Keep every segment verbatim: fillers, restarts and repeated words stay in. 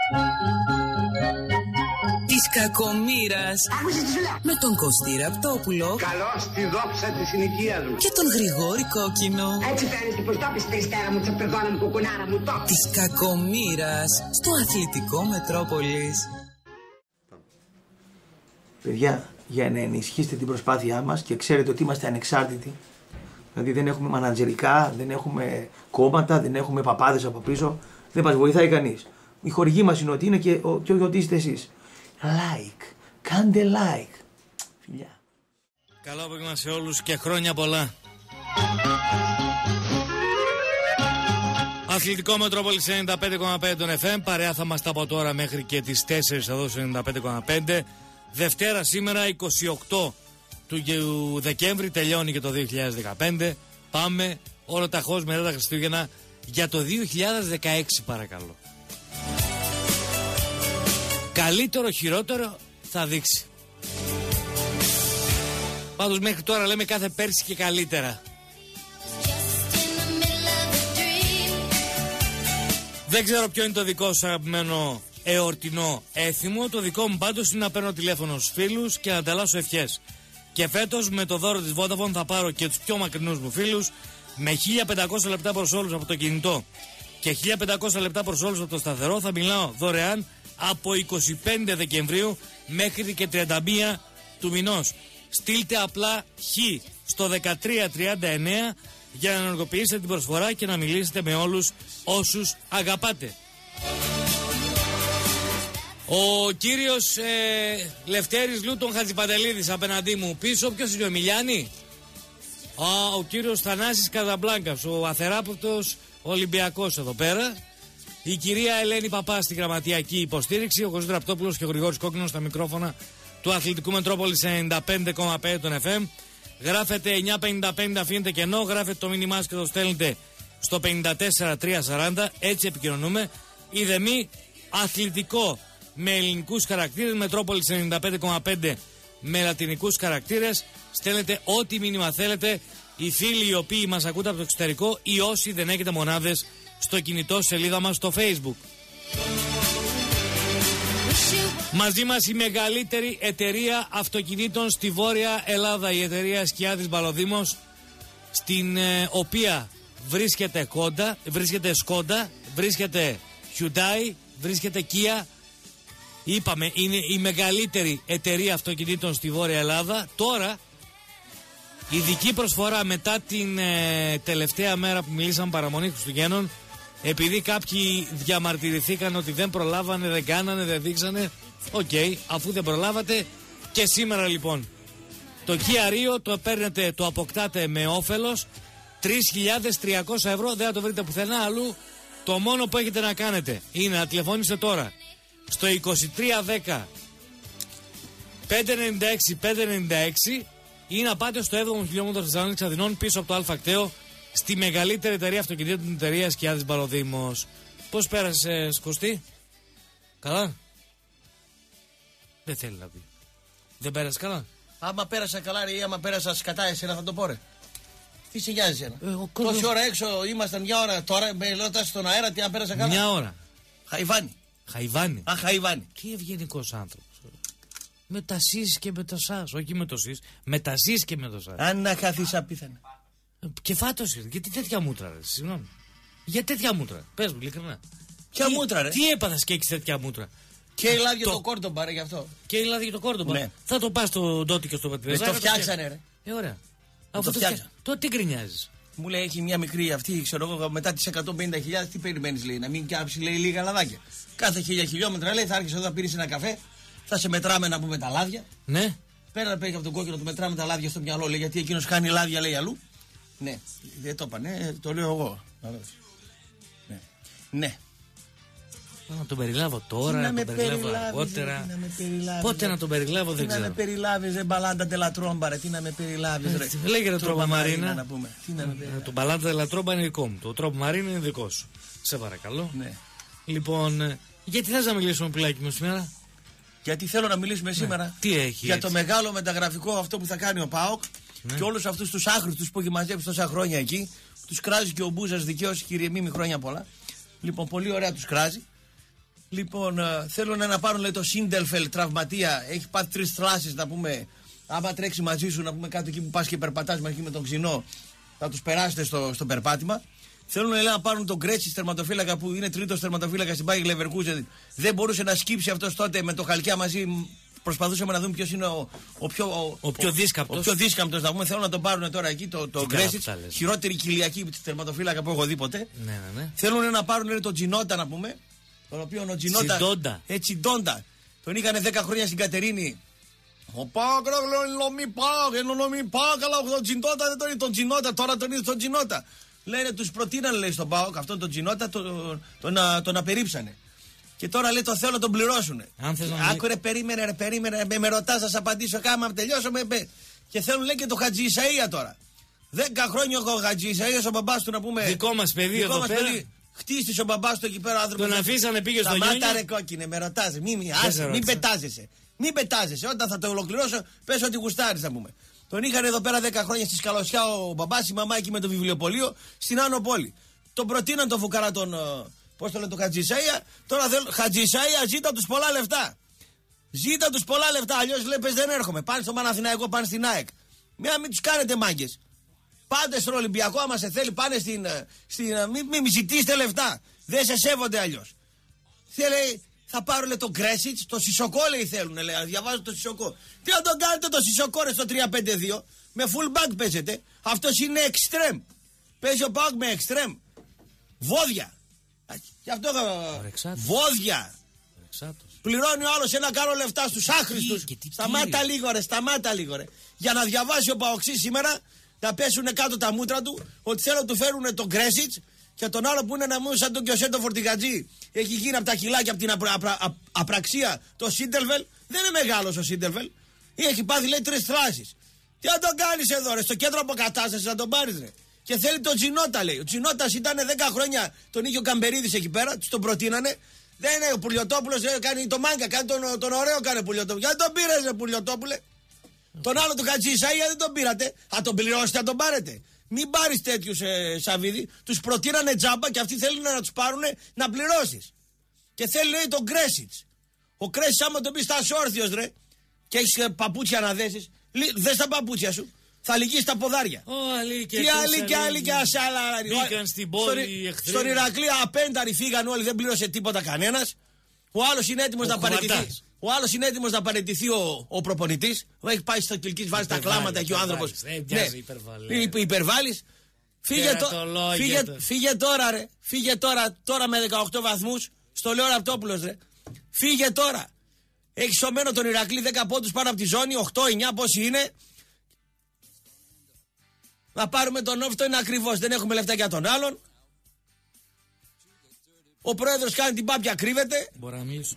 Της κακομοίρας. Άκουσες τι σου λέω. Με τον Κωστή Ραπτόπουλο. Καλώς τη δόξα της συνοικίας μου. Και τον Γρηγόρη Κόκκινο. Έτσι φαίνεται πως το πεις Τριστέρα μου, τσαπερδόνα μου, κουκουνάρα μου, το. Της κακομοίρας στο αθλητικό Μετρόπολης. Παιδιά, για να ενισχύσετε την προσπάθειά μας και ξέρετε ότι είμαστε ανεξάρτητοι, δηλαδή δεν έχουμε μανατζερικά, δεν έχουμε κόμματα, δεν έχουμε παπάδες από πίσω, δεν μας βοηθάει κανείς. Η χορηγή μας είναι ότι είναι και, ο, και ότι είστε εσείς. Like, κάντε like. Φιλιά. Καλό απόγευμα σε όλους και χρόνια πολλά. Αθλητικό Μετρόπολης ενενήντα πέντε κόμμα πέντε των εφ εμ. Παρέα θα είμαστε από τώρα μέχρι και τις τέσσερις εδώ στο ενενήντα πέντε κόμμα πέντε. Δευτέρα σήμερα είκοσι οκτώ του Δεκέμβρη, τελειώνει και το δύο χιλιάδες δεκαπέντε. Πάμε όλο ταχώς μετά τα Χριστούγεννα για το δύο χιλιάδες δεκαέξι παρακαλώ. Καλύτερο, χειρότερο θα δείξει. Πάντως μέχρι τώρα λέμε κάθε πέρσι και καλύτερα. Δεν ξέρω ποιο είναι το δικό σου αγαπημένο εορτινό έθιμο. Το δικό μου πάντως είναι να παίρνω τηλέφωνο στους φίλους και να ανταλλάσσω ευχές. Και φέτος με το δώρο της Vodafone θα πάρω και τους πιο μακρινούς μου φίλους με χίλια πεντακόσια λεπτά προς όλους από το κινητό και χίλια πεντακόσια λεπτά προς όλους από το σταθερό. Θα μιλάω δωρεάν από είκοσι πέντε Δεκεμβρίου μέχρι και τριάντα μία του μηνός. Στείλτε απλά χ στο δεκατρία τριάντα εννέα για να ενεργοποιήσετε την προσφορά και να μιλήσετε με όλους όσους αγαπάτε. Ο κύριος ε, Λευτέρης Λούτων Χατζηπαντελίδης απέναντί μου. Πίσω ποιος είναι, ο Μιλιάνη? Α, ο κύριος Θανάσης Καζαμπλάνκας, ο αθεράπευτος Ολυμπιακός εδώ πέρα. Η κυρία Ελένη Παπά στη γραμματιακή υποστήριξη. Ο Κωστής Ραπτόπουλος και ο Γρηγόρης Κόκκινος στα μικρόφωνα του Αθλητικού Μετρόπολης ενενήντα πέντε κόμμα πέντε των εφ εμ. Γράφετε εννιά πενήντα πέντε, αφήνετε κενό. Γράφετε το μήνυμά σας και το στέλνετε στο πενήντα τέσσερα τριακόσια σαράντα. Έτσι επικοινωνούμε. Είδε μη αθλητικό με ελληνικούς χαρακτήρες. Μετρόπολης ενενήντα πέντε κόμμα πέντε με λατινικούς χαρακτήρες. Στέλνετε ό,τι μήνυμα θέλετε. Οι φίλοι οι οποίοι μας ακούτε από το εξωτερικό ή όσοι δεν έχετε μονάδες στο κινητό σελίδα μας στο Facebook. Μαζί μας η μεγαλύτερη εταιρεία αυτοκινήτων στη Βόρεια Ελλάδα, η εταιρεία Σκιάδης Μπαλοδήμος, στην ε, οποία βρίσκεται Honda, βρίσκεται Skoda, βρίσκεται Hyundai, βρίσκεται Kia. Είπαμε, είναι η μεγαλύτερη εταιρεία αυτοκινήτων στη Βόρεια Ελλάδα. Τώρα, ειδική προσφορά μετά την ε, τελευταία μέρα που μιλήσαμε παραμονή Χριστουγέννων, επειδή κάποιοι διαμαρτυρηθήκαν ότι δεν προλάβανε, δεν κάνανε, δεν δείξανε. Οκ, okay, αφού δεν προλάβατε και σήμερα λοιπόν το Kia Rio το παίρνετε, το αποκτάτε με όφελος τρεις χιλιάδες τριακόσια ευρώ, δεν θα το βρείτε πουθενά αλλού. Το μόνο που έχετε να κάνετε είναι να τηλεφωνήσετε τώρα στο είκοσι τρία δέκα πεντακόσια ενενήντα έξι πεντακόσια ενενήντα έξι ή να πάτε στο έβδομο χιλιόμετρο της Θεσσαλονίκης Αθηνών πίσω από το Αλφακτέο στη μεγαλύτερη εταιρεία αυτοκινήτων την εταιρεία Σκιάδης Μπαλοδήμος. Πώς πέρασες, Κωστή? Καλά? Δεν θέλει να πει. Δεν πέρασε καλά? Άμα πέρασα καλά ρε ή άμα πέρασα σκατά εσένα θα το πω ρε. Τι σε νοιάζει εσένα? Ε, κόσμος... Τόση ώρα έξω ήμασταν μια ώρα, τώρα με λότα στον αέρα τι αν πέρασα καλά? Μια ώρα. Χαϊβάνι. Χαϊβάνι. Α, Χαϊβάνι. Τι ευγενικός άνθρωπος. Με τα σεις και με το σας. Όχι με το σεις. Με τα σεις και με το σας. Αν να χαθείς απίθανα. Και φάτος ήρθε. Γιατί τέτοια μούτρα ρε. Συγγνώμη. Για τέτοια μούτρα. Πες μου ειλικρινά. Ποια τι, μούτρα ρε? Τι έπαθες και έχεις τέτοια μούτρα? Και η λάδια το, το κόρτομπα ρε γι' αυτό. Και η λάδια το κόρτομπα. Ναι. Θα το πας στο Ντότι και στο Πατριζάκι. Το φτιάξανε ρε. Ε, ωραία. Το Αφού το φτιάξανε. Τότε τι γκρινιάζεις? Μου λέει έχει μια μικρή αυτή, ξέρω εγώ, μετά τις εκατόν πενήντα χιλιάδες τι περιμένεις λέει, να μην κάψει λέει λίγα λαδάκια. Κάθε χίλια χιλιόμετρα λέει θα άρχισε εδώ να πήρεις ένα καφέ, θα σε μετράμε να πούμε τα λάδια. Ναι. Πέρα να παίρνει από τον κόκκινο, του μετράμε τα λάδια στο μυαλό, λέει, γιατί εκείνος κάνει λάδια λέει αλλού. Ναι, δεν το είπα, ναι, το λέω εγώ. Ναι. Ναι. Να τον περιλάβω τώρα, να, να τον περιλάβω αργότερα. Πότε να τον περιλάβω δεν ξέρω. Τι να με περιλάβεις ρε μπαλάντα τελατρόμπα ρε, τι να με περιλάβεις ρε. Λέγε ρε τρόπο Μαρίνα. Να πούμε. Τι να με περιλάβεις. Το μπαλάντα τελατρόμπα είναι δικό μου, το τρόπο Μαρίνα είναι δικό σου. Σε παρακαλώ. Ναι. Λοιπόν, γιατί θες να μιλήσουμε πουλάκι μου σήμερα? Γιατί θέλω να μιλήσουμε σήμερα ναι. Τι έχει για έτσι? το μεγάλο μεταγραφικό αυτό που θα κάνει ο ΠΑΟΚ ναι. Και όλους αυτούς τους άχρηστους που έχει μαζέψει τόσα χρόνια εκεί. Τους κράζει και ο Μπούζας δικαίως, κύριε Μίμη, χρόνια πολλά. Λοιπόν, πολύ ωραία τους κράζει. Λοιπόν, ε, θέλουν να πάρουν λέει, το Σίντελφελ τραυματία. Έχει πάθει τρεις θλάσσεις να πούμε. Άμα τρέξει μαζί σου, να πούμε κάτω εκεί που πας και περπατάς μαζί με τον ξινό, θα τους περάσετε στο, στο περπάτημα. Θέλουν λέει, να πάρουν τον Γκρέτσι τερματοφύλακα που είναι τρίτος τερματοφύλακα στην Bayer Leverkusen. Δεν μπορούσε να σκύψει αυτός τότε με το Χαλκιά μαζί. Προσπαθούσαμε να δούμε ποιος είναι ο, ο πιο, ο, ο πιο δύσκαπτος. Ο πιο δύσκαπτος να πούμε. Θέλουν να τον πάρουν τώρα εκεί το, το Γκρέτσι. Χειρότερη κοιλιακή τερματοφύλακα που έχω δει ποτέ. Ναι, ναι, ναι. Θέλουν να πάρουν λέει, τον Τζινότα να πούμε. Τον οποίο ο Τζινότα. Τσιντόντα. Ε, Τσιντόντα. Τον είχαν δέκα χρόνια στην Κατερίνη. Ο Πάοκ, λέω μη Πάοκ, ενώ μη Πάοκ, αλλά τον Τζινότα δεν τον είδε τον Τζινότα, τώρα τον είδε τον Τζινότα. Λένε, τους προτείναν λέει στον Πάοκ αυτόν τον Τζινότα, τον, τον, τον, τον απερίψανε. Και τώρα λέει το θέλω να τον πληρώσουν. Άκουρε, περίμενε, ρε, περίμενε, με, με ρωτάς να σε απαντήσω, κάμα, τελειώσω με. Και θέλουν λέει και το Χατζη Ισαΐα τώρα. Δέκα χρόνια ο Χατζη Ισαΐας, ο μπαμπάς του να πούμε. Δικό μας παιδί εδώ πέρα. Παιδί. Χτίστησε ο μπαμπάς του εκεί πέρα άνθρωπο. Τον αφήσανε, πήγε στο Γιάννη. Σταμάτα ρε κόκκινε, με ρωτάς, μην μη, μη πετάζεσαι. Μην πετάζεσαι. Όταν θα το ολοκληρώσω, πες ότι γουστάρεις να πούμε. Τον είχαν εδώ πέρα δέκα χρόνια στη Σκαλωσιά ο μπαμπάς, η μαμά εκεί με το βιβλιοπωλείο στην Άνω Πόλη. Τον προτείναν τον φουκαρά τον. Πώς το λένε, τον Χατζη Ισαΐα. Τώρα θέλω. Χατζη Ισαΐα, ζήτα τους πολλά λεφτά. Ζήτα τους πολλά λεφτά. Αλλιώς λέει πες δεν έρχομαι. Πάνε στο Παναθηναϊκό, πάνε στην ΑΕΚ. Μια μην τους κάνετε μάγκες. Πάντε στον Ολυμπιακό, άμα σε θέλει, πάνε στην. στην μην μη, μη ζητήσετε λεφτά. Δεν σε σέβονται αλλιώς. Θέλει. Θα πάρουν το Γκρέσιτς, το Σισοκό λέει θέλουν, λέει, να διαβάζω το Σισοκό. Τι να τον κάνετε το Σισοκό ρε στο τρία πέντε δύο, με full back παίζετε. Αυτός είναι extreme. Παίζει ο Πάοκ με extreme. Βόδια. Γι' αυτό βόδια. Ρεξάτος. Πληρώνει ο άλλος ένα κάρο λεφτά στους άχρηστους. Σταμάτα λίγο ρε, σταμάτα λίγο ρε. Για να διαβάσει ο Παοξής σήμερα, να πέσουν κάτω τα μούτρα του, ότι θέλουν να του φέρουν τον Γκρέσιτς. Και τον άλλο που είναι να μου σαν τον Κιωσέτο Φορτηγατζή έχει γίνει από τα χιλάκια από την απρα, απρα, απρα, απραξία το Σίντελβελ. Δεν είναι μεγάλος ο Σίντελβελ. Έχει πάθει λέει τρεις θράσεις. Τι να τον κάνεις εδώ ρε, στο κέντρο αποκατάστασης να τον πάρεις ρε. Και θέλει τον Τζινότα λέει. Ο Τζινότας ήταν δέκα χρόνια, τον είχε ο Καμπερίδης εκεί πέρα, τους τον προτείνανε. Δεν είναι ο Πουλιοτόπουλος, κάνει το μάγκα, κάνει τον, τον ωραίο κάνει Πουλιοτόπουλο. Γιατί τον πήρες ρε Πουλιοτόπουλε. Τον άλλο του Χατζη Ισαΐα δεν τον πήρατε. Θα τον πληρώσετε, θα τον πάρετε. Μην πάρεις τέτοιους ε, Σαββίδη, τους προτείνανε τζάμπα και αυτοί θέλουν να τους πάρουν να πληρώσεις. Και θέλει λέει τον Γκρέσιτς. Ο Γκρέσιτς άμα τον πεις θα είσαι όρθιος ρε και έχεις ε, παπούτσια να δέσεις, δες τα παπούτσια σου, θα λυγείς τα ποδάρια. Oh, αλή και τι άλλη και άλλη και ασάλα. Μπήκαν στην πόλη οι εχθροί. Στον Ηρακλή απένταροι φύγαν όλοι, δεν πλήρωσε τίποτα κανένας. Ο άλλος είναι έτοιμος να παραιτηθεί. Ο άλλος είναι έτοιμος να παραιτηθεί ο, ο προπονητής. Έχει πάει στο Κιλκής, βάζει τα κλάματα εκεί ο άνθρωπος. Ναι, υπερβάλλεις. Φύγε, το, φύγε, φύγε τώρα ρε. Φύγε τώρα, τώρα με δεκαοκτώ βαθμούς. Στο λέω Ραπτόπουλος ρε. Φύγε τώρα. Έχει σωμένο τον Ηρακλή δέκα πόντους πάνω από τη ζώνη. οκτώ εννιά πόσοι είναι. Να πάρουμε τον όφτο είναι ακριβώς. Δεν έχουμε λεφτά για τον άλλον. Ο πρόεδρος κάνει την πάπια, κρύβεται. Μπορώ να μιλήσω.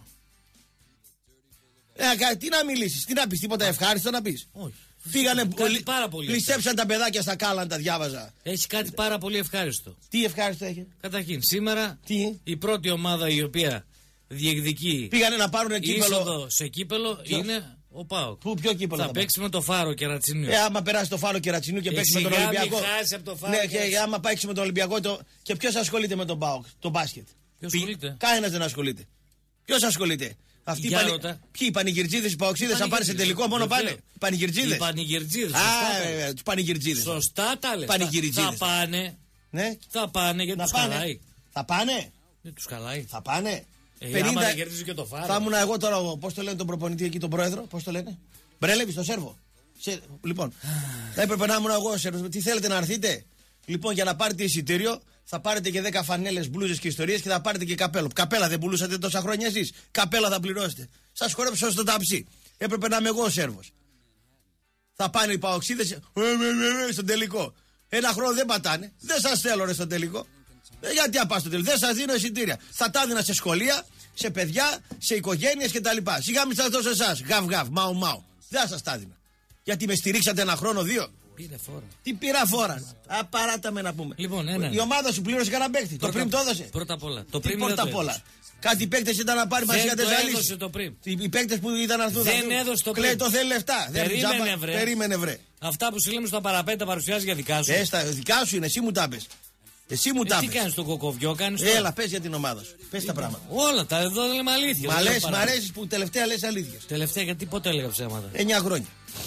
Ε, τι να μιλήσεις, τι να πεις, τίποτα ευχάριστο να πεις. Όχι. Πήγανε πολύ, πάρα πολύ. Ληστέψαν τα παιδάκια στα κάλα, τα διάβαζα. Έχει κάτι πάρα πολύ ευχάριστο. Τι ευχάριστο έχει. Καταρχήν, σήμερα τι? Η πρώτη ομάδα η οποία διεκδικεί. Πήγανε να πάρουν κύπελο. Είσοδο σε κύπελο. Ποιος? Είναι ο ΠΑΟΚ. Πού, ποιο κύπελο θα, θα παίξει με το Φάρο Κερατσινίου. Ε, άμα περάσει το Φάρο Κερατσινίου και ε, παίξει με τον Ολυμπιακό. Από το Φάρο ναι, και, και άμα παίξει με τον Ολυμπιακό. Το... Και ποιο ασχολείται με τον ΠΑΟΚ, το μπάσκετ. Ποιο ασχολείται. Κανένα δεν ασχολείται. Ποιο ασχολείται. Αυτοί οι πανε... Ποιοι οι πανηγυρτζίδες, οι παοξίδες θα πάνε σε τελικό μόνο πάνε. Πανηγυρτζίδες. Οι πανηγυρτζίδες. Α, τους πανηγυρτζίδες. Σωστά τα λες. Πανηγυρτζίδες. Θα πάνε. Ναι. Θα πάνε γιατί τους χαλάει. Θα πάνε. Δεν τους χαλάει. Θα πάνε. Ε, πενήντα... Άμα δεν κερδίζει και το Φάρο. Θα ήμουν εγώ τώρα, πώς το λένε τον προπονητή εκεί, τον πρόεδρο, πώς το λένε. Μπρέλεβι, στο Σέρβο. Σε... Λοιπόν, θα έπρεπε να ήμουν εγώ Σέρβο. Τι θέλετε να έρθετε. Λοιπόν, για να πάρετε εισιτήριο, θα πάρετε και δέκα φανέλες, μπλούζες και ιστορίες και θα πάρετε και καπέλο. Καπέλα δεν πουλούσατε τόσα χρόνια εσείς. Καπέλα θα πληρώσετε. Σας χορέψω στο ταψί. Έπρεπε να είμαι εγώ ο Σέρβος. Θα πάνε οι παοξίδες στον τελικό. Ένα χρόνο δεν πατάνε. Δεν σας θέλω ρε στον τελικό. Ε, γιατί να πας στο τελικό. Δεν σας δίνω εισιτήρια. Θα τα έδινα σε σχολεία, σε παιδιά, σε οικογένειες κτλ. Σιγά μην σας δώσω εσάς. Γαβ γαβ, μάου μάου. Δεν σας τα έδινα. Γιατί με στηρίξατε ένα χρόνο, δύο. Πήρε φόρα. Τι πήρα φόρα. Α, παράτα με να πούμε. Λοιπόν, ένα. Η ομάδα σου πλήρωσε κανένα παίκτη. Το πριν το έδωσε. Πρώτα απ' όλα. Το πριν πρώτα απ' όλα. Κάτι παίκτες ήταν να πάρει μαζί για τεσσαλίσεις. Οι παίκτες που ήταν να έρθουν. Δεν έδωσε το πριν. Κλαίει το θέλει λεφτά. Περίμενε βρε. Περίμενε βρε. Αυτά που σου λέμε στα παραπέντε τα παρουσιάζει για δικά σου. Ε, στα δικά σου είναι, εσύ μου τα πες. Εσύ μου ε, τα τι πες. κάνεις το κοκοβιό, κάνεις. Έλα, πες για την ομάδα σου. Πες τα πράγματα. Όλα τα εδώ λέμε αλήθεια. Μ' αρέσει, μ' αρέσει που τελευταία λες αλήθειες. Τελευταία, γιατί πότε έλεγα ψέματα. Εννιά χρόνια.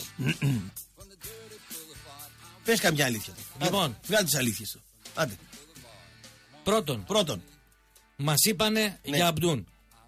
Πες καμιά αλήθεια. Λοιπόν. Βγάλε τις αλήθειες του. Άντε. Πρώτον, Πρώτον. μας είπανε Ναι. για Αμπντούν.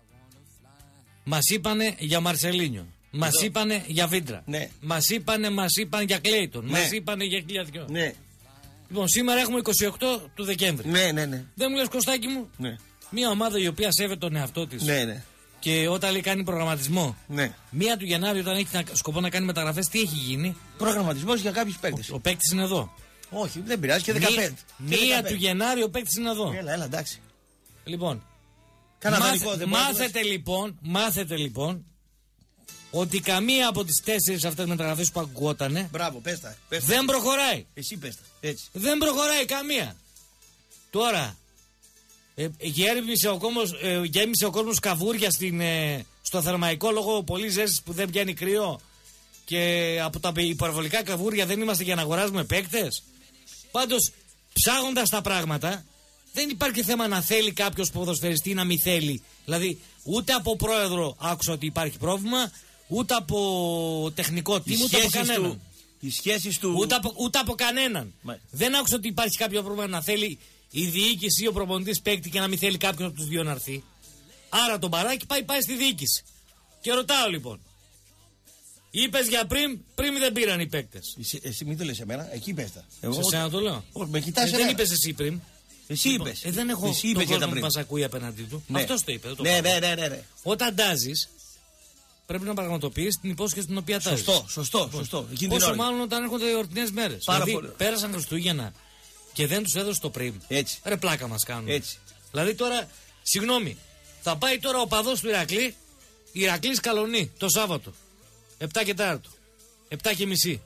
Μας είπανε για Μαρσελίνιο. Μας Εδώ. είπανε για Βίντρα. Ναι. Μας είπανε, μας είπαν για Κλέιτον. Ναι. Μας είπανε για χιλιάδικο. Ναι. Λοιπόν, σήμερα έχουμε είκοσι οκτώ του Δεκέμβρη. Ναι, ναι, ναι. Δεν μου λες, Κωστάκι μου, Ναι, μια ομάδα η οποία σέβεται τον εαυτό της ναι, ναι. και όταν λέει κάνει προγραμματισμό, ναι. μία του Γενάρη όταν έχει να- σκοπό να κάνει μεταγραφές, τι έχει γίνει? Προγραμματισμός για κάποιους παίκτες. Ο παίκτης είναι εδώ. Όχι, δεν πειράζει και δεκαπέντε. Μία, Και μία δεκαπέντε. του Γενάρη ο παίκτης είναι εδώ. Έλα, έλα, εντάξει. Λοιπόν, Κάνα μάθε- δανεικό, δεν μπορεί να μάθετε λοιπόν, μάθετε λοιπόν ότι καμία από τις τέσσερις αυτές μεταγραφές που ακουγότανε Μπράβο, πες τα. Πες τα. δεν προχωράει. Εσύ πες τα. Έτσι. Δεν προχωράει καμία. Τώρα, ε, γέμισε ο κόσμος, ε, γέμισε ο κόσμος καβούρια στην, ε, στο θερμαϊκό λόγω πολύ ζέστης που δεν πιάνει κρύο και από τα υπερβολικά καβούρια δεν είμαστε για να αγοράζουμε παίκτες. Πάντως, ψάχνοντας τα πράγματα, δεν υπάρχει θέμα να θέλει κάποιος ποδοσφαιριστή να μην θέλει. Δηλαδή, ούτε από πρόεδρο άκουσα ότι υπάρχει πρόβλημα, ούτε από τεχνικό Οι team, ούτε από σχέσεις κανέναν. του. Οι σχέσεις του. Ούτε από, ούτε από κανέναν. Μα- Δεν άκουσα ότι υπάρχει κάποιο πρόβλημα να θέλει η διοίκηση ή ο προπονητής παίκτη και να μην θέλει κάποιον από τους δύο να έρθει. Άρα το μπαράκι πάει, πάει στη διοίκηση. Και ρωτάω λοιπόν. Είπες για πριν, πριν δεν πήραν οι παίκτες. Εσύ, εσύ μην το λες εμένα, εκεί πες τα. Εγώ, Σε σένα το λέω. Όχι, με κοιτάς Ε, δεν εμένα. είπες εσύ πριν. Εσύ είπες. Ε, δεν έχω Εσύ τον είπες για κόσμο τα που πριν. μας ακούει απέναντί του. Ναι. Αυτός το είπε. Δεν το Ναι, πάω. ναι, ναι, ναι, ναι. Όταν τάζεις, πρέπει να πραγματοποιείς την υπόσχεση την οποία τάζεις. Σωστό, σωστό, σωστό. Εκείνη την Πόσο ώρα. μάλλον όταν έρχονται οι εορτινές μέρες. Πάρα δηλαδή, πολύ. πέρασαν Χριστούγεννα και δεν τους έδωσε το πριν. Έτσι. Ρε πλάκα μας κάνουν. Έτσι. Δηλαδή τώρα, συγγνώμη, θα πάει τώρα ο παδός του Ηρακλή, Ηρακλής Καλονή, το Σάββατο. επτά και τέσσερα. επτά και μισή.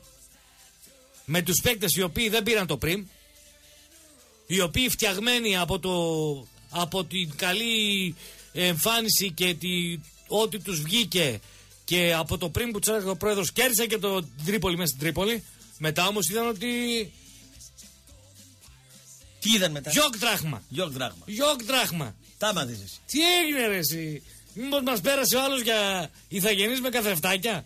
Με τους παίκτες οι οποίοι δεν πήραν το πριν, οι οποίοι φτιαγμένοι από, το, από την καλή εμφάνιση και τη, ό,τι τους βγήκε και από το πριν που τους έλεγε ο πρόεδρος, κέρδισε και το Τρίπολη μέσα στην Τρίπολη. Μετά όμως είδαν ότι Τι είδαν μετά. γιοκ τράχμα. Γιώργ Δράγμα. Γιοκ τράχμα. Τα μάθες εσύ. Τι έγινε ρε εσύ? Μήπως μας πέρασε ο άλλος για ηθαγενείς με καθρεφτάκια?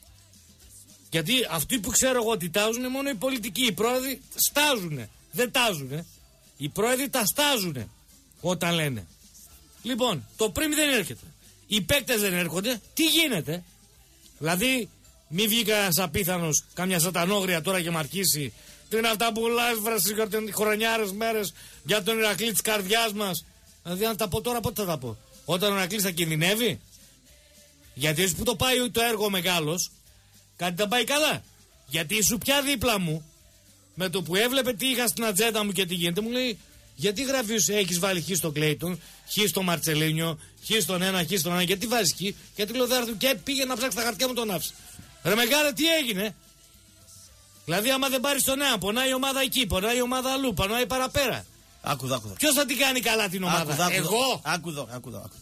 Γιατί αυτοί που ξέρω εγώ ότι τάζουνε μόνο οι πολιτικοί. Οι πρόεδροι στάζουνε. Δεν τάζουνε. Οι πρόεδροι τα στάζουνε όταν λένε. Λοιπόν, το πριν δεν έρχεται. Οι παίκτες δεν έρχονται. Τι γίνεται? Δηλαδή, μη βγει κανένας απίθανος, κάμια σατανόγρια τώρα και μ' αρχίσει. Τι είναι αυτά που λες βρε για τις χρονιάρες μέρες για τον Ηρακλή της καρδιάς μας? Δηλαδή, αν τα πω τώρα, πότε θα τα πω? Όταν ο Ηρακλής θα κινδυνεύει? Γιατί εσύ που το πάει το έργο μεγάλος, κάτι δεν πάει καλά. Γιατί σου πια δίπλα μου, με το που έβλεπε τι είχα στην ατζέντα μου και τι γίνεται, μου λέει: γιατί γράφεις, έχεις βάλει χ στο Κλέιτον, χ στο Μαρτσελίνιο, χ στον ένα, χ στον ένα, γιατί βάζεις χ? Γιατί λέω δεν έρθουν και πήγε να ψάξει τα χαρτιά μου, τον άφησε. Ρε μεγάλε, τι έγινε? Δηλαδή, άμα δεν πάρει τον ένα, πονάει η ομάδα εκεί, πονάει η ομάδα αλλού, πονάει παραπέρα. Άκουδα, άκουδα. Ποιος θα την κάνει καλά την ομάδα? Άκουδα, άκουδα. Εγώ. Άκουδα, άκουδα, άκουδα.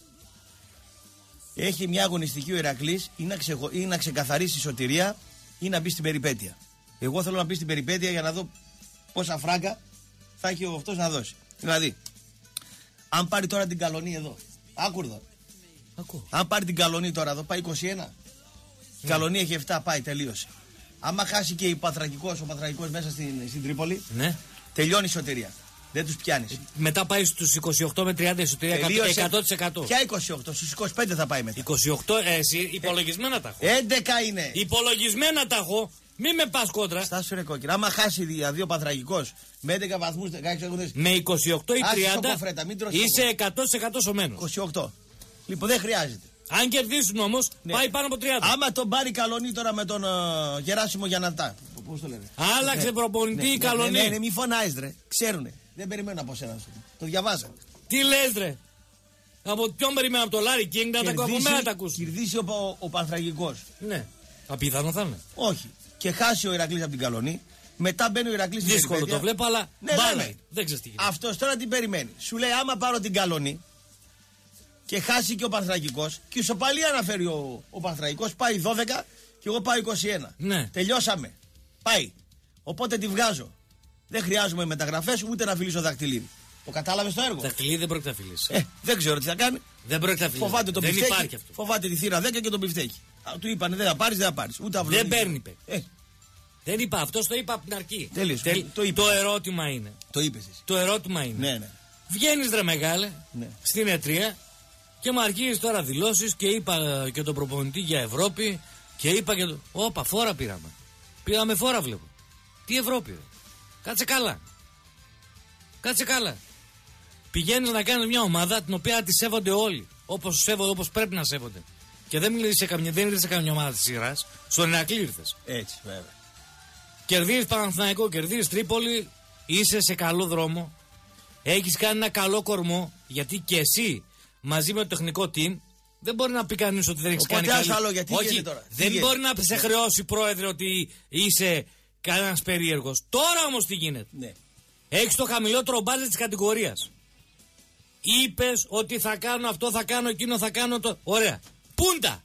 Έχει μια αγωνιστική ο Ηρακλής ή να, ξεχω... ή να ξεκαθαρίσει τη σωτηρία ή να μπει στην περιπέτεια. Εγώ θέλω να μπει στην περιπέτεια για να δω πόσα φράγκα θα έχει ο αυτός να δώσει. Δηλαδή, αν πάρει τώρα την Καλονή εδώ, άκουρδο. Ακούω. Αν πάρει την Καλονή τώρα εδώ, πάει είκοσι ένα. Η Καλονή έχει επτά, πάει, τελείωσε. Άμα χάσει και η Πατρακικός, ο Πατρακικός μέσα στην, στην Τρίπολη, Ναι. τελειώνει η σωτηρία. Δεν τους πιάνεις. Μετά πάει στους είκοσι οκτώ με τριάντα εσωτερία Τελείωσε. εκατό τοις εκατό. Ποια είκοσι οκτώ, στους είκοσι πέντε θα πάει μετά. είκοσι οκτώ, ε, εσύ, υπολογισμένα τα έχω. έντεκα είναι. Υπολογισμένα τα έχω. Μη με πας κόντρα. Στάσου ρε κόκκινα. Άμα χάσει δηλαδή ο Πατραγικός με έντεκα βαθμούς, δεκαέξι αγωνίες. Με είκοσι οκτώ ή Άσε τριάντα σοκοφρέτα, μην τρως είσαι σοκο. εκατό τοις εκατό σωμένος. είκοσι οκτώ. Λοιπόν, δεν χρειάζεται. Αν κερδίσουν όμως, Ναι. πάει πάνω από τριάντα. Άμα τον πάρει Καλονή τώρα με τον uh, Γεράσιμο Γιαννατά. Πώς το λένε. Άλλαξε προπονητή η Ναι, Καλονή. ναι, ναι, μη φωνάζεις ρε. Ξέρουνε. Δεν περιμένουν από σένα. Σου. Το διαβάζανε. Τι λες ρε? Από ποιον περιμένω, από το Λάρι Κίνγκ να τα ακούω, από μένα τα ακούσουν. Κερδίσει ο, ο, ο Πανθραγικός. Ναι. Απίθανο θα είναι. Όχι. Και χάσει ο Ηρακλής από την Καλονή. Μετά μπαίνει ο Ηρακλής στην Δύσκολο περιπέτεια. το βλέπω, αλλά Ναι, μπάλα λέμε. είναι. Δεν ξέρεις τι γίνεται. Αυτός τώρα την περιμένει. Σου λέει άμα πάρω την Καλονή και χάσει και ο Πανθρακικός και ισοπαλία αναφέρει ο, ο Πανθρακικός, πάει δώδεκα και εγώ πάω είκοσι ένα. Ναι. Τελειώσαμε. Πάει. Οπότε τη βγάζω. Δεν χρειάζομαι μεταγραφές ούτε να φιλήσω δακτυλίδι. Το κατάλαβες το έργο. Δακτυλίδι δεν πρόκειται να φιλήσει. Ε, δεν ξέρω τι θα κάνει. Δεν πρόκειται να φιλήσει. Φοβάται τον δεν πιφτέκι. Υπάρχει αυτό. Φοβάται τη θύρα δέκα και τον πιφτέκι. Α, του είπανε δεν θα πάρεις, δεν θα πάρεις. Ούτε αυλό. Δεν παίρνει παίκτη. Ε, δεν είπα αυτό, το είπα από την αρχή. Τέλειος, Τελ... το είπες. Το ερώτημα είναι. Το είπες εσύ. Το ερώτημα είναι. Ναι, ναι. Βγαίνεις ρε μεγάλε Ναι. στην Ετρία και μου αρχίζεις τώρα δηλώσεις και είπα και τον προπονητή για Ευρώπη και είπα και το. Όπα, φόρα πήραμε. Πήραμε φόρα βλέπω. Τι Ευρώπη ρε. Κάτσε καλά. Κάτσε καλά. Πηγαίνεις να κάνεις μια ομάδα την οποία τη σέβονται όλοι. Όπως σέβονται, όπως πρέπει να σέβονται. Και δεν μιλήσεις σε καμιά, δεν ήρθες σε καμιά ομάδα της σειράς. Στον Ηρακλή ήρθες. Έτσι, βέβαια. Κερδίζεις Παναθηναϊκό, κερδίζεις Τρίπολη. Είσαι σε καλό δρόμο. Έχεις κάνει ένα καλό κορμό. Γιατί και εσύ μαζί με το τεχνικό team δεν μπορεί να πει κανείς ότι δεν έχεις κάνει Οπότε, καλή. άλλο, γιατί Όχι, τώρα. δεν Τι μπορεί να σε χρεώσει πρόεδρε ότι είσαι κανένας περίεργος. Τώρα όμως τι γίνεται. Ναι. Έχεις το χαμηλότερο μπάτζετ της κατηγορίας. Είπες ότι θα κάνω αυτό, θα κάνω εκείνο, θα κάνω το. Ωραία. Πούντα.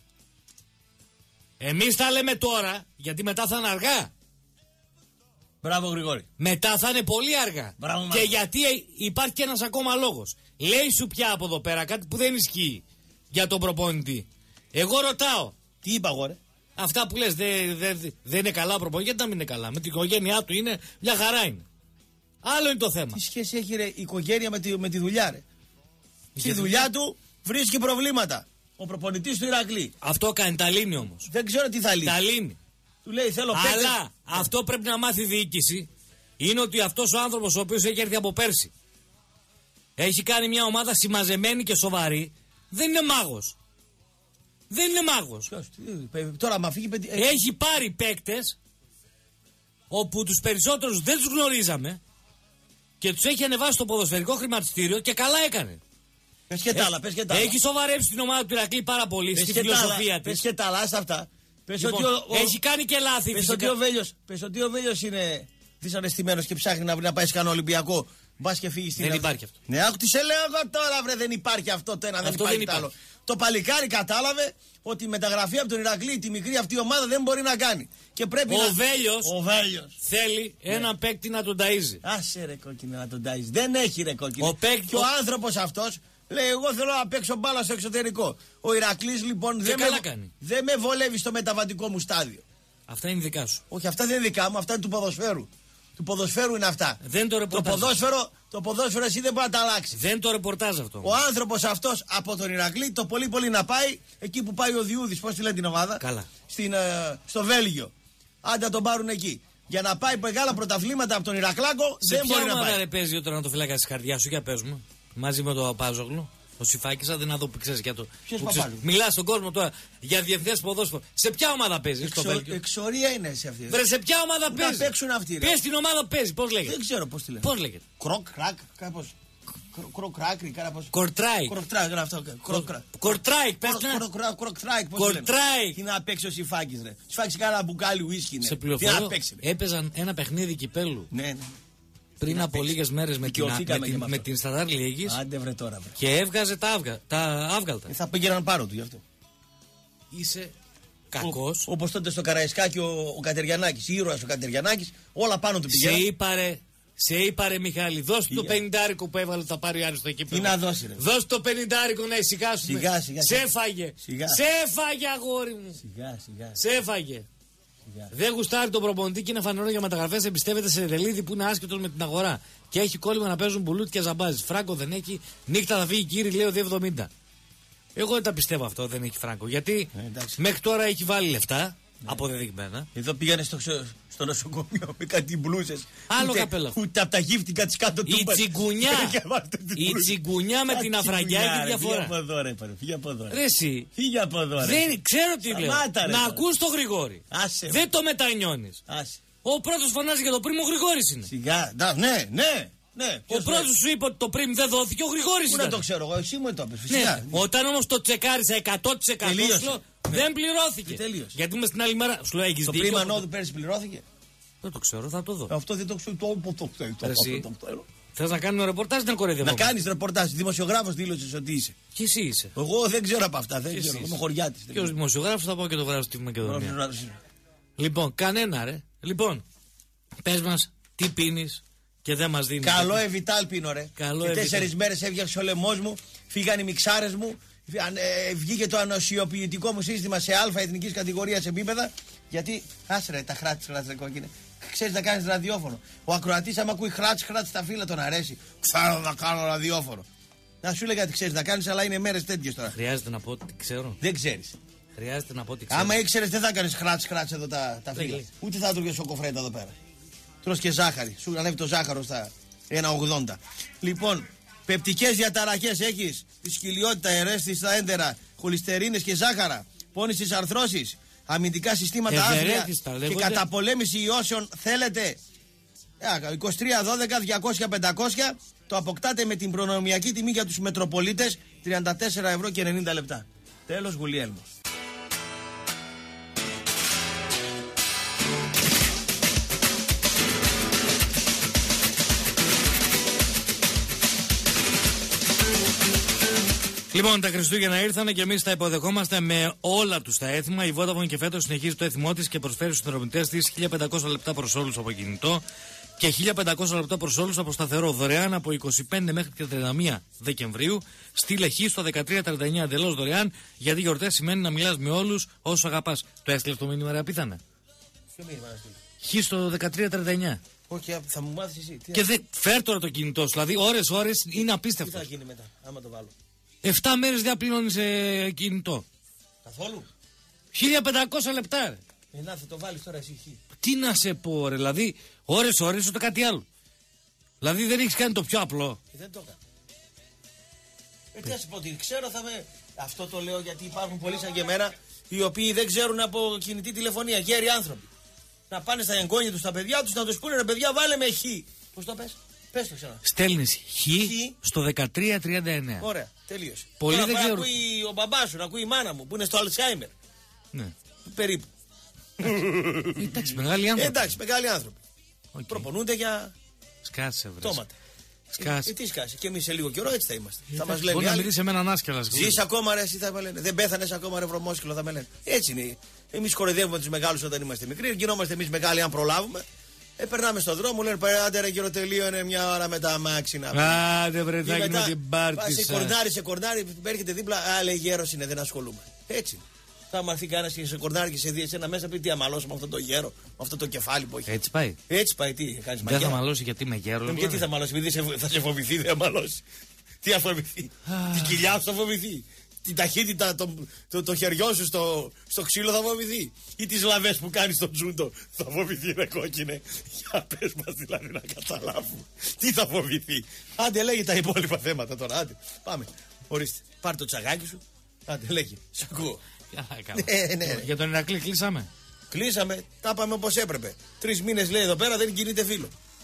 Εμείς τα λέμε τώρα, γιατί μετά θα είναι αργά. Μπράβο, Γρηγόρη. Μετά θα είναι πολύ αργά. Μπράβο, και Μάρκο. γιατί υπάρχει και ένας ακόμα λόγος. Λέει σου πια από εδώ πέρα κάτι που δεν ισχύει για τον προπονητή. Εγώ ρωτάω. Τι είπα εγώ, ρε. Αυτά που λες δεν δε, δε, δε είναι καλά ο προπονητής. Γιατί να μην είναι καλά. Με την οικογένειά του είναι μια χαρά είναι. Άλλο είναι το θέμα. Τι σχέση έχει ρε, η οικογένεια με τη, με τη δουλειά, ρε. Στη Γιατί- δουλειά του βρίσκει προβλήματα. Ο προπονητής του Ηρακλή. Αυτό κάνει, τα λύνει όμως. Δεν ξέρω τι θα λύσει. Τα λύνει. Του λέει θέλω παίκτες. Αλλά αυτό πρέπει να μάθει η διοίκηση. Είναι ότι αυτός ο άνθρωπος ο οποίος έχει έρθει από πέρσι, έχει κάνει μια ομάδα συμμαζεμένη και σοβαρή, δεν είναι μάγος. Δεν είναι μάγος. Ποιος, τι, ε, τώρα μα φύγει πέντε. ε, Έχει πάρει παίκτες όπου τους περισσότερους δεν τους γνωρίζαμε και τους έχει ανεβάσει στο ποδοσφαιρικό χρηματιστήριο και καλά έκανε. Πες και τα άλλα, πες και τα άλλα. Έχει σοβαρέψει την ομάδα του Ηρακλή πάρα πολύ Πες στη και τα άλλα, φιλοσοφία Πες της. και τα άλλα, άστα αυτά. Πες Λοιπόν, ότι ο, ο, έχει κάνει και λάθη πες φυσικά. ότι ο Βέλιος, πες ότι ο Βέλιος είναι δυσαναισθημένος και ψάχνει να, βρει να πάει σε κανένα Ολυμπιακό. Μπας και φύγει στην Δεν Ελλάδα. υπάρχει αυτό. Ναι, άκου τι σε λέω εγώ τώρα, βρε, δεν υπάρχει αυτό το ένα, δεν Αυτό υπάρχει δεν το άλλο. υπάρχει. Το παλικάρι κατάλαβε ότι η μεταγραφή από τον Ηρακλή, τη μικρή αυτή ομάδα δεν μπορεί να κάνει. Και πρέπει Ο να... Βέλιος Ο Βέλιος. θέλει έναν παίκτη να τον ταΐζει. Άσε ρε κόκκινε να τον τάεις. Δεν έχει ρε κόκκινε. Ο παίκ- Και ο ο- άνθρωπος αυτός λέει: εγώ θέλω να παίξω μπάλα στο εξωτερικό. Ο Ηρακλής λοιπόν δεν καλά με, κάνει. δεν με βολεύει στο μεταβατικό μου στάδιο. Αυτά είναι δικά σου. Όχι, αυτά δεν είναι δικά μου, αυτά είναι του ποδοσφαίρου. Του ποδοσφαίρου είναι αυτά. Δεν το Το ρεπορτάζ. ποδόσφαιρο, το ποδόσφαιρο εσύ δεν μπορεί να τα αλλάξει. Δεν το ρεπορτάζ αυτό. Ο άνθρωπος αυτός από τον Ηρακλή το πολύ πολύ να πάει εκεί που πάει ο Διούδης, πώς τη λένε την ομάδα. Καλά. Στην, ε, στο Βέλγιο. Άντε να τον πάρουν εκεί. Για να πάει μεγάλα πρωταθλήματα από τον Ηρακλάκο Σε δεν ποια μπορεί να ομάδα πάει. ρε παίζει ο τερματοφύλακας της καρδιάς σου, για πες μου. Μαζί με το Πάζογλου. Ο Σιφάκης, δεν να δω που ξέρεις για το. Ποιος που ξέρεις- Παπάζογλου? Μιλάς στον κόσμο τώρα για διεθνές ποδόσφαιρο. Σε ποια ομάδα παίζει στο Εξο, Βέλγιο. εξορία είναι σε αυτή. Βρε, σε ποια ομάδα Να παίζει. παίξουν αυτοί, ρε. Πες την ομάδα που παίζει, πώς λέγεται. Δεν ξέρω πώς τη λένε. Πώς λέγεται. Κροκ, κρακ, κάπως. Κροκράκρι, κάπως. Κορτράικ. Κορκτράικ, αυτό. Κροκράκ. Κορτράικ, πες να. Κορκτράικ, πώς τη λένε. Κορτράικ. Τι να παίξει ο Σιφάκης, ρε. Σιφάκης κάνει ένα μπουκάλι ουίσκι, ναι. Σε Τι πληροφορώ, να παίξει, ρε. έπαιζαν ένα παιχνίδι κυπέλου Ναι, ναι. πριν να από παίξει. λίγες μέρες με την, Δικαιωθήκαμε με και την, με με αυτό. την Σταδάρ Λιέγης Άντε βρε τώρα, βρε. και έβγαζε τα, αυγα, τα άβγαλτα. Ε, θα πήγαιναν πάνω του γι' αυτό. Είσαι κακός. Όπως τότε στο Καραϊσκάκι ο, ο Κατεριανάκης, ήρωας ο Κατεριανάκης, όλα πάνω του Σε πηγαίναν. είπαρε, σε είπαρε Μιχάλη, δώσ' του το Πήγα. πενηντάρικο που έβαλε θα πάρει ο Άρης στο κύπελο. Τι να δώσει, ρε. Δώσ' το πενηντάρικο να ησυχάσουμε. Σιγά, σιγά, Σε σιγά. έφαγε. Σιγά. Σε έφαγε αγόρι μου. Σιγά, σιγά. Σε έφαγε. σιγά. Δεν γουστάρει τον προπονητή και είναι φανερό για μεταγραφές. Εμπιστεύεται σε Δελίδη που είναι άσχετος με την αγορά. Και έχει κόλλημα να παίζουν μπουλούτ και ζαμπάζι. Φράγκο δεν έχει. Νύχτα θα φύγει κύριε, λέει ο δύο εβδομήντα. Εγώ δεν τα πιστεύω αυτό, δεν έχει φράγκο. Γιατί Ε, εντάξει. μέχρι τώρα έχει βάλει λεφτά. Αποδεδειγμένα. Εδώ πήγανε στο, ξε- στο νοσοκομείο με κάτι μπλούζες. Άλλο ούτε, καπέλο. Ούτε από τα γύφτικα της κάτω του Η πας. τσιγκουνιά. Και βάλτε τις Η μπλούζες. τσιγκουνιά με Α, την αφραγιά τσιγκουνιά, έχει ρε, διαφορά. Φύγε από εδώ ρε πάρε, φύγε από εδώ ρε. Ρε εσύ. Φύγε από εδώ ρε. Δεν ξέρω τι λέω. Σταμάτα, ρε, Να τώρα. ακούς το Γρηγόρη. Άσε, ρε. Δεν το μετανιώνεις. Άσε. Ο πρώτος φωνάζει για το πρίμο, ο Γρηγόρης είναι. Σιγά. Να, ναι, ναι. Ναι. Ο Ποιος πρώτος λέει? σου είπε ότι το πρίμ δεν δόθηκε, ο Γρηγόρης Πού ήταν. να το ξέρω εγώ, εσύ μου το είπες. Ναι, Φυσικά. όταν όμως το τσεκάρισα εκατό τοις εκατό Τελείωσε. σου λέω, Ναι. δεν πληρώθηκε. Και τελείωσε. Γιατί είμαι στην άλλη μέρα. Σου λέω, έχεις Το δίκιο. πρίμα νόδου πέρσι πληρώθηκε. Δεν το ξέρω, θα το δω. Αυτό δεν το ξέρω. Το το- το ξέρω. το- Ρε, το- εσύ. το- το- το- Θες να κάνουμε ρεπορτάζ, δεν κοροϊδεύω. Να κάνεις ρεπορτάζ. Δημοσιογράφος δήλωσες ότι είσαι. Και εσύ είσαι. Εγώ δεν ξέρω από αυτά. Δεν Και ξέρω. εσύ Είμαι είσαι. χωριάτης. Και ως δημοσιογράφος θα πάω και το βράδυ στη Μακεδονία. Λοιπόν, κανένα ρε. Λοιπόν, πες μας τι πίνεις, Και δεν μας δίνει. Καλό Εβιτάλ πίνω, ρε. Καλό και Εβιτάλ. τέσσερις μέρες έφτιαξε ο λαιμός μου, φύγανε οι μιξάρες μου, ε, βγήκε το ανοσιοποιητικό μου σύστημα σε α εθνικής κατηγορίας επίπεδα. Γιατί, άσε ρε, τα χράτς, χράτς, ρε κόκκινε. Ξέρεις να κάνεις ραδιόφωνο. Ο ακροατής, άμα ακούει χράτς, χράτς στα φύλλα, τον αρέσει. Ξέρω να κάνω ραδιόφωνο. Να σου έλεγα τι ξέρεις να κάνεις, αλλά είναι μέρες τέτοιες τώρα. Χρειάζεται να πω ότι ξέρω. Δεν ξέρεις. Χρειάζεται να πω ότι ξέρω. Άμα ήξερες, δεν θα κάνεις χράτς, χράτς εδώ τα, τα φύλλα. Ούτε θα έτρωγες σοκοφρέτα εδώ πέρα. Τρως και ζάχαρη. Σου ανέβει το ζάχαρο στα ένα ογδόντα. Λοιπόν, πεπτικές διαταραχές έχεις. Δυσκολιότητα, ερέστη στα έντερα, χολυστερίνες και ζάχαρα. Πόνοι στις αρθρώσεις. Αμυντικά συστήματα άθλια και καταπολέμηση ιώσεων θέλετε. είκοσι τρία δώδεκα διακόσια πεντακόσια. Το αποκτάτε με την προνομιακή τιμή για τους Μετροπολίτες, τριάντα τέσσερα ευρώ και ενενήντα λεπτά. Τέλος, Γουλιέλμος. Λοιπόν, τα Χριστούγεννα ήρθαν και εμείς τα υποδεχόμαστε με όλα τους τα έθιμα. Η Vodafone και φέτος συνεχίζει το έθιμό της και προσφέρει στους συνδρομητές της χίλια πεντακόσια λεπτά προς όλους από κινητό και χίλια πεντακόσια λεπτά προς όλους από σταθερό, δωρεάν από είκοσι πέντε μέχρι και τριάντα μία Δεκεμβρίου. Στείλε χ στο δεκατρία τριάντα εννιά εντελώς δωρεάν, γιατί γιορτές σημαίνει να μιλάς με όλους όσο αγαπάς. Το έστειλες το μήνυμα, ρε απίθανε. Ποιο μήνυμα να στείλω? Χ στο δεκατρία τριάντα εννιά. Όχι, θα μου μάθεις εσύ. Τι και δε, φέρ τώρα το κινητό σου, δηλαδή ώρες ώρες είναι απίστευτο. Τι θα γίνει μετά, άμα το βάλω? Εφτά μέρες δεν πληρώνεις ε, κινητό. Καθόλου? χίλια πεντακόσια λεπτά, ρε. Ε, να θα το βάλεις τώρα εσύ χ. Τι να σε πω, ρε, δηλαδή ώρες ώρες ούτε κάτι άλλο. Δηλαδή δεν έχεις κάνει το πιο απλό. Ε, δεν το έκανα. Ε, τι να σου πω, ότι ξέρω θα με... Αυτό το λέω γιατί υπάρχουν πολλοί σαν και εμένα οι οποίοι δεν ξέρουν από κινητή τηλεφωνία, γέροι άνθρωποι. Να πάνε στα εγγόνια τους, στα παιδιά τους, να τους πούνε, ρε παιδιά, βάλε με χ. Πώς το πες? Πες το ξανά. Στέλνεις χ, χ στο δεκατρία τριάντα εννιά. Ωραία, τελείωσε. Πολλοί τώρα δεν να ξέρουν. ακούει ο μπαμπάς σου, να ακούει η μάνα μου που είναι στο Αλτσχάιμερ. Ναι. Περίπου. Εντάξει, μεγάλοι άνθρωποι. Εντάξει, μεγάλοι άνθρωποι. Okay. Προπονούνται για σκάσε, βρες. πτώματα. Σκάσε. Ε, τι σκάσε. Και εμείς σε λίγο καιρό έτσι θα είμαστε. Ε, θα μας λένε. Μπορεί να μιλήσει σε μένα άσκελα. Ζεις ακόμα, ρε, εσύ θα με λένε. Δεν πέθανες ακόμα, ρε, βρωμόσκυλο, θα με λένε. Έτσι είναι. Εμείς κοροϊδεύουμε τους μεγάλους όταν είμαστε μικροί. Γινόμαστε εμείς μεγάλοι αν προλάβουμε. Ε, περνάμε στον δρόμο, λένε άντε ρε γεροτελείο, είναι μια ώρα με τα αμάξι να πει. Άντε βρε, θα γίνουμε την πάρτι σας. Σε κορνάρι, σε κορνάρι, έρχεται δίπλα, α, λέει γέρος είναι, δεν ασχολούμαι. Έτσι είναι. Θα μ' έρθει κανένας και σε κορνάρι και σε δει εσένα μέσα, πει τι αμαλώσω με αυτό το γέρο, με αυτό το κεφάλι που έχει. Έτσι πάει. Έτσι πάει, τι κάνεις μαγιά. Δεν θα μαλώσει γιατί είμαι γέρο. Ε, γιατί θα μαλώσει, επειδή σε, θα σε φοβηθεί, δεν θα μαλώσει. Τι θα φοβηθεί, την κοιλιά σου θα φοβηθεί. Την ταχύτητα των το, το χεριών σου στο, στο ξύλο θα φοβηθεί. Ή τις λαβές που κάνει στο τζούντο θα φοβηθεί, ρε κόκκινε. Για πες μας δηλαδή να καταλάβουμε. Τι θα φοβηθεί. Άντε λέγει τα υπόλοιπα θέματα τώρα. Άντε πάμε. Ορίστε. Πάρε το τσαγάκι σου. Άντε λέγει. Σ' ακούω. Ναι, ναι. Για τον Ηρακλή κλείσαμε. Κλείσαμε. Τα πάμε όπως έπρεπε. Τρεις μήνες λέει εδώ πέρα δεν κινείται φίλο.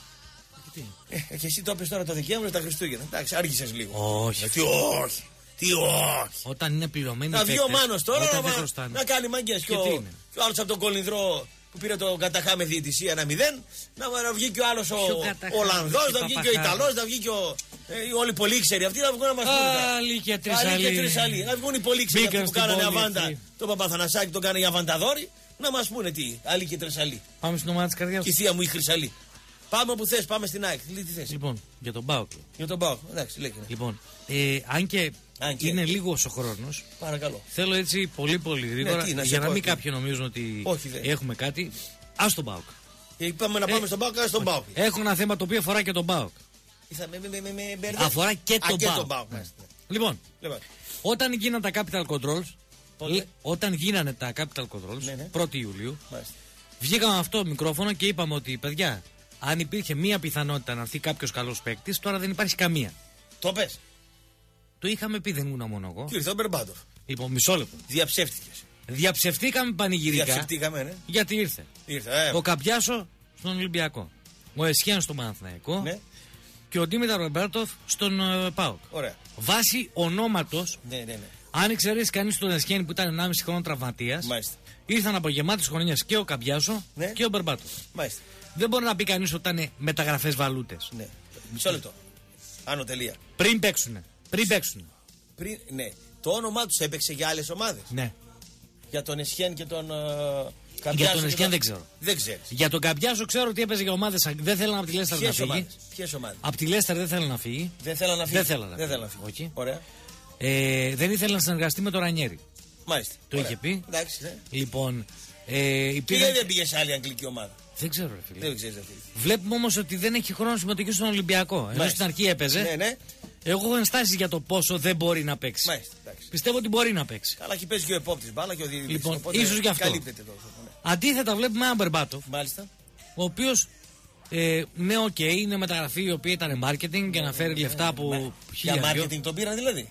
Ε, και εσύ το έπες τώρα το Δεκέμβριο τα Χριστούγεννα. Εντάξει, άργησες λίγο. Όχι. Τι όχι. Τι όχι. Όταν είναι πληρωμένοι. Να βγει ο Μάνος τώρα να, να, να κάνει μαγκές. Και, και, ο, και ο άλλος από τον Κολυνδρό που πήρε το καταχά με διαιτησία ένα μηδέν. Να, να βγει και ο άλλος ο Ολλανδός, να βγει και ο Ιταλός, να βγει και ο, ε, όλοι οι πολύξεροι. Αυτοί να βγουν να μας πούνε. Άλλοι και τρισαλοί. Να βγουν οι πολύξεροι που κάνανε αβάντα. Το Παπαθανασάκη τον κάνει για αβανταδόρη. Να μας πούνε τι. Άλλοι και τρισαλοί. Πάμε στην ομάδα της καρδιάς. Και η θεία μου η Χρυσαλή. Πάμε όπου θες, πάμε στην ΑΕΚ. Λοιπόν, για τον ΠΑΟΚ. Για τον ΠΑΟΚ, εντάξει, λέγε. Λοιπόν, ε, αν και, αν και είναι λίγος ο χρόνος. Παρακαλώ. Θέλω έτσι πολύ πολύ γρήγορα, ναι, να για να μην κάποιοι νομίζουν ότι όχι, έχουμε κάτι. Ας τον ΠΑΟΚ. Ε, πάμε να πάμε ε, στον ΠΑΟΚ, ας τον ΠΑΟΚ. Έχω ένα θέμα το οποίο αφορά και τον ΠΑΟΚ. Με, με, με, με, αφορά και τον Α, ΠΑΟΚ. Ναι. Λοιπόν, λοιπόν, όταν γίνανε τα capital controls, Πότε? όταν γίνανε τα capital controls, ναι, ναι. πρώτη Ιουλίου, μάλιστα. Βγήκαμε αυτό το μικρόφωνο και είπαμε ότι παιδιά, αν υπήρχε μία πιθανότητα να έρθει κάποιος καλός παίκτης, τώρα δεν υπάρχει καμία. Το πες. Το είχαμε πει, δεν ήμουν μόνο εγώ. Και ήρθε ο Μπερμπάντοφ. Λοιπόν, μισό λεπτό. Διαψεύτηκες. Διαψευτήκαμε πανηγυρικά. Διαψευτήκαμε, ναι. Γιατί ήρθε. ήρθε ε. Ο Καπιάσο στον Ολυμπιακό. Ο Εσχέν στον Παναθηναϊκό. Ναι. Και ο Ντίμητρα Ρομπέρτοφ στον uh, ΠΑΟΚ. Ωραία. Βάσει ονόματος. Ναι, ναι, ναι. Αν εξαιρέσει κανείς τον Εσχέν που ήταν ενάμιση χρόνο τραυματίας. Ήρθαν από γεμάτες χρονιές και ο Καπιάσο ναι. και ο Μπερμπάτοφ. Μάλιστα. Δεν μπορεί να πει κανείς ότι ήταν μεταγραφές βαλούτες. Ναι. Μισό λεπτό. Άνω τελεία. Πριν παίξουνε. Πριν παίξουνε. Πριν, ναι. Το όνομά τους έπαιξε για άλλες ομάδες. Ναι. Για τον Εσχέν και τον. Uh, Για τον Εσκέν δεν ξέρω. Δεν ξέρει. Για τον Καμπιάσο ξέρω ότι έπαιζε για ομάδες. Δεν θέλανε από τη Λέστερ να φύγει. Ποιες ομάδες? Από τη Λέστερ δεν θέλανε να φύγει. Δεν θέλανε να φύγει. Δεν θέλανε να, δεν θέλανε να φύγει. Okay. Ωραία. Ε, δεν ήθελε να συνεργαστεί με τον Ρανιέρη. Μάλιστα. Το Ωραία. είχε πει. Εντάξει, ναι. Λοιπόν. Ε, υπήρχε... Και γιατί δεν πήγε σε άλλη αγγλική ομάδα? Δεν ξέρω, ρε φίλε. Δεν ξέρεις, φίλε. Βλέπουμε όμως ότι δεν έχει χρόνο συμμετοχή στον Ολυμπιακό. Ενώ στην αρχή έπαιζε. Ναι, ναι. Εγώ έχω ενστάσεις για το πόσο δεν μπορεί να παίξει. Μάλιστα, πιστεύω ότι μπορεί να παίξει. Καλά, και παίζει και ο επόπτης μπάλα και ο διαιτητής. Λοιπόν, ίσως γι' αυτό. Καλύπτεται εδώ. Ναι. Αντίθετα, βλέπουμε έναν Μπερμπάτοφ. Μάλιστα. Ο οποίος. Ε, ναι, οκ, okay, είναι μεταγραφή η οποία ήταν marketing και να φέρει λεφτά από χίλια. Για marketing τον πήραν δηλαδή.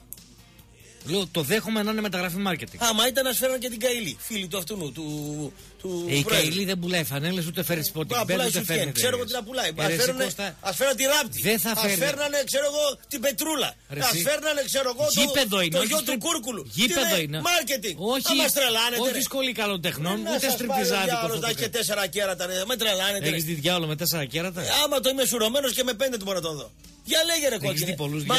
Λέω, το δέχομαι να είναι μεταγραφή marketing. Άμα ήταν να σφέραν και την Καηλή, φίλη του αυτού του. του ε, η Καηλή δεν πουλάει φανέλες ούτε φέρει σπότικ. Δεν πουλάει σουτιέν, ξέρω εγώ τι να πουλάει. Ας φέρναν τη Ράπτη. Ας φέρνανε, ξέρω εγώ, την Πετρούλα. Ας φέρνανε, ξέρω εγώ, γήπεδο είναι, το γιο του Κούρκουλου. Γήπεδο είναι. Μάρκετινγκ. Όχι σχολή καλοτεχνών, ούτε στριπτιζάδικο. Να έχει και τέσσερα κέρατα, με τρελάνετε. Έχεις δει διάολο με τέσσερα κέρατα? Άμα το είμαι σουρωμένος και με πέντε του μπορώ να το δω. Για λέγε ρε κόκκινε.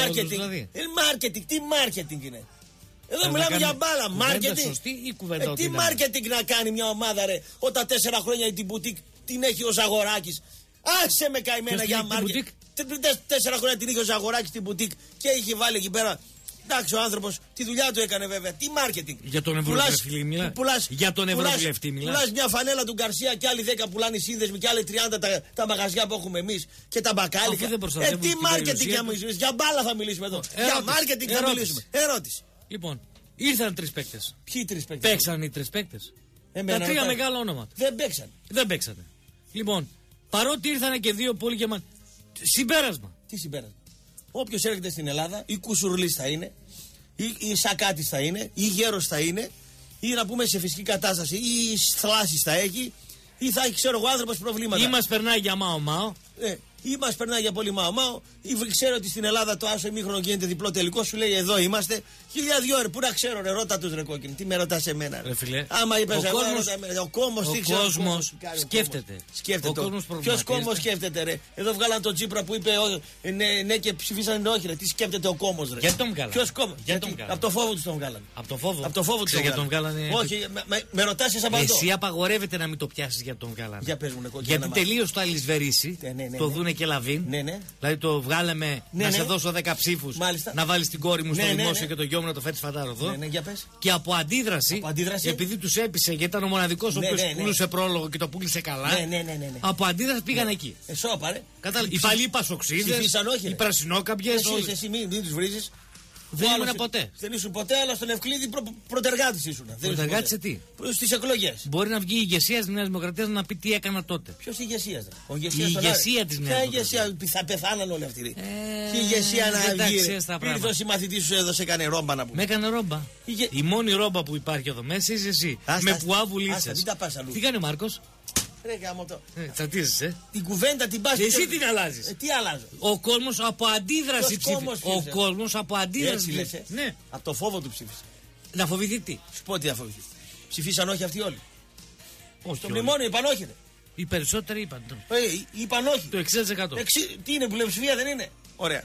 Μάρκετινγκ. Τι μάρκετινγκ είναι? Εδώ μιλάμε για μπάλα. Μάρκετινγκ. Ε, τι μάρκετινγκ να κάνει μια ομάδα, ρε, όταν τέσσερα χρόνια την μπουτίκ την έχει ο Ζαγοράκης. Άσε με καημένα για μάρκετινγκ. Τέσσερα χρόνια την είχε ο Ζαγοράκης την μπουτίκ και είχε βάλει εκεί πέρα. Εντάξει, ο άνθρωπος τη δουλειά του έκανε βέβαια. Τι μάρκετινγκ. Για τον Ευρωβουλευτή μιλά. Για τον Ευρωβουλευτή μιλά. Πουλάς μια φανέλα του Γκαρσία και άλλοι δέκα πουλάνε οι σύνδεσμοι και άλλοι τριάντα τα, τα μαγαζιά που έχουμε εμείς και τα μπακάλικα. Ε, τι μάρκετινγκ για μιλήσουμε. Για μπάλα θα μιλήσουμε εδώ. Για μάρκετινγκ θα μιλήσουμε. Ερώτηση. Λοιπόν, ήρθαν τρεις παίκτες. Ποιοι τρεις παίκτες? Παίξαν οι τρεις παίκτες. Τα τρία μεγάλα ονόματα. Δεν παίξαν. Δεν παίξανε. Λοιπόν, παρότι ήρθαν και δύο πολύ γεμάτοι. Συμπέρασμα. Τι συμπέρασμα? Όποιος έρχεται στην Ελλάδα, ή Κουσουρλής θα είναι, ή, ή Σακάτης θα είναι, ή Γέρος θα είναι, ή να πούμε σε φυσική κατάσταση, ή θλάσσης θα έχει, ή θα έχει, ξέρω εγώ, άνθρωπος προβλήματα. Ή μας περνάει για μάο μάο. Ε, ή μας περνάει για πολύ μάο μάο, ή ξέρω ότι στην Ελλάδα το άσο ημίχρονο γίνεται διπλό τελικό, σου λέει εδώ είμαστε. Χίλια δυο ώρες, πού να ξέρω, ρε, ρώτα τους ρε κόκκινοι, τι με ρωτάς εμένα. Ρε φίλε, άμα είπες ο εγώ, κόσμος, ρώτα, ο κόμμος, ο τι ξέρω, κόσμος σκέφτεται. Σκέφτεται. Ποιος κόμμος σκέφτεται, ρε? Εδώ βγάλαν τον Τσίπρα που είπε ναι, ναι, ναι και ψηφίσανε όχι, ρε. Τι σκέφτεται ο κόμμος, ρε? Γιατί τον βγάλανε? Ποιος κόμμος? Από το φόβο του τον βγάλανε. Από το φόβο, από το φόβο του τον βγάλανε. Όχι, με ρωτάς εσείς απαντώ. Εσύ απαγορεύεται να μην το πιάσεις γιατί τον βγάλανε. Για πες μου, ναι, γιατί τελείως το αλυσβερίσει, το δούνε και Λαβίν. Δηλαδή το βγάλαμε να σε δώσω δέκα ψήφους, να βάλεις την κόρη μου στο δημόσιο και το γιο μου να το φέρεις φαντάρο εδώ. Και από αντίδραση, επειδή τους έπεισε γιατί ήταν ο μοναδικός ο οποίος πούλησε πρόλογο και το πούλησε καλά. Από αντίδραση πήγαν εκεί. Εσώπα, οι παλιοί πασοξίδες, οι πρασινόκαπιες. Εσύ μην τους βρίζεις. Δεν ήμουν ποτέ. Δεν ήσουν ποτέ, αλλά στον Ευκλήδη προ, πρωτεργάτης ήσουν. Πρωτεργάτης σε τι? Στις εκλογές. Μπορεί να βγει η ηγεσία της Νέας Δημοκρατίας να πει τι έκανα τότε. Ποιος η ηγεσία? Η ηγεσία της Νέας Δημοκρατίας. Ποια ηγεσία? Θα πεθάναν όλοι αυτοί. Τι ηγεσία να βγει? Ήρθε ο συμμαθητής σου εδώ, σε έκανε ρόμπα να πούμε. Με έκανε ρόμπα. Η μόνη ρόμπα που υπάρχει εδώ μέσα είσαι εσύ. Με πουά βουλίτσες. Τι κάνει ο Μάρκος? Ρε γάμο το. Ε, τσατίζεσαι. Την κουβέντα την πας. Εσύ την αλλάζεις. Ε, τι αλλάζω? Ο κόσμος από αντίδραση ψήφισε. Ο κόσμος από αντίδραση ψήφισε. Ναι. Από το φόβο του ψήφισε. Να φοβηθεί τι? Σου πω τι να φοβηθεί. Ψηφίσαν όχι αυτοί όλοι. Όχι. Το μνημόνιο είπαν όχι. Οι περισσότεροι είπαν. Ε, είπαν όχι. Το εξήντα τοις εκατό. Εξι... Τι είναι, πλειοψηφία δεν είναι? Ωραία.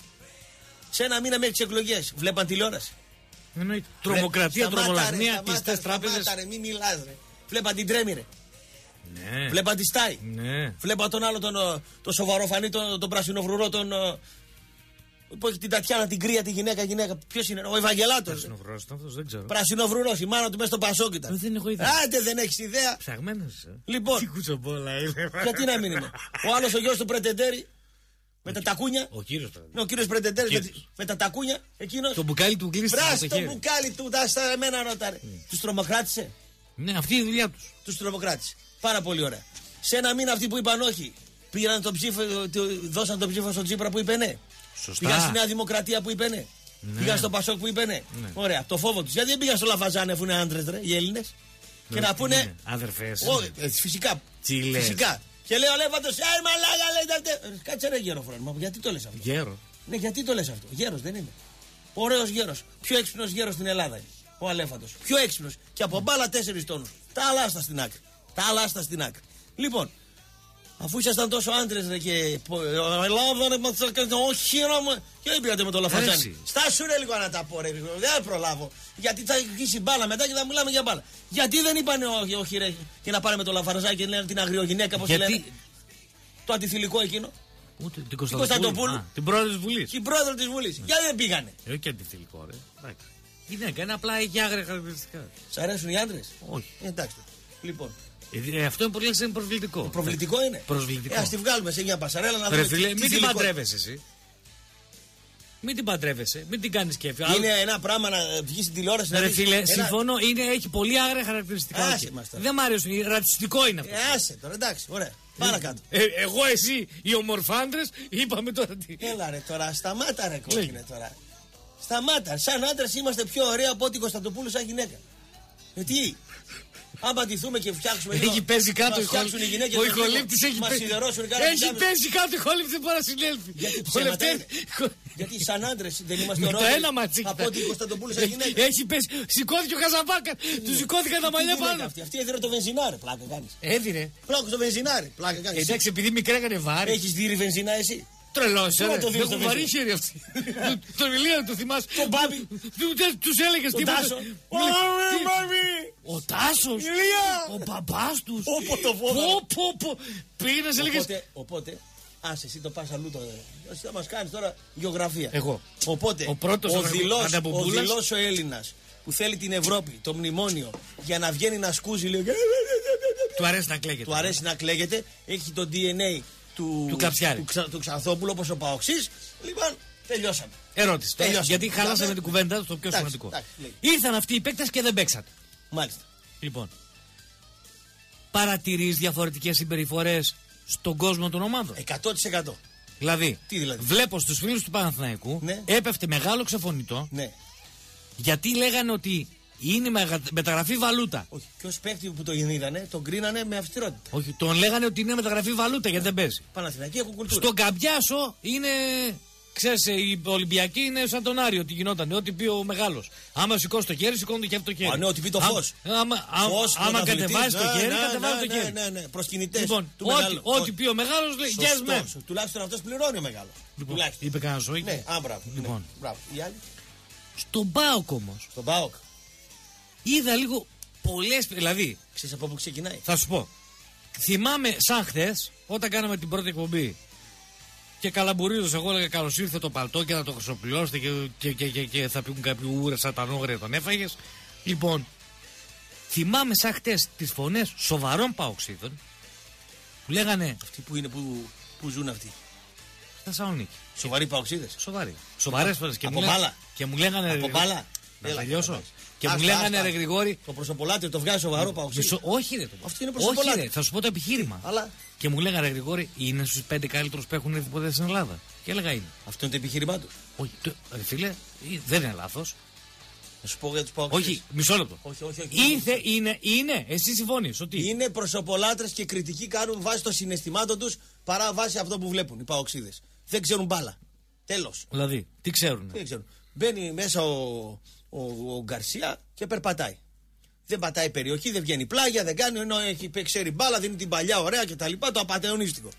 Σε ένα μήνα μέχρι τις εκλογές βλέπαν τηλεόραση. Εννοείται. Τρομοκρατία, τρομολαγνία, πιστές τράπεζες. Μην μιλάς, ρε. Βλέπαν την Τρέμη, ρε. Ναι. Βλέπα τη Στάι. Ναι. Βλέπα τον άλλο τον, τον σοβαρόφανη, τον, τον πρασινοφρουρό, τον. Που έχει την Τατιάνα, την κρύα, τη γυναίκα, γυναίκα. Ποιος είναι, ο Ευαγγελάτος. Πρασινοφρουρός ήταν αυτός, δεν ξέρω. Πρασινοφρουρός, η μάνα του μέσα στο Πασόκ ήταν. Δεν έχω ιδέα. Άντε, δεν έχεις ιδέα. Ψαγμένος. Ε. Λοιπόν. Τι κουτσομπόλα είναι. Γιατί να μην είναι. Ο άλλος ο γιος του Πρετεντέρη. Με τα τακούνια. Ο κύριος Πρετεντέρη. Ο κύριος Πρετεντέρη με, με τα τακούνια. Εκείνος. Το μπουκάλι του κλείστηκε. Βράσ το μπουκάλι του, τα στα εμένα ρωτάρε. Τους τρομοκράτησε. Ναι, αυτή η δουλειά τους. Τους τρομοκράτησε. Πάρα πολύ ωραία. Σε ένα μήνα αυτοί που είπαν όχι, πήγαν τον ψήφο, δώσαν τον ψήφο στον Τσίπρα που είπε ναι. Σωστά. Πήγαν στη Νέα Δημοκρατία που είπε ναι. Ναι. Πήγαν στο Πασόκ που είπε ναι. Ναι. Ωραία, το φόβο τους. Γιατί δεν πήγαν στο Λαφαζάνε αφού είναι άντρες, ρε, οι Έλληνες. Ναι, και να πούνε. Ναι. Αδερφές. Ε, φυσικά. Τσίλες. Φυσικά. Και λέει ο Λέβαντος, άι μαλάκα λέτε. Κάτσε ρε γέρο, φρόνημα. Γιατί το λες αυτό? Γέρο. Ναι, γιατί το λες αυτό? Γέρος δεν είναι. Ωραίος γέρος. Πιο έξυπνος γέρος στην Ελλάδα είναι. Ο Αλέφαντος. Πιο έξυπνος. Και από μπάλα τέσσερις τόνους. Τα αλάστα στην άκρη. Τα αλάστα στην άκρη. Λοιπόν, Αφού ήσασταν τόσο άντρες και. Ελλάδα, ρε, ματσακά, όχι, ρε, μου. Και δεν πήγατε με το Λαφαζάνι. Στάσου ρε λίγο να τα πω, ρε. Δεν προλάβω. Γιατί θα κλείσει μπάλα μετά και θα μιλάμε για μπάλα. Γιατί δεν είπανε όχι, όχι, ρε, και να πάρε με το Λαφαζάνι και λένε την αγριογυναίκα, πώς λένε. Το αντιθυλικό εκείνο. Ούτε την Κωνσταντοπούλου. Την πρόεδρο τη Βουλή. Την πρόεδρο τη Βουλή. Γιατί δεν πήγανε. Ε, όχι αντιθυλικό, ρε. Γυναίκα, είναι απλά έχει άγρια χαρακτηριστικά. Σ' αρέσουν οι άντρες? Όχι. Ε, εντάξει. Λοιπόν. Ε, αυτό είναι πολύ είναι προσβλητικό. Ε, προβλητικό είναι. Προσβλητικό. Ε, ας τη βγάλουμε σε μια πασαρέλα να δούμε. Ρε φίλε, μην την παντρεύεσαι εσύ. Μην την παντρεύεσαι, μην την κάνεις κέφι. Είναι Άλλο... ένα πράγμα να βγει στην τηλεόραση να Ρε φίλε, ένα... συμφωνώ, είναι, έχει πολύ άγρια χαρακτηριστικά. Άσε, δεν μ' αρέσουν, ρατσιστικό είναι αυτό. Ε, άσε τώρα, εντάξει, ωραία. Πάρα κάτω. Ε, εγώ, εσύ, οι ομορφάντρες, είπαμε τώρα τι. Έλα ρε τώρα, σταμάτα ρε κόκκινε τώρα. Σταμάτα, σαν άντρας είμαστε πιο ωραίοι από ό,τι Κωνσταντοπούλου σαν γυναίκα. Ε, τι. Άμα ντυθούμε και φτιάξουμε. Έχει πέσει κάτω οι γυναίκες. Ο ηχολήπτης έχει πέσει. Έχει πέσει κάτω η ηχολήπτη που να συνέλθει. Γιατί ψέματα είναι. Γιατί σαν άντρες δεν είμαστε ωραίοι από ό,τι Κωνσταντοπούλου σαν γυναίκα. Έχει πέσει. Σηκώθηκε ο Καζαμπάκα. Του σηκώθηκαν τα μαλλιά πάνω. Αυτή έδιρε το βενζινάρι. Πλάκα κάνει. Έδιρε. Πλάκα στο βενζινάρι. Πλάκα κάνει. Εντάξει, επειδή μικρά έκανε βάρη. Έχει δει βενζινά εσύ. Τρελός, ε, δεν έχουν βαρύ χέρι αυτοί. Τον Ηλία του θυμάσαι. Τον Μπάμπη. Τους έλεγες τίποτα. Ο Τάσος. Ο μπαμπάς τους. Πήγαινες έλεγες. Οπότε, ας εσύ το πας αλλού τώρα. Εσύ θα μας κάνεις τώρα γεωγραφία. Εγώ. Οπότε, ο πρώτος ο δειλός ο Έλληνας που θέλει την Ευρώπη, το μνημόνιο, για να βγαίνει να σκούζει λίγο. Του αρέσει να κλαίγεται. Του αρέσει να κλαίγεται. Έχει το ντι εν έι του, του, του, ξα, του Ξανθόπουλου όπως ο Παοξής. Λοιπόν, τελειώσαμε. Ερώτηση. Τελειώσαμε. Γιατί χάλασαμε την κουβέντα στο πιο σημαντικό. Ήρθαν αυτοί οι παίκτες και δεν παίξατε. Μάλιστα. Λοιπόν, παρατηρείς διαφορετικές συμπεριφορές στον κόσμο των ομάδων? εκατό τοις εκατό. Δηλαδή, Τι δηλαδή? Βλέπω στους φίλους του Παναθηναϊκού, ναι, έπεφτε μεγάλο ξεφωνητό, ναι, γιατί λέγανε ότι είναι μεταγραφή βαλούτα. Όχι. Και ως παίκτη που το είδανε, τον κρίνανε με αυστηρότητα. Όχι, τον λέγανε ότι είναι μεταγραφή βαλούτα γιατί δεν παίζει. Παναθηναϊκή έχουν κουλτούρα. Στον Καμπιάσο είναι. Ξέρεις, οι Ολυμπιακοί είναι σαν τον Άριο, ότι γινόταν. Ό,τι πει ο μεγάλος. Άμα σηκώσει το χέρι, σηκώνει το χέρι το χέρι. Α, ναι, ό,τι πει το φως. Άμα, άμα, άμα κατεβάζει το χέρι, κατεβάζει το χέρι. Ναι, ναι, ναι. Προσκυνητές. Λοιπόν, ό,τι πει ο μεγάλος λέει yes man. Τουλάχιστον αυτός πληρώνει ο μεγάλος. Είπε κανένα ζωή. Ναι, α, μπράβο. Λοιπόν, οι άλλοι. Στον ΠΑΟΚ όμως. Στον ΠΑΟΚ. Είδα λίγο πολλές. Δηλαδή. Ξέρεις από πού ξεκινάει? Θα σου πω. Θυμάμαι σαν χθες, όταν κάναμε την πρώτη εκπομπή και καλαμπουρίζος, εγώ έλεγα καλώς ήρθε το παλτό και θα το χρησιμοποιώσετε και, και, και, και, και θα πούν κάποιοι ούρες σατανόγρια τον έφαγες. Λοιπόν, θυμάμαι σαν χθες τις φωνές σοβαρών παοξίδων που λέγανε. Αυτοί που είναι, που, που ζουν αυτοί. Στα Θεσσαλονίκη. Σοβαροί παοξίδες. Σοβαροί. Σοβαρές φορές. Από μπάλα. Και μου λέγανε. Από μπάλα. Να τελειώσω. Και μου λέγανε ρε Γρηγόρη. Το προσωπολάτριο το βγάζει σοβαρό παοξίδι. Όχι ρε. Αυτό είναι προσωπολάτριο. Όχι ρε, θα σου πω το επιχείρημα. Αλλά... Και μου λέγανε ρε Γρηγόρη, είναι στους πέντε καλύτερους που έχουν έρθει ποτέ στην Ελλάδα. Και έλεγα είναι. Αυτό είναι το επιχείρημά του. Όχι, το, ρε φίλε, δεν είναι λάθος. Να σου πω για τους παοξίδες. Όχι, μισό λεπτό. Όχι, όχι, όχι. Ήρθε, είναι, είναι. Εσύ συμφωνείς ότι. Είναι προσωπολάτρες και κριτικοί κάνουν βάση των συναισθημάτων τους παρά βάση αυτό που βλέπουν οι παοξίδες. Δεν ξέρουν μπάλα. Τέλος. Δηλαδή, τι ξέρουν. Τι ξέρουν. Μπαίνει μέσα ο, ο, ο Γκαρσία και περπατάει. Δεν πατάει περιοχή, δεν βγαίνει πλάγια, δεν κάνει, ενώ έχει, ξέρει μπάλα, δίνει την παλιά ωραία κτλ. Το απατεωνίστικο.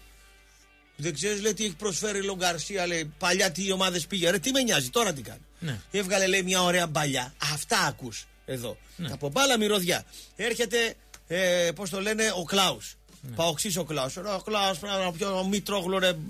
Δεν ξέρει, λέει, τι έχει προσφέρει ο Γκαρσία, λέει, παλιά τι ομάδες πήγε. Ρε, τι με νοιάζει, τώρα τι κάνει. Ναι. Έβγαλε, λέει, μια ωραία μπαλιά. Αυτά ακούς εδώ. Ναι. Από μπάλα μυρωδιά. Έρχεται, ε, πώς το λένε, ο Κλάους. Ναι. Παοξής ο Κλάους. Ο Κλάους πρέπει να πιω Μητρόγλου, ρε,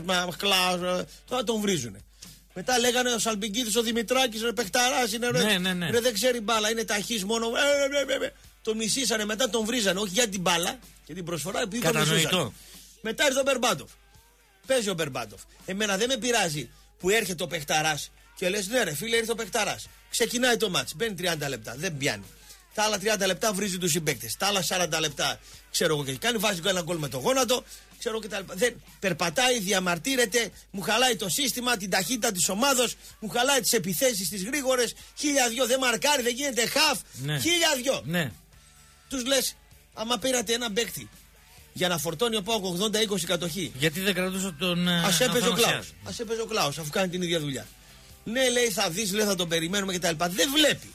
Κλάους. Τώρα τον βρίζουνε. Μετά λέγανε ο Σαλπικίδης, ο Δημητράκης, ο παιχταράς είναι. Ναι, ναι, ναι. Ρε, δεν ξέρει μπάλα, είναι ταχύς μόνο. Ε, ε, ε, ε. Τον μισήσανε, μετά τον βρίζανε. Όχι για την μπάλα και την προσφορά, επειδή τον μισούσανε. Μετά ήρθε ο Μπερμπάντοφ. Παίζει ο Μπερμπάντοφ. Εμένα δεν με πειράζει που έρχεται ο παιχταράς και λες ναι, ρε φίλε, ήρθε ο παιχταράς. Ξεκινάει το μάτς, μπαίνει τριάντα λεπτά, δεν πιάνει. Τα άλλα τριάντα λεπτά βρίζει τους συμπαίκτες. Τα άλλα σαράντα λεπτά ξέρω εγώ και κάνει, βάζει ένα γκολ με το γόνατο. Ξέρω και τα λοιπά. Δεν περπατάει, διαμαρτύρεται, μου χαλάει το σύστημα, την ταχύτητα της ομάδος, μου χαλάει τις επιθέσεις τις γρήγορες. Χίλια δυο, δεν μαρκάρει, δεν γίνεται χαφ. Ναι. Χίλια δυο. Ναι. Τους λες, άμα πήρατε έναν παίκτη για να φορτώνει ο ΠΑΟΚ ογδόντα είκοσι κατοχή. Γιατί δεν κρατούσε τον. Ας έπαιζε ο Κλάους. Ας έπαιζε ο Κλάους, αφού κάνει την ίδια δουλειά. Ναι, λέει, θα δεις, λέει, θα τον περιμένουμε κτλ. Δεν βλέπει.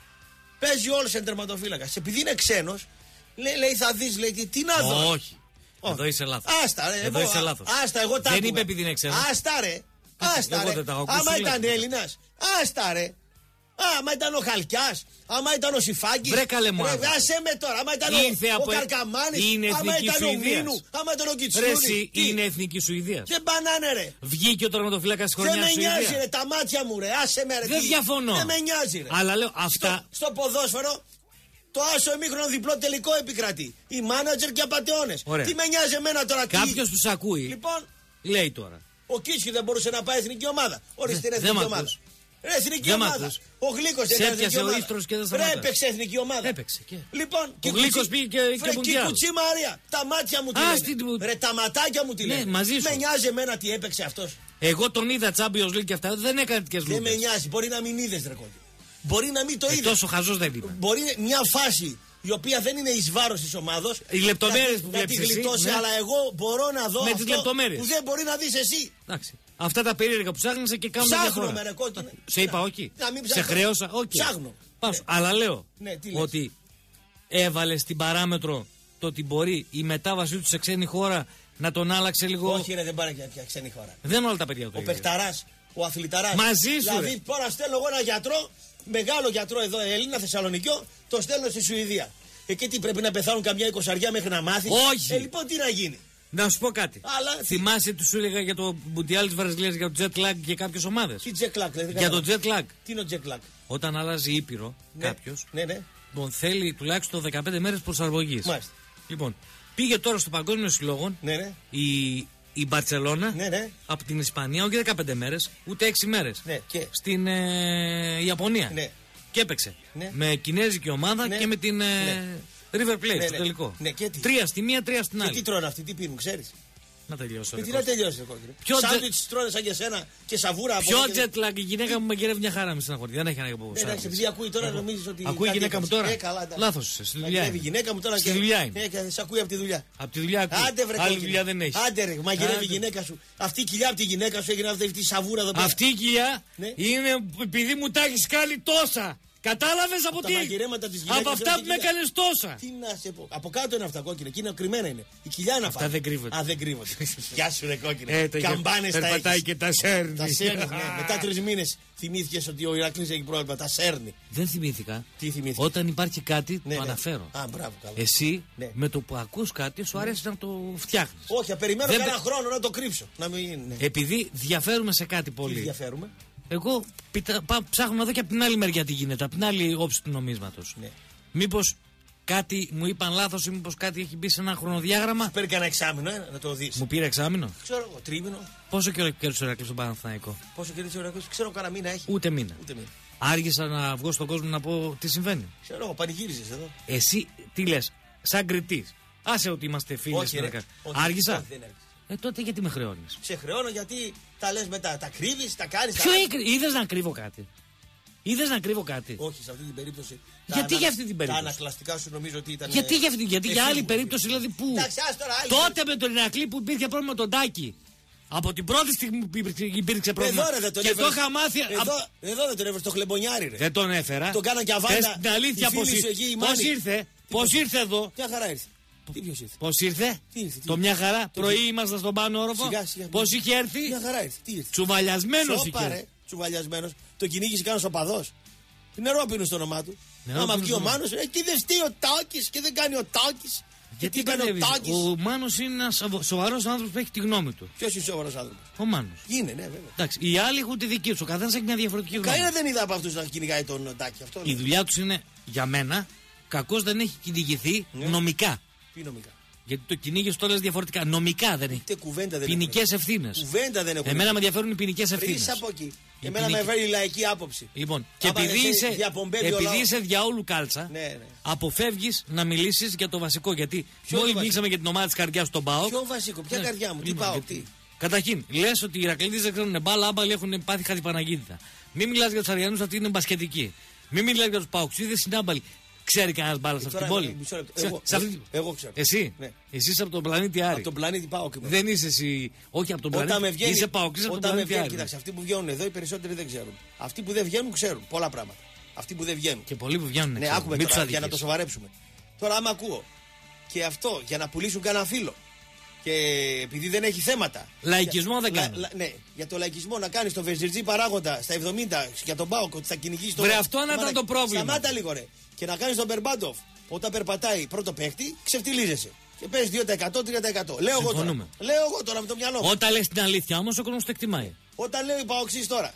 Παίζει όλο σαν τερματοφύλακα. Επειδή είναι ξένος, λέει, λέει, θα δεις, λέει, τι να δω. Όχι. Εδώ είσαι λάθος. Άστα, ρε. Εδώ εγώ, είσαι λάθος. Άστα, εγώ τα Δεν άκουγα. είπε επειδή είναι ξένο. Άστα, ρε. Άστα, εγώ ρε. δεν τα έχω ακούσει, Άμα σου ήταν λέω. Έλληνας, άστα, ρε. Άμα ήταν ο Χαλκιάς, άμα ήταν ο Σιφάκης. Βρε καλέ μου ρε, άνθρωπο. άσε με τώρα. Άμα ήταν Ήρθε ο, από- ο Καρκαμάνης, είναι άμα εθνική ήταν ο Σουηδίας. Μίνου, άμα ήταν ο Ρε, Κιτσούνη. εσύ Τι? είναι εθνική Σουηδία. Και μπανάνε, ρε. Βγήκε ο τερματοφύλακας της χρονιάς Δεν με στη νοιάζει, Σουηδία. ρε. Τα μάτια μου, ρε. Άσε με, ρε. Δεν τι- διαφωνώ. Δεν με νοιάζει, ρε. Αλλά λέω αυτά. Στο, στο ποδόσφαιρο το άσο ημίχρονο διπλό τελικό επικρατεί. Οι μάνατζερ και απατεώνες. Ωραία. Τι με νοιάζει εμένα τώρα, τι. Κάποιος τους ακούει. Λοιπόν, Λέει τώρα. ο Κίτσου δεν μπορούσε να πάει εθνική ομάδα. Ορίστε, είναι Δεν εθνική μ' ομάδα. ακούς. Ρε, εθνική Δεν μ' ομάδα. ακούς. Ο Γλίκος Σε έκανε έπιασε εθνική ο ομάδα. ίστρος και δεν Ρε, σταμάτα. έπαιξε εθνική ομάδα. Έπαιξε και. Λοιπόν, Ο Γλίκος πήγε και- και Βρε, Μουντιάλ. Κουτσί Μαρία, τα μάτια μου τι Α, λένε. στην- Ρε, τα ματάκια μου τι Ναι, λένε. μαζί σου. Με νοιάζει εμένα τι έπαιξε αυτός. Εγώ τον είδα Champions League και αυτά. Δεν έκανε τέτοιες Δεν με λούκες. νοιάζει. Μπορεί να μην είδες, ρε κόκκινο. Μπορεί να μην το Ε, είδες. τόσο χαζός δεν είμαι. Μπορεί μια φάση η οποία δεν είναι εις βάρος της ομάδος. Οι λεπτομέρειες που να, βλέπεις να τη εσύ, γλιτώσει, ναι. αλλά εγώ μπορώ να δω Με τις αυτό λεπτομέρειες. που δεν μπορεί να δεις εσύ. Εντάξει. Αυτά τα περίεργα που ψάχνεις και κάνουν Ψάχνω διαφορά. με ρε κόκκινε. Σε είπα όχι. Να μην Σε ψάχνω. χρέωσα όχι. Ψάχνω. Πάω. Ναι. Αλλά λέω Ναι, τι λες. ότι έβαλε στην παράμετρο το ότι μπορεί η μετάβασή του σε ξένη χώρα να τον άλλαξε λίγο. Όχι, ρε, δεν πάρε για πια ξένη χώρα. Δεν όλα τα παιδιά το Ο ίδιο. παιχταράς, ο αθληταράς. Μαζί σου, Δηλαδή, ρε. τώρα στέλνω εγώ ένα γιατρό, μεγάλο γιατρό εδώ, Έλληνα, Θεσσαλονικιό, το στέλνω στη Σουηδία. Εκεί τι πρέπει να πεθάνουν καμιά εικοσαριά μέχρι να μάθει. Όχι. Ε, λοιπόν, τι να γίνει. Να σου πω κάτι. Αλλά- Θυμάσαι τι σου έλεγα για το Μουντιάλ τη Βραζιλίας για το jet lag και κάποιε ομάδε. Τι τζεκλάκ, δεν Για το κατάλαβα. jet lag. Τι είναι ο τζεκλάκ. Όταν αλλάζει ήπειρο Ναι. κάποιο, Ναι, ναι. τον θέλει τουλάχιστον δεκαπέντε μέρε προσαρμογή. Μάλιστα. Λοιπόν, πήγε τώρα στο Παγκόσμιο Συλλόγο Ναι, ναι. η, η Μπαρσελόνα Ναι, ναι. από την Ισπανία, όχι δεκαπέντε μέρε, ούτε έξι μέρε. Ναι, και. Στην ε, Ιαπωνία. Ναι. Και έπαιξε. Ναι. Με κινέζικη ομάδα Ναι. και με την ε, Ναι. River Plate Ναι, στο ναι. τελικό. Ναι, και τι. Τρία στη μία, τρία στην Και άλλη. τι τρώνε αυτοί, τι πίνουν, ξέρεις. Να τελειώσω. Και ρε τι να Κώστα. τελειώσει, ρε κόκκινε. Ποιο Σάντουιτς τρώνε σαν και σένα και σαβούρα από Ποιο εδώ και- jet lag, η γυναίκα μου με γυρεύει μια χαρά, με στεναχωρεί. Δεν έχει ανάγκη από Ναι, εντάξει, επειδή ακούει τώρα νομίζεις ότι. Ακούει η κάτι γυναίκα μου έπαιξε. τώρα. Ε, καλά, εντάξει. Λάθος είσαι, στη δουλειά Μαγειρεύει η είναι. γυναίκα μου τώρα Στη και. δουλειά είναι. Ναι, και σε ακούει από τη δουλειά. Από τη δουλειά ακούει. Άντε βρε Άλλη κόκκινε. δουλειά δεν έχει. Άντε ρε, μαγειρεύει η Άντε. γυναίκα σου. Αυτή η κοιλιά από τη γυναίκα σου έγινε αυτή η σαβούρα εδώ πέρα. Αυτή η κοιλιά Ναι. είναι επειδή μου τα έχει κάνει τόσα. Κατάλαβες από τα τι. μαγειρέματα της γυναίκας Από αυτά είναι που με αυτή η έκανε τόσα. Τι να σε πω. Από κάτω είναι αυτά κόκκινα. Εκεί είναι κρυμμένα είναι. Η κοιλιά είναι αυτά. δεν κρύβονται. Α, δεν κρύβονται. Γεια σου ρε κόκκινε. Ε, το Καμπάνες τα περπατάει έχεις. και τα σέρνει. Τα σέρνει, ναι. Μετά τρει μήνε θυμήθηκε ότι ο Ηρακλής έχει πρόβλημα. Τα σέρνει. Δεν θυμήθηκα. Τι θυμήθηκες? Όταν υπάρχει κάτι, Ναι, το ναι. αναφέρω. Α, μπράβο, καλά. Εσύ Ναι. με το που ακούς κάτι, σου αρέσει να το φτιάχνει. Όχι, περιμένω Δεν κανένα πε- χρόνο να το κρύψω. Να μην. Ναι. Επειδή διαφέρουμε σε κάτι Τι πολύ. διαφέρουμε. Εγώ πιτα- πά- ψάχνω να δω και από την άλλη μεριά τι γίνεται, από την άλλη όψη του νομίσματος. Ναι. Μήπως κάτι μου είπαν λάθος ή μήπως κάτι έχει μπει σε ένα χρονοδιάγραμμα. Παίρνει κανένα εξάμεινο, ε, να το δει. Μου πήρε εξάμηνο. Ξέρω εγώ, τρίμηνο. Πόσο καιρό κέρδισε ο Ηρακλής στον Παναθηναϊκό? Πόσο κερδίζει ο Ηρακλής, ξέρω κανένα μήνα έχει. Ούτε μήνα. Ούτε μήνα. Άργησα να βγω στον κόσμο να πω τι συμβαίνει. Ξέρω εγώ, πανηγύριζε εδώ. Εσύ τι λες, σαν κριτής. Άσε ότι είμαστε φίλοι. Όχι, στην ρε. εργα- Όχι, Άργησα. όχι, δεν άργησα. Ε, τότε γιατί με χρεώνεις? Σε χρεώνω γιατί τα λε μετά. Τα κρύβει, τα κάνει. Ποιο έκρι... Είδες να κρύβω κάτι? Είδες να κρύβω κάτι? Όχι, σε αυτή την περίπτωση. Γιατί τα για αυτή την περίπτωση? Τα ανακλαστικά σου νομίζω ότι ήταν. Γιατί για, αυτή, γιατί για εσύ άλλη μου περίπτωση δηλαδή που. Εντάξει, ας τώρα, άλλη Τότε με τον Ηρακλή που υπήρχε πρόβλημα με τον Τάκη. Από την πρώτη στιγμή που υπήρξε, υπήρξε πρόβλημα. Εδώ ρε δεν τον και το έφερες. είχα μάθει. Εδώ, απ- εδώ δεν τον έφερε στο χλεμπονιάρι, ρε. Δεν τον έφερα. Τον κάνα και αβάντα. Θες την αλήθεια οι πώς φίλοι σου εκεί, οι πώς μάνοι. ήρθε. Πώς ήρθε εδώ. Μια χαρά ήρθε. Τι ποιος ήρθε. Πώς ήρθε. Τι ήρθε, τι Το ήρθε. μια χαρά. Το Πρωί τι- ήμασταν στον πάνω όροφο. Σιγά, σιγά. Πώς είχε έρθει. Μια χαρά ήρθε. Τι ήρθε. Τσουβαλιασμένος είχε Σόπα, έρθει. ρε. Τσουβαλιασμένος. Το κυνήγησε κανένα οπαδό. Νερό πίνουν στο όνομά του. Νερό Άμα πίνουν βγει ο στο όνομα. Μάνος, ε, τι δεν στείλει ο Τάκης και δεν κάνει ο Τάκης. Γιατί τι κάνει ο μπερδεύεις? Τάκης. Ο Μάνος είναι ένας σοβαρός άνθρωπος που έχει τη γνώμη του. Ποιος είναι σοβαρός άνθρωπος. Ο Μάνος. Είναι, ναι, βέβαια. Εντάξει, οι άλλοι έχουν τη δική του. Ο καθένας έχει μια διαφορετική γνώμη. Κανένα δεν είδα από αυτούς να κυνηγάει τον Τάκη. Αυτό Η είναι. δουλειά του είναι για μένα κακώς δεν έχει κυνηγηθεί Ναι. νομικά. Τι νομικά. Γιατί το κυνήγι το λες διαφορετικά. Νομικά δεν έχει. Τε κουβέντα δεν Ποινικές έχουν. ευθύνες. Κουβέντα δεν έχουν. Εμένα με ενδιαφέρουν οι ποινικές Βρεις ευθύνες. από εκεί. Η Εμένα με ποινική- φέρει η λαϊκή άποψη. Λοιπόν, και Άμα επειδή δεν σε είσαι, διαπομπεύει ο επειδή λαός. είσαι διαόλου κάλτσα, Ναι, ναι. αποφεύγεις να μιλήσεις για το βασικό. Γιατί Ποιο μόλις το μιλήσαμε για την ομάδα της καρδιάς στον ΠΑΟΚ. Ποιο βασικό, ποια Ναι. καρδιά μου, τι Λοιπόν, πάω, γιατί- τι. Καταρχήν, λες ότι οι Ηρακλήδες δεν ξέρουν μπάλα, άμπαλοι έχουν πάθει χαδιπαναγίδητα. Μην μιλάς για τους Αριανούς, αυτοί είναι μπασκετικοί. Μην μιλάς για τους Παοξίδες, είναι άμπαλοι. Ξέρει κανένας μπάλα σε αυτή την Τώρα, πόλη. μισό λεπτό. Σε- Εγώ- σε αυτή- εγώ ξέρω. Εσύ. Ναι. Εσύ είσαι από τον πλανήτη Άρη. Από τον πλανήτη πάω και Δεν είσαι εσύ. Όχι από τον Όταν με πλανήτη. βγαίνει. Είσαι Παοξής από τον Όταν με πλανήτη βγαίνει, Άρη. κοίταξε, αυτοί που βγαίνουν εδώ οι περισσότεροι δεν ξέρουν. Αυτοί που δεν βγαίνουν ξέρουν πολλά πράγματα. Αυτοί που δεν βγαίνουν. Και πολλοί που βγαίνουν. Ναι, ξέρουν. άκουμε Μην τώρα τους για να το αδικείς. σοβαρέψουμε. Τώρα, άμα ακούω και αυτό για να πουλήσουν κανένα φίλο Και επειδή δεν έχει θέματα. Λαϊκισμό δεν λα, κάνει. λα, ναι, για το λαϊκισμό να κάνει το Βεζιρτζή παράγοντα στα εβδομήντα για τον Πάοκ ότι θα κυνηγήσει το. Βρε, αυτό να ήταν το πρόβλημα. Σταμάτα λίγο, ρε. Και να κάνει τον Μπερμπάντοφ όταν περπατάει πρώτο παίχτη, ξεφτιλίζεσαι. Και παίζει δύο τοις εκατό τρία τοις εκατό. Λέω εγώ τώρα. Λέω εγώ τώρα με το μυαλό μου. Όταν λες την αλήθεια όμως ο κόσμος το εκτιμάει. Όταν λέω οι Παοξείς τώρα.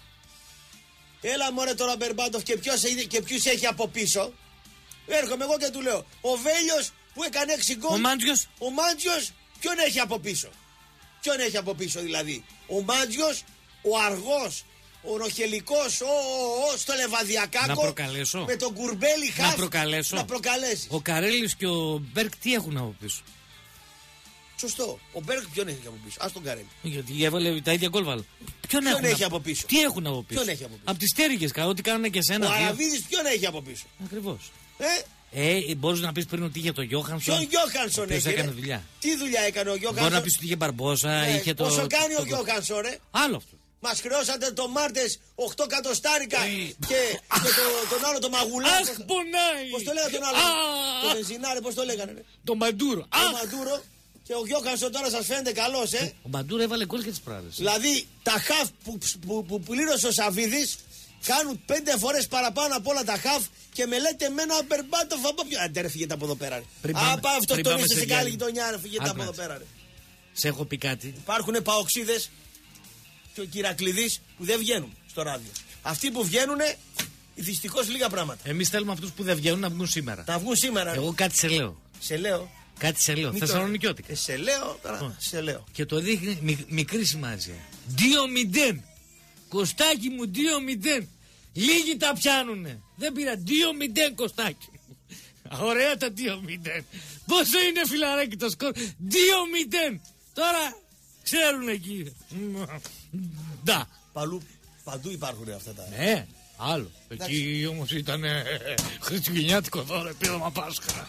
Έλα μωρέ τώρα Μπερμπάντοφ και, και ποιους έχει από πίσω. Έρχομαι εγώ και του λέω. Ο Βέλιος που έκανε έξι γκολ. Ο Μάντζιος. Ο Μάντζιος ποιον έχει από πίσω. Ποιον έχει από πίσω δηλαδή. Ο Μάντζιος, ο Αργός, ο Ροχελικός, ο, ο, ο στο Λεβαδιακάκο. Να προκαλέσω. Με τον Κουρμπέλη Χαφ. Να προκαλέσω. Να προκαλέσει. Ο Καρέλης και ο Μπέρκ τι έχουν από πίσω. Σωστό. Ο Μπέρκ ποιον έχει από πίσω. Ας τον Καρέλη. Γιατί έβαλε τα ίδια γκολ βάλε. Ποιον, ποιον έχει από πίσω. Τι έχουν από πίσω. Ποιον έχει από πίσω. Από τις στέριγες, ό,τι κάνανε και σένα. Ο Αραβίδης ποιον έχει από πίσω. Ακριβώς. Ε, Ε, μπορείς να πεις πριν ότι είχε το Γιώχανσον. Ποιον Γιώχανσον έχει. Έκανε δουλειά. Τι δουλειά έκανε ο Γιώχανσον. Μπορεί να πεις ότι είχε Μπαρμπόσα. Ε, είχε το, πόσο κάνει το, ο Γιώχανσον, ρε. Άλλο αυτό. Μας χρεώσατε το Μάρτες οκτώ κατοστάρικα και, και το, τον άλλο το Μαγουλά. Αχ, πονάει. Πώς το λέγανε τον άλλο. Το Βενζινάρε, πώς το λέγανε. Ρε. Το Μαντούρο. Το Μαντούρο. Και ο Γιώχανσον τώρα σας φαίνεται καλός, ε. Ο Μαντούρο έβαλε γκολ και τις πράδες. Δηλαδή τα χαφ που, που, που πλήρωσε ο Σαββίδης κάνουν πέντε φορές παραπάνω από όλα τα χαφ και με λέτε εμένα ο Μπερμπάντοφ από ποιο. Άντε ρε φύγετε από εδώ πέρα ρε. Απα αυτό το είσαι σε καλή γειτονιά ρε, φύγετε από εδώ πέρα ρε. Σε έχω πει κάτι. Υπάρχουν παοξίδες και ο Κυρακλειδής που δεν βγαίνουν στο ράδιο. Αυτοί που βγαίνουνε δυστυχώς λίγα πράγματα. Εμείς θέλουμε αυτούς που δεν βγαίνουν να βγουν σήμερα. Να βγουν σήμερα. Εγώ κάτι σε λέω. Σε λέω. Κάτι σε λέω. Θεσσαλονικιώτικα. Ε, σε λέω τώρα. Oh. Σε λέω. Και το δείχνει μι, μικρή σημασία. δύο μηδέν. Κωστάκι μου δύο μηδέν. Λίγοι τα πιάνουνε. Δεν πήρα δύο μηδέν Κωστάκι μου. Ωραία τα δύο μηδέν. Πόσο είναι φιλαράκι το σκορ. δύο μηδέν. Τώρα ξέρουν εκεί. Ντα. Παλού, παντού υπάρχουν αυτά τα. Ναι. Άλλο. Εκεί όμως ήταν ε, χριστουγεννιάτικο δώρο, επίδομα Πάσχα.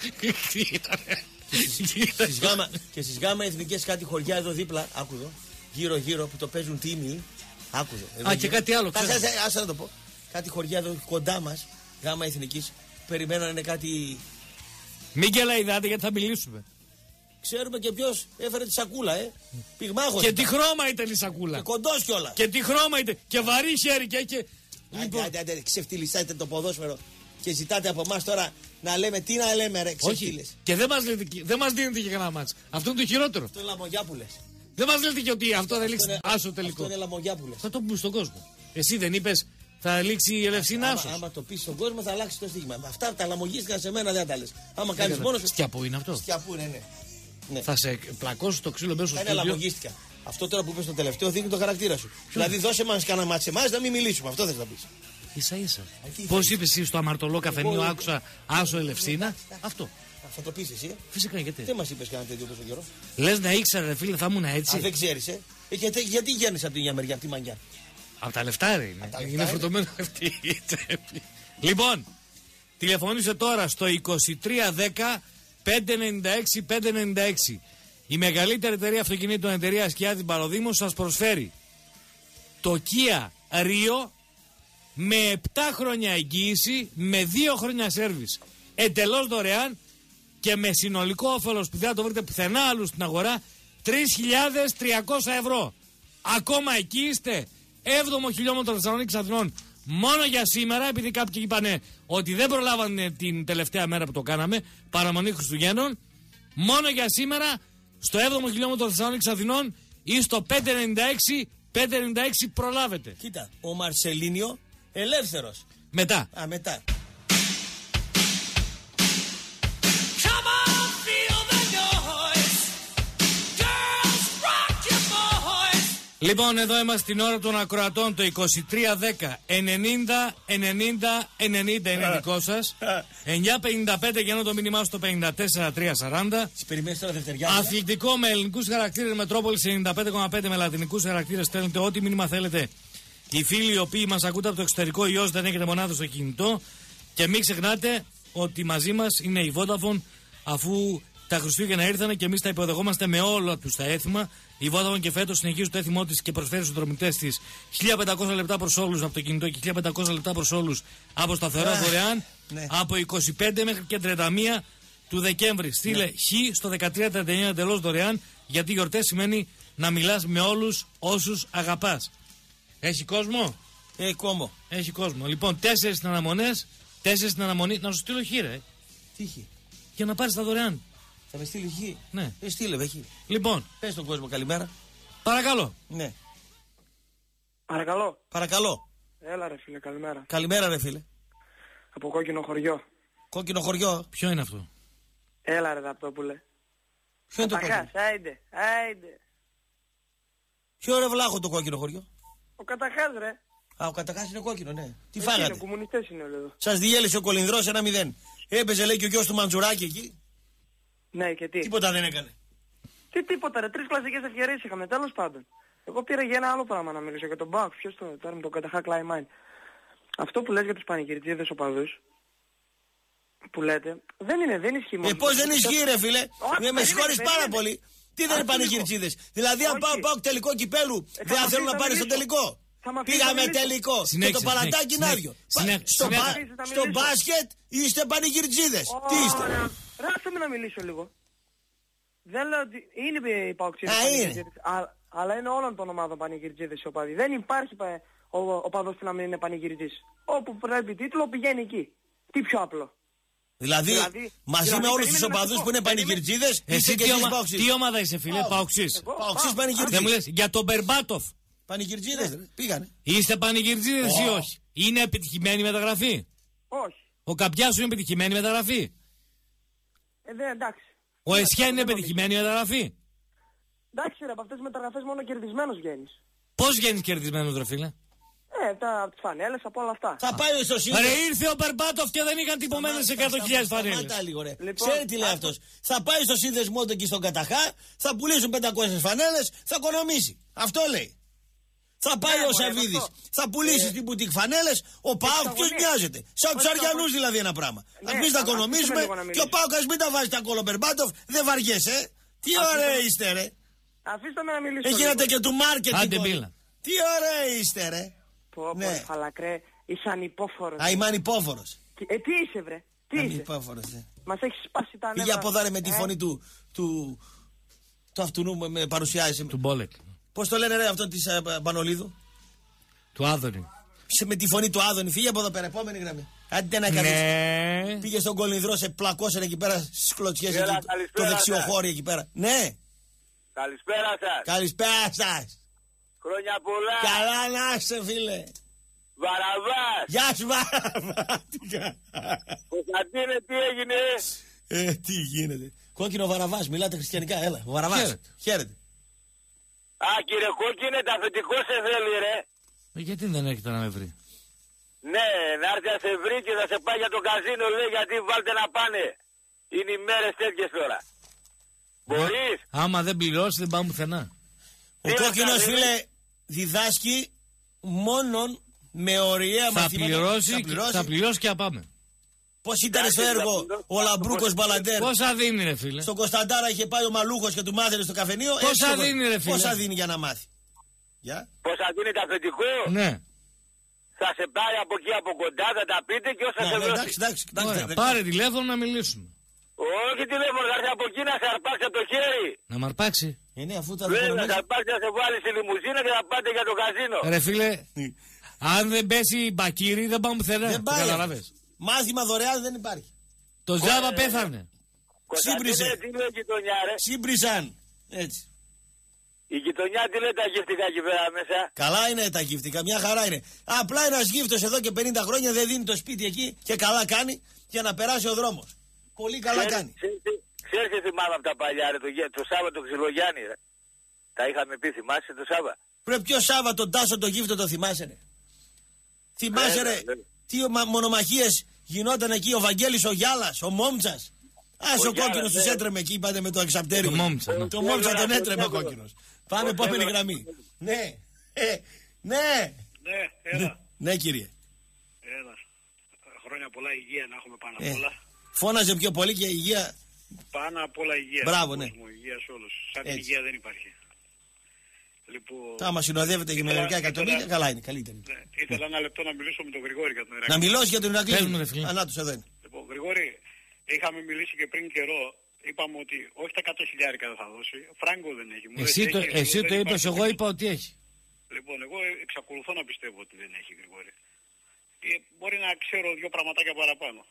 Και στις γάμα εθνικές κάτι χωριά εδώ δίπλα, άκουδο, γύρω γύρω που το παίζουν τίμοι, άκουδο. Α, και κάτι άλλο, ξέρω. Άσε να το πω. Κάτι χωριά εδώ κοντά μας, γάμα εθνικής, περιμένανε κάτι. Μην γελαϊδάτε γιατί θα μιλήσουμε. Ξέρουμε και ποιος έφερε τη σακούλα, ε. Πυγμάχος. Και τι χρώμα ήταν η σακούλα. Και κοντός κιόλα. Και τι χρώμα ήταν. Και βαρύ χέρι και έχει. Λοιπόν. Άντε, άντε, ξεφτυλισάτε το ποδόσφαιρο και ζητάτε από εμάς τώρα να λέμε τι να λέμε, ρε. Ξεφτύλες. Και δεν μας, λέτε, δεν μας δίνετε και κανένα μάτς. Αυτό είναι το χειρότερο. Αυτό είναι λαμογιά που λες. Δεν μας λέτε και ότι αυτό θα λήξει άσο τελικό. Αυτό είναι λαμογιά που λες. Θα το πούμε στον κόσμο. Εσύ δεν είπες θα λήξει η Ελευσίνα άσος. Άμα, άμα το πεις στον κόσμο θα αλλάξει το στίγμα. Αυτά τα λαμογίστηκα σε μένα δεν τα λες. Άμα κάνεις μόνο. Στιαπού είναι αυτό. Στιαπού είναι, ναι. Ναι. Θα σε πλακώσει το ξύλο μέσα στο σπίτι. Είναι λαμογίστηκα. Αυτό τώρα που είπες στο τελευταίο δείχνει το χαρακτήρα σου. Δηλαδή δώσε μας κανένα μάτς εμάς να μην μιλήσουμε. Αυτό θες να πεις. Ίσα ίσα. Πώς είπες εσύ στο αμαρτωλό καφενείο άκουσα άσο Ελευσίνα. Αυτό. Θα το πεις εσύ. Φυσικά γιατί. Δεν μας είπες κανένα τέτοιο τόσο καιρό. Λες να ήξερα ρε φίλε θα ήμουν έτσι. Α, δεν ξέρεις ε. ε γιατί, γιατί γέννεις από την μια μεριά, από τη μαγιά. Από τα λεφτά ρε είναι. Είναι φορτωμένο αυτή η τσέπη. Λοιπόν, τηλεφωνήσε τώρα στο είκοσι τρία δέκα πεντακόσια ενενήντα έξι πεντακόσια ενενήντα έξι. Η μεγαλύτερη εταιρεία αυτοκινήτων, εταιρεία Σκιάδης Μπαλωδήμου, σας προσφέρει το Kia Rio με επτά χρόνια εγγύηση, με δύο χρόνια σέρβις, εντελώς δωρεάν και με συνολικό όφελος που δεν θα το βρείτε πουθενά άλλου στην αγορά, τρεις χιλιάδες τριακόσια ευρώ. Ακόμα εκεί είστε. Έβδομο χιλιόμετρο Θεσσαλονίκης Αθηνών. Μόνο για σήμερα, επειδή κάποιοι είπανε ότι δεν προλάβανε την τελευταία μέρα που το κάναμε, παραμονή Χριστουγέννων, μόνο για σήμερα στο έβδομο χιλιόμετρο Θεσσαλονίκης Αθηνών ή στο πεντακόσια ενενήντα έξι πεντακόσια ενενήντα έξι προλάβετε. Κοίτα, ο Μαρσελίνιο ελεύθερος. Μετά. Α, μετά. Λοιπόν, εδώ είμαστε την ώρα των ακροατών. Το είκοσι τρία δέκα ενενήντα ενενήντα ενενήντα είναι δικό σας. εννιά πενήντα πέντε για να το μήνυμά στο πενήντα τέσσερα τρία σαράντα. Τις περιμένεις τώρα δευτεριά. Αθλητικό με ελληνικούς χαρακτήρες, Μετρόπολης ενενήντα πέντε κόμμα πέντε με λατινικούς χαρακτήρες. Στέλνετε ό,τι μήνυμα θέλετε. Οι φίλοι οι οποίοι μας ακούτε από το εξωτερικό ή όσοι δεν έχετε μονάδα στο κινητό. Και μην ξεχνάτε ότι μαζί μας είναι η Vodafone, αφού τα Χριστούγεννα ήρθαν και εμείς τα υποδεχόμαστε με όλα τους τα έθιμα. Η Vodafone και φέτος συνεχίζει το έθιμό της και προσφέρει στους δρομητές της χίλια πεντακόσια λεπτά προς όλους από το κινητό και χίλια πεντακόσια λεπτά προς όλους από σταθερά δωρεάν. Ναι. Από είκοσι πέντε μέχρι και τριάντα μία του Δεκέμβρη. Στείλε ναι. Χ στο δεκατρία τριάντα εννιά εντελώς δωρεάν, γιατί γιορτές σημαίνει να μιλάς με όλους όσους αγαπάς. Έχει κόσμο? Έχει κόμμο. Έχει κόσμο. Λοιπόν, τέσσερις στην αναμονές, τέσσερις στην αναμονή. Να σου στείλω Χ, ρε. Τι Χ? Για να πάρεις τα δωρεάν. Θα με στείλει Χ? Ναι. Ε, στείλε με Χ. Λοιπόν. Πες στον κόσμο καλημέρα. Παρακαλώ. Ναι. Παρακαλώ. Παρακαλώ. Έλα ρε φίλε, καλημέρα. Καλημέρα ρε φίλε. Από Κόκκινο Χωριό. Κόκκινο Χωριό. Ποιο είναι αυτό? Έλα ρε Ραπτόπουλε. Ποιο είναι το Καταχάς, κόκκινο? άιντε, άιντε. Ποιο ρε βλάχο το Κόκκινο Χωριό? Ο Καταχάς ρε. Α, ο Καταχάς είναι κόκκινο, ναι. Τι Εκεί φάγατε? είναι, κομμουνιστές είναι όλοι εδώ. Σας διέλυσε ο Κολυνδρός ένα μηδέν. Έπαιζε λέει και ο γιος του Μαντζουράκη εκεί. Ναι, και τι. Τίποτα δεν έκανε. Τι τίποτα ρε, τρεις κλασικές ευκαιρίες είχαμε, τέλος πάντων. Εγώ πήρα για ένα άλλο πράγμα να μιλήσω, για τον Μπάουκ. Ποιος το, τώρα με τον Καταχά Κλάιμάιν. Αυτό που λες για τους πανηγυρτζίδες οπαδούς, που λέτε, δεν είναι, δεν ισχύει μόνο. Ε, πώς δεν ισχύει ρε φίλε? Όχι, Με συγχωρείς περίμενε, πάρα περίμενε. πολύ. Τι δεν είναι πανηγυρτζίδες? Δηλαδή αν Όχι. πάω, πάω τελικό κυπέλου, Ε, δεν θα θέλουν μ' να αφήσεις πάρει να στο μιλήσω. τελικό. Θα μ' αφήσεις Πήγαμε να μιλήσω. τελικό. Και Συνέχισε, το παλατάκι είναι συνέχισε, άδειο. συνέχισε, Στο, συνέχισε. μπα- Συνέχισε, θα στο μιλήσω. μπάσκετ είστε πανηγυρτζίδες. Τι είστε? Ρε, άσε με να μιλήσω λίγο. Δεν λέω ότι είναι οι παοξίδες Α, πανηγυρτζίδες, α- αλλά είναι όλων των ομάδων πανηγυρτζίδες οι οπαδοί. Δεν υπάρχει πα- ο οπαδός που να μην είναι πανηγυρτζής. Όπου πρέπει τίτλο πηγαίνει εκεί. Τι πιο απλό. Δηλαδή, Δηλαδή, μαζί δηλαδή, με όλους περίμενε τους να σου οπαδούς πω. που είναι Περίμενε. πανηγυρτζίδες, είστε Εσύ και τι, εσείς ομα... παοξείς. τι ομάδα είσαι, φίλε? Πάω. Παοξής. Εγώ, Παοξής πάω. Δεν μου πανηγυρτζίδες. λες για τον Μπερμπάτοφ. Πανηγυρτζίδες ρε, πήγανε. Είστε πανηγυρτζίδες ή Ω. όχι? Είναι επιτυχημένη μεταγραφή? Όχι. Ο Καπιάς σου είναι επιτυχημένη μεταγραφή? Ε, δεν, εντάξει. Ο Εσχέν είναι δεν νομίζω. επιτυχημένη μεταγραφή? Εντάξει ρε, από αυτές τις μεταγραφές μόνο κερδισμένος βγαίνεις. Πώς βγαίνεις κερδισμένος, ρε φίλε? Ε, τα, από τις φανέλες, από όλα αυτά. Θα πάει στο σύνδεσμο. Ρε, ήρθε ο Μπερμπάτοφ και δεν είχαν τυπωμένες εκατό χιλιάδες φανέλες. Σταμάτα λίγο ρε. Λοιπόν, Ξέρει τι λέει άκου. αυτός. Θα πάει στο σύνδεσμό του εκεί στον Καταχά, θα πουλήσουν πεντακόσιες φανέλες, θα οικονομήσει. Αυτό λέει. Θα πάει Ναι, ο μωρέ, Σαββίδης, αυτό. θα πουλήσει Ε, στην μπουτίκ φανέλες, ο Πάοκ ποιος εξαγωνίες. μοιάζεται. Σαν τους Όχι, Αριανούς εξαγωνίες. δηλαδή ένα πράγμα. Ναι, Εμείς τα αλλά οικονομήσουμε αφήστε με λίγο να και ο μιλήσω. Πάοκ ας μην τα βάζει τα κόλλο Μπερμπάτοφ, δεν βαριέσαι. ε. Τι Αφήστε ωραία με- είστε ρε. Αφήστε με να μιλήσω. Έγινατε λίγο. και του μάρκετινγκ. Άντε, όλοι. μπίλα. Τι ωραία είστε ρε. Πω, πω, Ναι. ρε, φαλακρέ, είσαι ανυπόφορος. Α, είμαι ανυπόφορος. Ε, τι είσαι βρε, τι είσαι. Ανυπόφορος, ε. Μας έχει σπάσει τα νεύρα. Πήγε από εδώ ρε με τη Ε, φωνή του, του, του αυτού με, με παρουσιάζει. Του Μπόλεκ. Πώς το λένε ρε αυτό της ε, Πανολίδου. Του Άδωνη. Σε, με τη φωνή του Άδωνη. Φύγε από εδώ πέρα, επόμενη γραμμή. Άντε να κάνεις. Ναι. Πήγε στον Κολυνδρό, σε πλακώσανε εκεί πέρα στις κλωτσιές Έλα, εκεί, το καλησπέρα δεξιοχώρι εκεί πέρα. Ναι, Καλησπέρα σας. καλησπέρα σας. Χρόνια πολλά. Καλά να είσαι φίλε. Βαραβάς. Γεια σου Βαραβά. Κωνσταντίνε, τι έγινε? Ε, τι γίνεται. Κόκκινο Βαραβάς, μιλάτε χριστιανικά, έλα. Ο Βαραβάς. Χαίρετε. Χαίρετε. Α, κύριε Κόκκινε, τα αφεντικό σε θέλει, ρε. Ε, γιατί δεν έρχεται να με βρει? Ναι, να έρθει να σε βρει και θα σε πάει για το καζίνο, λέει, γιατί βάλτε να πάνε. Είναι οι μέρες τέτοιες τώρα. Μπορείς? Άμα δεν πληρώσει, δεν πάμε πουθενά. Ο Τι να κόκκινος κάνει, φίλε διδάσκει μόνον με ωριαία Θα μαθήματα. πληρώσει, Θα και- πληρώσει. θα πληρώσει και θα πάμε. Πώς ήταν Εντάξει, στο έργο θα πληρώσει. ο Λαμπρούκος Μπαλαντέρ. Πόσα δίνει, ρε φίλε? Στον Κωνσταντάρα είχε πάει ο Μαλούχος και του μάθαινε στο καφενείο. Πόσα έτσι εγώ- δίνει, ρε φίλε? Πόσα δίνει για να μάθει. Για. Πώς θα δίνει τα αφεντικό? Ναι. Θα σε πάρει από εκεί από κοντά, θα τα πείτε και όσα Να, σε ναι, δώσει. εντάξει, εντάξει, εντάξει, Ωραία. εντάξει. Πάρε τηλέφωνο να μιλήσουμε. Όχι τηλέφωνο, θα έρθει από εκεί να σε αρπάξει από το χέρι. Να μ' αρπάξει. Ε, ναι, αφού τα Βέβαια, θα δικονομήσεις. αρπάξει να σε βάλει στη λιμουζίνα και θα πάτε για το καζίνο. Ρε φίλε, αν δεν πέσει μπακύρι, δεν πάμε πουθενά. Δεν Το πάει. καταλαβες. Μάθημα δωρεάν δεν υπάρχει. Το Ζάβα πέθανε. Κωνσταντίνε, Σύμπρισε. τι λέει η γειτονιά, ρε? Σύμπρισαν. Έτσι. Η γειτονιά τι λέει τα γυφτικά εκεί πέρα μέσα? Καλά είναι τα γύφτικα, μια χαρά είναι. Απλά ένας γύφτος εδώ και πενήντα χρόνια δεν δίνει το σπίτι εκεί και καλά κάνει για να περάσει ο δρόμος. Πολύ καλά Ξέρεις- κάνει. ξέρεις τι- Ξέρεις τι θυμάμαι από τα παλιά, ρε, το, γε- το Σάββατο Ξυλογιάννη, ρε. Τα είχαμε πει, θυμάσαι το Σάββα? Πρέπει ποιο Σάββατο Τάσο το γύφτο το θυμάσαι ρε. Θυμάσαι Βέβαια, ρε. βέβαια. Τι μα- μονομαχίες γινόταν εκεί ο Βαγγέλης ο Γιάλας, ο Μόμτσας. Ας Ο ο, κόκκινος Γιάλας, τους ναι. έτρεμε εκεί, είπατε με το εξαπτέριο. Το Μόμτσα, ναι. Το Μόμτσα τον Ο έτρεμε ο Γιάλας, κόκκινος. Πάμε ο επόμενη Γιάλας. γραμμή. Ναι. Ε, ναι. Ναι, έλα. Ναι κύριε. Έλα. Χρόνια πολλά υγεία να έχουμε πάνω απ' Ε, όλα. φώναζε πιο πολύ και η υγεία. Πάνω απ' όλα υγεία. Μπράβο, στον ναι. κόσμο, υγεία σε όλους. Σαν την Έτσι. υγεία δεν υπάρχει. Λοιπόν, Τα άμα συνοδεύεται και με ήθελα- μερικά εκατομμύρια, ήθελα- καλά είναι, καλύτερη. ναι, ήθελα ένα λεπτό να μιλήσω με τον Γρηγόρη για τον Να Ηρακλή. μιλώσει για τον Πες μου, ρε Ηρακλή. φίλε. Ανάτος εδώ είναι. Λοιπόν, Γρηγόρη, είχαμε μιλήσει και πριν καιρό. Είπαμε ότι όχι τα εκατό χιλιάρικα δεν θα δώσει. Φράγκο δεν έχει. Μου εσύ λέει, το, έχει, εσύ το είπες, εγώ είπα ότι έχει. Λοιπόν, εγώ εξακολουθώ να πιστεύω ότι δεν έχει, Γρηγόρη. Και μπορεί να ξέρω δύο πραγματάκια παραπάνω.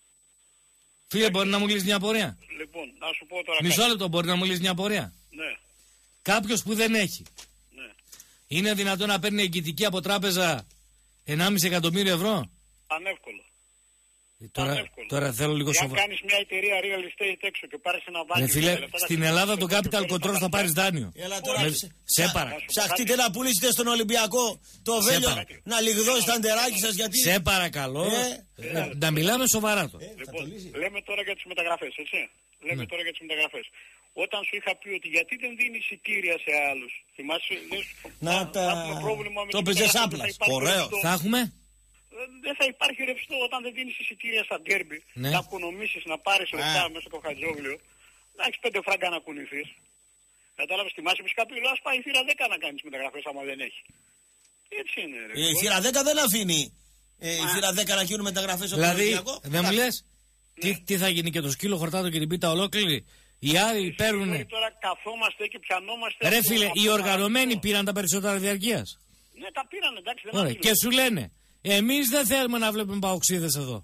Φίλε, μπορεί να μου λύσει μια πορεία. Λοιπόν, να σου πω τώρα. Μισό λεπτό, μπορεί να μου λύσει μια πορεία. Ναι. Κάποιος που δεν έχει. Ναι. Είναι δυνατόν να παίρνει εγγυητική από τράπεζα ενάμιση εκατομμύριο ευρώ. Ανεύκολο. Τώρα, τώρα θέλω λίγο σοβαρά. Αν κάνεις μια εταιρεία real estate έξω και πάρεις ένα δάνειο. Ναι, φίλε, στην Ελλάδα το capital control θα πάρεις δάνειο. Έλα τώρα. Με, σε παρα... Ψαχτείτε να πουλήσετε στον Ολυμπιακό το βέλιο παρα... να λιγδώσει τα αντεράκια σας γιατί. Σε παρακαλώ. Ε, ε, ε, να μιλάμε σοβαρά το. Ε, λοιπόν, λέμε τώρα για τις μεταγραφές, έτσι. Λέμε ναι. τώρα για τις μεταγραφές. Όταν σου είχα πει ότι γιατί δεν δίνει εισιτήρια σε άλλους. Θυμάσαι, λες, να θα, τα... θα έχουμε πρόβλημα με το πεζές άπλας. Ωραίο. Θα έχουμε. Δεν θα υπάρχει ρευστό όταν δεν δίνεις εισιτήρια στα ντέρμπι. Ναι. Να οικονομήσεις, να πάρεις λεφτά μέσα στο Χατζόγλιο. Να έχεις πέντε φράγκα να κουνηθείς. Κατάλαβες, θυμάσαι πως κάποιοι λέω ας πάει η θύρα δέκα να κάνεις μεταγραφές άμα δεν έχει. Έτσι είναι ρε. Η θύρα δέκα δεν αφήνει. Ε, η θύρα δέκα να γίνουν μεταγραφές από δηλαδή, το Ολυμπιακό. Δεν μου λες ναι. τι, τι θα γίνει και το σκύλο χορτάτο και την πίτα ολόκληρη. Οι άλλοι παίρνουν. Τώρα καθόμαστε και πιανόμαστε. Ρε φίλε, οι οργανωμένοι πήραν τα περισσότερα διαρκείας. Ναι, τα πήραν, εντάξει. Δεν Ωραία. Και σου λένε, εμείς δεν θέλουμε να βλέπουμε παοξίδες εδώ.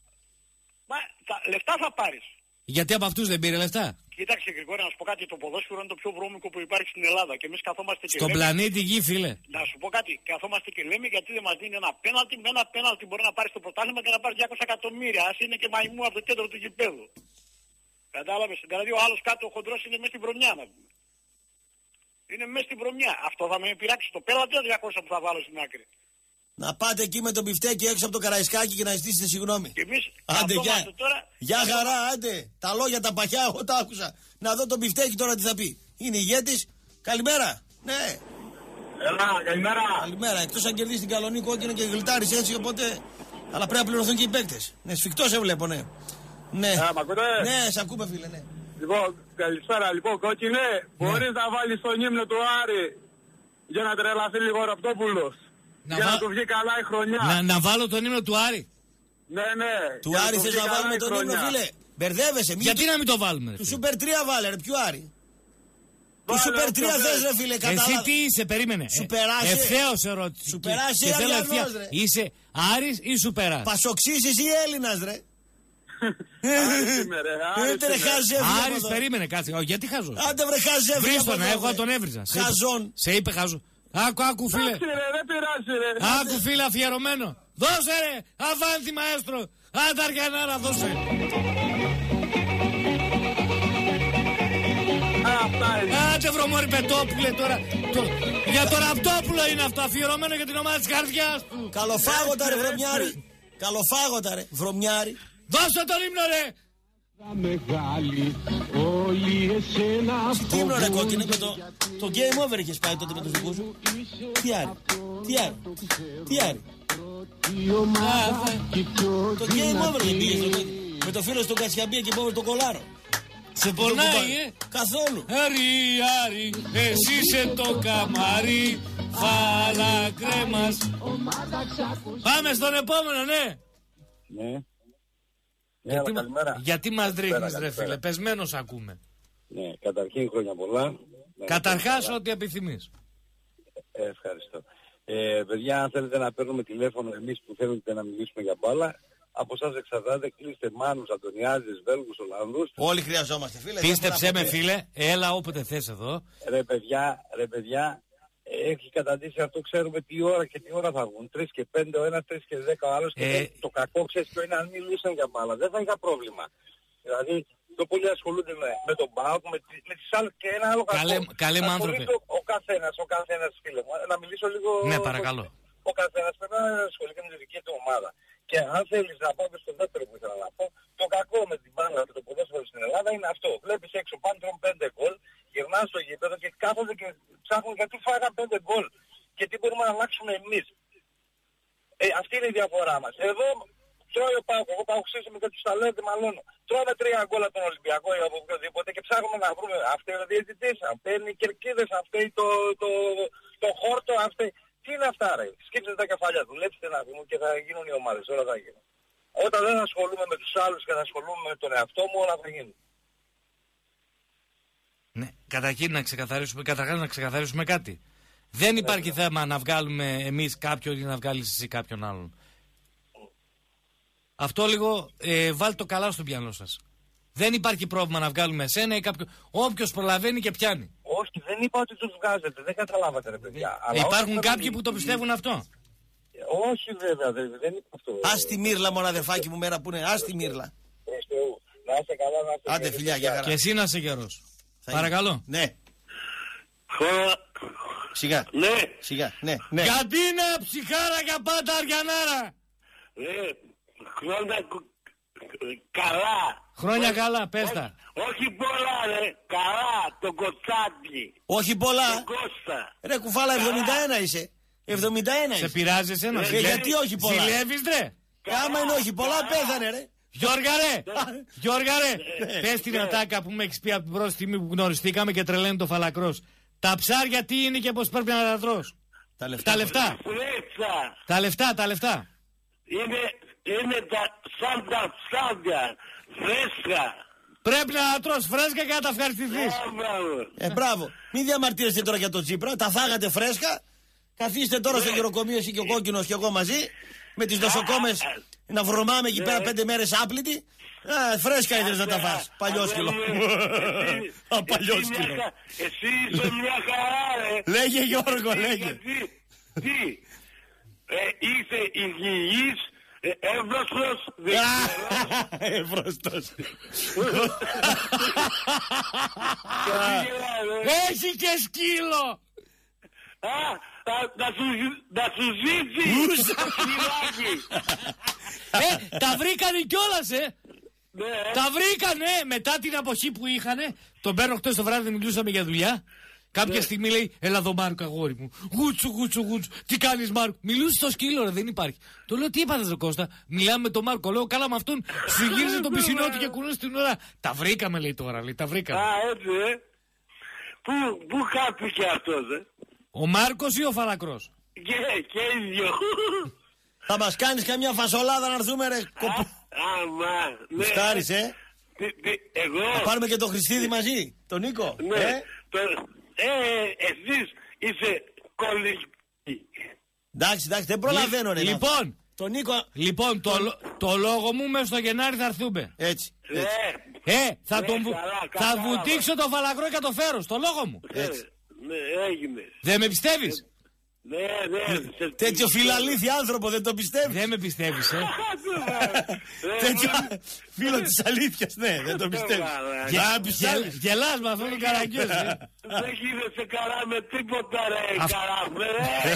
Μα τα λεφτά θα πάρεις. Γιατί από αυτούς δεν πήρε λεφτά. Κοίταξε Γρηγόρη, να σου πω κάτι. Το ποδόσφαιρο είναι το πιο βρώμικο που υπάρχει στην Ελλάδα. Και εμείς καθόμαστε και στον λέμε. πλανήτη Γη, φίλε. Να σου πω κάτι. Καθόμαστε και λέμε γιατί δεν μας δίνει ένα πέναλτι. Με ένα πέναλτι μπορεί να πάρει το πρωτάθλημα και να πάρει διακόσια εκατομμύρια. Ας είναι και μαϊμού από το κέντρο του γηπέδου. Κατάλαβες. Δηλαδή ο άλλος κάτω ο χοντρός είναι μέσα στην βρωμιά να πούμε. Είναι μέσα στην βρωμιά. Αυτό θα με πειράξει το πέναλτι ή διακόσια που θα βάλω στην άκρη. Να πάτε εκεί με το μπιφτέκι έξω από το Καραϊσκάκι και να ζητήσετε συγγνώμη. Και εμείς άντε, γεια. Τώρα... Γεια χαρά, άντε. Τα λόγια τα παχιά, εγώ τα άκουσα. Να δω το μπιφτέκι τώρα τι θα πει. Είναι ηγέτης. Καλημέρα. Ναι. Έλα, καλημέρα. Καλημέρα. Εκτός αν κερδίσει την καλονή κόκκινο και γλιτάρεις έτσι, οπότε. Αλλά πρέπει να πληρωθούν και οι παίκτες. Ναι, σφιχτό σε βλέπω, ναι. Ναι. Α, μ' ακούτε? Ναι, σε ακούμε, φίλε, ναι. Λοιπόν, καλησπέρα, λοιπόν, κόκκινε. Ναι. Μπορείς να βάλεις τον ύμνο του Άρη για να τρελαθεί λίγο ο Ραπτόπουλος. Να για βα... να του βγει καλά η χρονιά. Να, να βάλω τον ύμνο του Άρη. Ναι, ναι. Του Άρη θες να βάλουμε τον ύμνο, φίλε. Μπερδεύεσαι. Γιατί του... να μην το βάλουμε, ρε, του Σούπερ τρία βάλε, ρε, ποιο Άρη. Του Σούπερ τρία θες, ρε, φίλε, κατάλαβα. Εσύ τι είσαι, περίμενε. Σου περάσει. Ευθέως ερώτηση. Σου περάσει, Αριανός, ρε. Είσαι Άρης ή σου περάσει. Πασοξής ή Έλληνας, ρε. Άρης, περίμενε, κάτσε. Γιατί χαζό. Άντε βρε χαζεύει. Βρίστο να έχω, τον έβριζα. Χαζόν. Σε είπε χαζό. Άκου, άκου φίλε. Άκου φίλε αφιερωμένο. Δώσε ρε, αβάντι μαέστρο. Άντε Αργιανάρα, δώσε. Άντε βρωμόρι Πετόπουλε τώρα. Για τον Ραπτόπουλο είναι αυτό, αφιερωμένο για την ομάδα της καρδιάς του. Καλοφάγοντα ρε βρωμιάρι. Καλοφάγοντα ρε βρωμιάρι. Δώσε τον ύμνο ρε. Τι ύμνο ρε κόκκινε με το... Το game over είχες πάει τότε με τους δικούς σου. Τι άρη. Τι άρη. Τι άρη. Το game over δεν πήγες με το φίλο στον Κατσιαμπία και πάμε το κολάρο. Σε πονάει, ε! Καθόλου! Άρη, Άρη, εσύ είσαι το καμάρι, φάλα κρέμας. Πάμε στον επόμενο, ναι! Ναι. Γιατί, ναι καλημέρα. γιατί μας ρίχνεις ρε φίλε, πεσμένος ακούμε. Ναι, καταρχήν χρόνια πολλά. Καταρχάς ό,τι επιθυμείς. Ε, ευχαριστώ. Ε, παιδιά, αν θέλετε να παίρνουμε τηλέφωνο εμείς που θέλετε να μιλήσουμε για μπάλα, από εσάς εξαρτάται, κλείστε Μάνους, Αντωνιάδες, Βέλγους, Ολλανδούς. Όλοι χρειαζόμαστε φίλε. Πίστεψέ με φίλε, έλα όποτε θες εδώ. Ρε παιδιά, ρε παιδιά, έχει καταντήσει αυτό, ξέρουμε τι ώρα και τι ώρα θα βγουν. Τρεις και πέντε ο ένας, τρεις και δέκα ο άλλος. Και ε... το κακό ξέρεις ποιο είναι, αν μιλούσαν για μπάλα. Δεν θα είχα πρόβλημα. Δηλαδή, το πολλοί ασχολούνται με, με τον ΠΑΟΚ, με, με τις άλλες και ένα άλλο κακό. Καλέ, καλέ μου άνθρωπε. Ο καθένας, ο καθένας φίλε μου. Να μιλήσω λίγο... Ναι, παρακαλώ. Ο καθένας πρέπει να ασχολείται με τη δική του ομάδα. Και αν θέλεις να πάμε στο δεύτερο που ήθελα να πω, το κακό με την μπάλα και το ποδόσφαιρο στην Ελλάδα είναι αυτό. Βλέπεις έξω πάνω τρώνε πέντε γκολ, γυρνάνε στο γήπεδο και κάθονται και ψάχνουν γιατί φάγαν πέντε γκολ και τι μπορούμε να αλλάξουμε εμείς. Ε, αυτή είναι η διαφορά μας. Εδώ τρώει ο ΠΑΟΚ, εγώ παοξίζομαι και τους τα λέω και μαλώνω. Τρώμε τρία γκολ από τον Ολυμπιακό ή από οποιοδήποτε και ψάχνουμε να βρούμε αυτοί οι διαιτητές, αυτοί οι κερκίδες, αυτοί το, το, το, το χόρτο, αυτοί. Τι είναι αυτά ρε, σκύψτε τα κεφάλια, δουλέψτε να πούμε και θα γίνουν οι ομάδες, όλα θα γίνουν. Όταν δεν ασχολούμαι με τους άλλους και να ασχολούμαι με τον εαυτό μου, όλα θα γίνουν. Ναι, καταρχήν να ξεκαθαρίσουμε, καταρχάς να ξεκαθαρίσουμε κάτι. Δεν υπάρχει ναι, θέμα να βγάλουμε εμείς κάποιον ή να βγάλεις εσύ κάποιον άλλον. Αυτό λίγο ε, βάλτε το καλά στο πιάνο σας. Δεν υπάρχει πρόβλημα να βγάλουμε εσένα ή κάποιον. Όποιος προλαβαίνει και πιάνει. Όχι, δεν είπα ότι τους βγάζετε, δεν καταλάβατε ρε παιδιά. Ε, υπάρχουν κάποιοι που το πιστεύουν αυτό. Όχι βέβαια, δεν, δεν είπα αυτό. Ας τη Μύρλα μόνο αδερφάκι μου μέρα που είναι, ας τη Μύρλα. Προς Θεού. Να είστε καλά, να είστε. Άντε φιλιά, για χαρά. Και εσύ να είσαι γερός. Παρακαλώ. Ναι. Χω... Σιγά. Ναι. Σιγά, ναι, ναι. Γιατί είναι ψυχάρα για πάντα αργιανάρα. Ναι. Χρόνια καλά. Χρόνια καλά, πες τα. Όχι πολλά ρε, καλά, το κοτσάκι. Όχι πολλά. Το Κώστα. Ρε κουφάλα, εβδομήντα ένα είσαι. εβδομήντα ένα είσαι. Σε πειράζει εσένα. Ε, γιατί όχι πολλά. Ζηλεύεις ρε. Άμα είναι όχι πολλά, πέθανε ρε. Γιώργα ρε, Γιώργα ρε, πες την ατάκα που με έχεις πει από την πρώτη στιγμή που γνωριστήκαμε και τρελαίνει το φαλακρός. Τα ψάρια τι είναι και πώς πρέπει να τα τρως. Τα λεφτά. Τα λεφτά. Τα λεφτά, τα λεφτά. Είναι, είναι τα, σαν τα ψάρια, φρέσκα. Πρέπει να τα τρως φρέσκα και να τα ευχαριστηθείς. Ε, μπράβο. Μην διαμαρτύρεστε τώρα για τον Τσίπρα. Τα φάγατε φρέσκα. Καθίστε τώρα στο γεροκομείο εσύ και ο Κόκκινος και εγώ μαζί. Με τις νοσοκόμες να βρωμάμε εκεί πέρα πέντε μέρες άπλητοι. Α, φρέσκα ήθελες να τα φας. Παλιόσκυλο. Α, παλιόσκυλο. Εσύ είσαι μια χαρά ρε. Λέγε Γιώργο, λέγε. Τι, είσαι υγιής, εύρωστος, εύρωστος. Έχει και σκύλο. Να σου ζήσει. Ε, τα βρήκανε κιόλας ε. Τα βρήκανε μετά την αποχή που είχανε. Τον παίρνω χτες το βράδυ, μιλούσαμε για δουλειά. Κάποια στιγμή λέει, έλα εδώ Μάρκο αγόρι μου. Γούτσου, γούτσου, γούτσου. Τι κάνεις Μάρκο. Μιλούσε στο σκύλο, ρε, δεν υπάρχει. Το λέω, τι είπατε, ρε Κώστα. Μιλάμε με τον Μάρκο. Λέω, καλά με αυτόν. Σου γύριζε το πισινό του και κουνούσε την ώρα. Τα βρήκαμε, λέει τώρα, λέει, τα βρήκαμε. Α, έτσι, ε. Πού, πού χάθηκε αυτός, ε. Ο Μάρκος ή ο Φαλακρός. Και, και οι δυο. Θα μας κάνεις καμιά φασολάδα να έρθουμε, ρε. Άμα, ναι. Φτάρεις, ε. Τι, τι, εγώ. Θα πάρουμε και τον Χριστίδη μαζί, τον Νίκο. Ναι. Ε, το, ε εσείς είσαι κολλητοί. Εντάξει, εντάξει, δεν προλαβαίνω, ρε. Λοιπόν, τον Νίκο. Λοιπόν, το, το λόγο μου μέσα στο Γενάρη θα έρθουμε. Έτσι. έτσι. Ε, ε, θα, ναι, τον, καλά, θα καλά, βουτήξω το Φαλακρό και το φέρω, στο λόγο μου. Έτσι. Ναι, έγινε. Δεν με πιστεύεις. Ναι, ναι. Τέτοιο φιλαλήθη άνθρωπο δεν το πιστεύεις. Δεν με πιστεύεις, ε. Τέτοιο φίλο της αλήθειας, ναι, δεν το πιστεύεις. Γελάς με αυτόν τον Καραγκιόζη. Δεν γίνεσαι καλά με τίποτα ρε Καράβε ρε.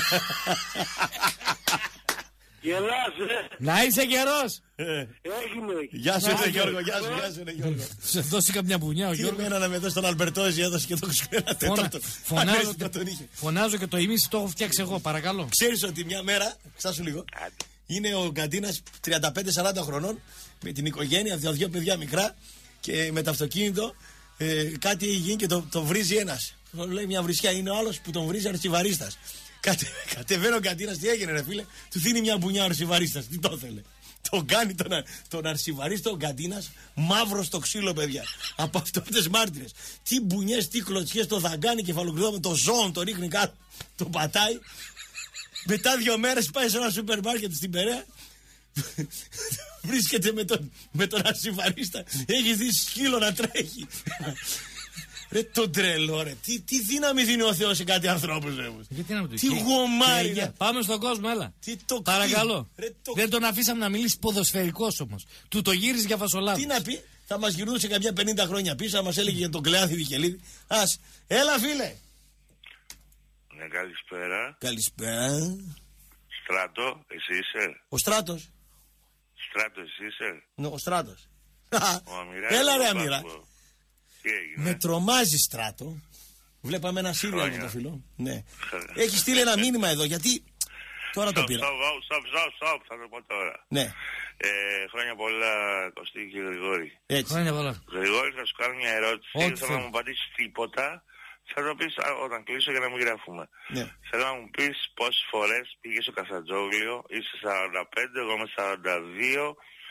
Γελάς ρε. Να είσαι καιρός. Έγινε. Γεια σου ρε Γιώργο, γεια σου, γεια σου ρε Γιώργο. Σε δώσει καμιά μπουνιά ο Γιώργος. Εμένα να με δώσει τον Αλμπερτόζη, έδωσε και το ένα τέταρτο. Φωνάζω και το ημίση το έχω φτιάξει εγώ, παρακαλώ. Ξέρεις ότι μια μέρα, ξάσου λίγο, είναι ο Καντίνας τριάντα πέντε σαράντα χρονών με την οικογένεια, δύο, δύο παιδιά μικρά και με το αυτοκίνητο ε, κάτι έχει γίνει και το, το βρίζει ένας. Λέει μια βρισιά, είναι ο άλλος που τον βρίζει αρσιβαρίστας. Κατε, κατεβαίνει ο Καντίνας, τι έγινε ρε φίλε, του δίνει μια μπουνιά ο αρσιβαρίστας, τι το ήθελε. Τον κάνει τον, τον αρσιβαρίστο ο Καντίνας μαύρο στο ξύλο, παιδιά. Από αυτόπτες μάρτυρες. Τι μπουνιές, τι κλωτσιές, το δαγκάνει κεφαλοκριδό με το ζώο, το ρίχνει κάτω, το πατάει. Μετά δύο μέρες πάει σε ένα σούπερ μάρκετ στην Περαία. Βρίσκεται με τον, με τον αρσιβαρίστα. Έχει δει σκύλο να τρέχει. Ρε το τρελό ρε. Τι, τι δύναμη δίνει ο Θεός σε κάτι ανθρώπους ρε. Γιατί να τι γομάρι ρε. Πάμε στον κόσμο, έλα. Τι το παρακαλώ. Ρε, το... Δεν τον αφήσαμε να μιλήσει ποδοσφαιρικός όμως. Του το γύρισε για φασολάδες. Τι να πει. Θα μας γυρνούσε καμιά πενήντα χρόνια πίσω. Θα μας έλεγε για τον Κλεάνθη Βικελίδη. Ας. Έλα φίλε. Ναι, καλησπέρα. Καλησπέρα. Στράτο, εσύ είσαι. Ο Στράτος. Στράτο, εσύ είσαι. Ναι, ο Στράτος. Ο Αμυράς. Έλα ρε Αμύρα. Τι έγινε. Με τρομάζει Στράτο. Βλέπαμε ένα σύριαλ με το φίλο. Ναι. Έχει στείλει ένα μήνυμα εδώ γιατί. Τώρα το πήρα. Στοπ, στοπ, στοπ, θα το πω τώρα. Ναι. Ε, χρόνια πολλά, Κωστή και Γρηγόρη. Έτσι. Χρόνια πολλά. Γρηγόρη, θα σου κάνω μια ερώτηση. Όχι, θέλω να μου απαντήσει τίποτα. Θα το πεις όταν κλείσω για να μην γράφουμε. Ναι. Θέλω να μου πεις πόσες φορές πήγες στο Καφτατζόγλιο. Είσαι σαράντα πέντε, εγώ είμαι σαράντα δύο.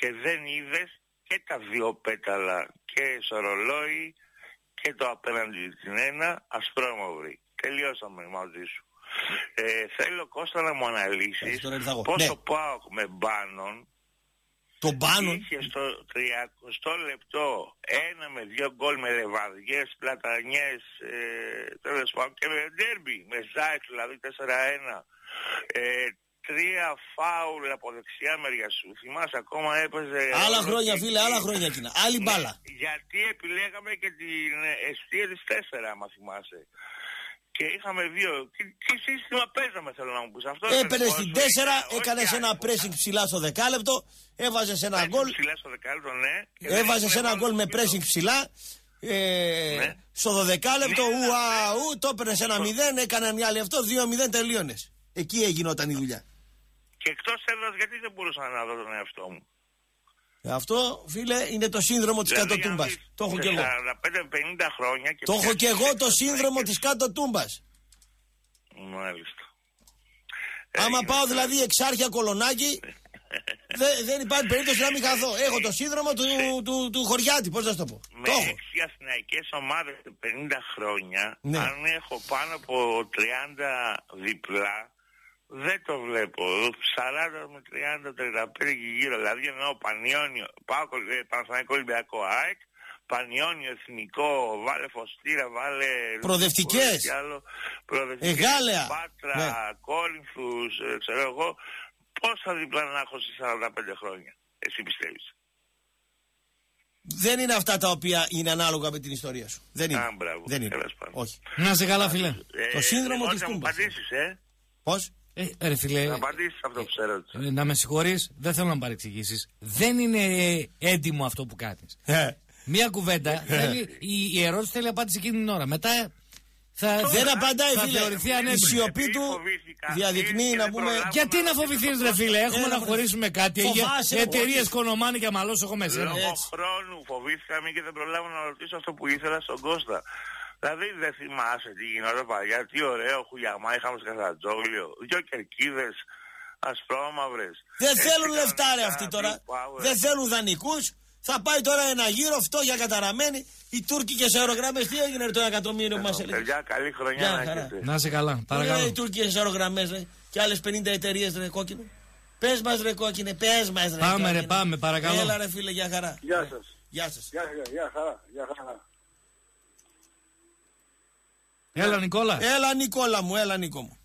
και δεν είδες και τα δύο πέταλα και στο ρολόι και το απέναντι την ένα ασπρόμαυρη. Τελειώσαμε μαζί σου. Ε, θέλω Κώστα να μου αναλύσεις πόσο ναι. πάω με Μπάνον. Το Μπάνον είχε στο τριακοστό λεπτό ένα με δύο γκολ με λεβαδιές, πλατανιές, ε, τέλος πάντων, και με ντέρμπι, με Ζάιτ δηλαδή τέσσερα ένα. Ε, τρία φάουλ από δεξιά μεριά σου. Θυμάσαι ακόμα έπαιζε... Άλλα χρόνια φίλε, άλλα χρόνια εκείνα. Άλλη μπάλα. Ναι, γιατί επιλέγαμε και την αιστεία της τέσσερα, άμα θυμάσαι. Και είχαμε δύο. Τι, τι σύστημα παίζαμε, θέλω να μου πεις αυτό. Έπαιρνε στην τέσσερα, έκανε ένα pressing ψηλά στο δεκάλεπτο, έβαζε ένα γκολ. Ψηλά στο δεκάλεπτο, ναι. Έβαζε ένα γκολ με pressing ψηλά. Ε, ναι. Στο δωδεκάλεπτο, ναι, ουα, ου, το έπαιρνε ένα μηδέν, έκανε μια άλλη αυτό, δύο μηδέν τελείωνε. Εκεί έγινόταν η δουλειά. Και εκτός έδρας, γιατί δεν μπορούσα να δω τον εαυτό μου. Αυτό, φίλε, είναι το σύνδρομο της δηλαδή, κάτω τούμπας. Το έχω και εγώ. σαράντα πέντε πενήντα χρόνια και το έχω και εγώ το σύνδρομο και... της κάτω τούμπας. Μάλιστα. Άμα ε, πάω δηλαδή εξάρχεια Κολονάκι, δε, δεν υπάρχει περίπτωση να μην χαθώ. Έχω το σύνδρομο του, του, του, του χωριάτη, πώς να σου το πω. Με έξι αθηναϊκές ομάδες πενήντα χρόνια, ναι. Αν έχω πάνω από τριάντα διπλά, δεν το βλέπω. σαράντα με τριάντα, τριάντα πέντε και γύρω. Δηλαδή εννοώ Πανιόνιο, Παναθηναϊκό Ολυμπιακό ΑΕΚ, Πανιόνιο Εθνικό, βάλε Φωστήρα, βάλε... Προοδευτικές. Προοδευτικές. Εγάλεα. Πάτρα, ναι. Κόρινθους, ξέρω εγώ. Πόσα διπλά να έχω σε σαράντα πέντε χρόνια, εσύ πιστεύεις? Δεν είναι αυτά τα οποία είναι ανάλογα με την ιστορία σου. Δεν είναι. Α, μπράβο. Δεν είναι. Όχι. Να σε καλά, φίλε. Ε, το σύνδρομο της τούμπας. Να μου απαντήσεις, ε. Πώς? Ε, ρε φίλε, να απαντήσεις αυτό που σε ρώτησα. Ε, να με συγχωρείς, δεν θέλω να με παρεξηγήσεις. Δεν είναι έντιμο αυτό που κάνεις. Ε. Μία κουβέντα, θέλει, η, η ερώτηση θέλει απάντηση εκείνη την ώρα. Μετά θα, δεν απαντάει, θα φίλε. θεωρηθεί ανέντιμο. Η σιωπή του διαδεικνύει να πούμε. Γιατί να φοβηθείς, ρε φίλε, έχουμε να χωρίσουμε κάτι. Οι εταιρείες κονομάνε και αμαλώς έχω μέσα. Λόγω χρόνου φοβήθηκα μη και δεν προλάβω να ρωτήσω αυτό που ήθελα στον Κώστα. Δηλαδή δεν θυμάσαι τι γινόταν παλιά, τι ωραίο χουλιαμά είχαμε στο Καστατζόγλιο, δυο κερκίδες ασπρόμαυρες. Δεν θέλουν λεφτά ρε αυτοί τώρα, δεν θέλουν δανεικούς, θα πάει τώρα ένα γύρο, φτώχεια καταραμένη, οι τουρκικές αερογραμμές, τι έγινε ρε το εκατομμύριο που μας έλεγε. Παιδιά, καλή χρονιά να έχετε. Να είσαι καλά, παρακαλώ. Οι τουρκικές αερογραμμές ρε, και άλλες πενήντα εταιρείες ρε κόκκινο. Πες μας ρε κόκκινε, πες μας ρε. Πάμε ρε, πάμε, παρακαλώ. Έλα ρε φίλε, για χαρά. Γεια σας. Γεια σας. Γεια, γεια χαρά, γεια χαρά. Έλα Νικόλα. Έλα Νικόλα μου, έλα Νίκο μου.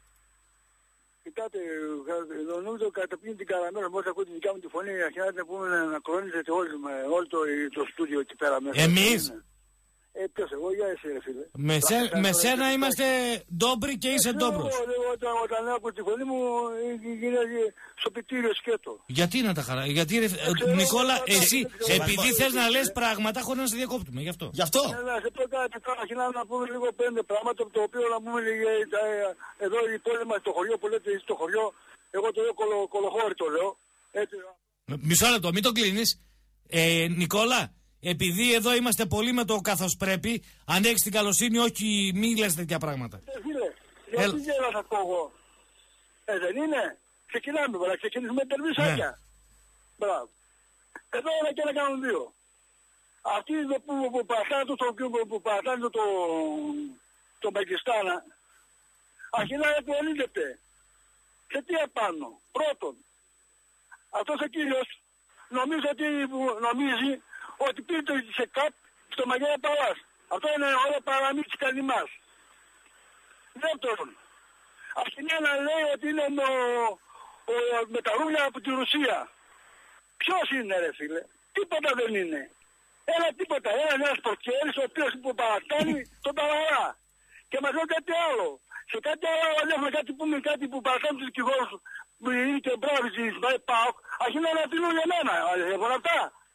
Κοιτάτε, νομίζω καταπίνει την καραμέλα, μόλις ακούω τη δικιά μου τη φωνή, αρχινάτε να πούμε να κλονίζετε όλοι με όλο το, το στούντιο εκεί πέρα μέσα. Εμείς. Ε, ποιος εγώ, για εσύ ρε φίλε. Με, σε, με σένα είμαστε ντόμπροι και είσαι ντόμπρος. Όταν, όταν άκου τη φωνή μου γίνεται σωπητήριο σκέτο. Γιατί να τα χαρά, γιατί ρε, ε, Νικόλα, εσύ επειδή θες να λες πράγματα χωρίς να σε διακόπτουμε, γι' αυτό. Γι' αυτό. Ναι, σε πω κάτι τώρα, αρχινάμε να πούμε λίγο πέντε πράγματα, το οποίο να πούμε εδώ η πόλη μας, το χωριό που λέτε εσείς το χωριό, εγώ το λέω κολο, κολοχώρη το λέω. Έτσι. Μισό λεπτό, μην το κλείνεις. Ε, Νικόλα, επειδή εδώ είμαστε πολύ με το καθώς πρέπει, αν έχεις την καλοσύνη, όχι μη λες τέτοια πράγματα. Ε, φίλε, γιατί δεν θα σας πω εγώ. Ε, δεν είναι. Ξεκινάμε, voilà, ξεκινήσουμε τερβισάκια. Ναι. Μπράβο. Εδώ ένα και ένα κάνουν δύο. Αυτοί που, που πατάνε το, που, που πατάνε το, το, το Πακιστάνα, αρχινάει να ενήλεται. Και τι επάνω. Πρώτον, αυτός ο κύριος νομίζω ότι νομίζει ότι πήρε το σε καπ στο Μαγέρα Παλάς. Αυτό είναι όλα παραμύθι καλυμάς. Δεύτερον, αρχινάει να λέει ότι είναι ο, ο, με τα ρούβλια από τη Ρωσία. Ποιος είναι ρε φίλε, τίποτα δεν είναι. Ένα τίποτα, ένα ένας πορκέρης ο οποίος που παρατάνει τον Ταλαρά. Και μας λέει κάτι άλλο. Σε κάτι άλλο έχουμε κάτι που πούμε κάτι που παρατάνει τους δικηγόρους που είναι και μπράβοι της ΠΑΟΚ, αρχινάει να τίνουν για μένα. Λοιπόν αυτά.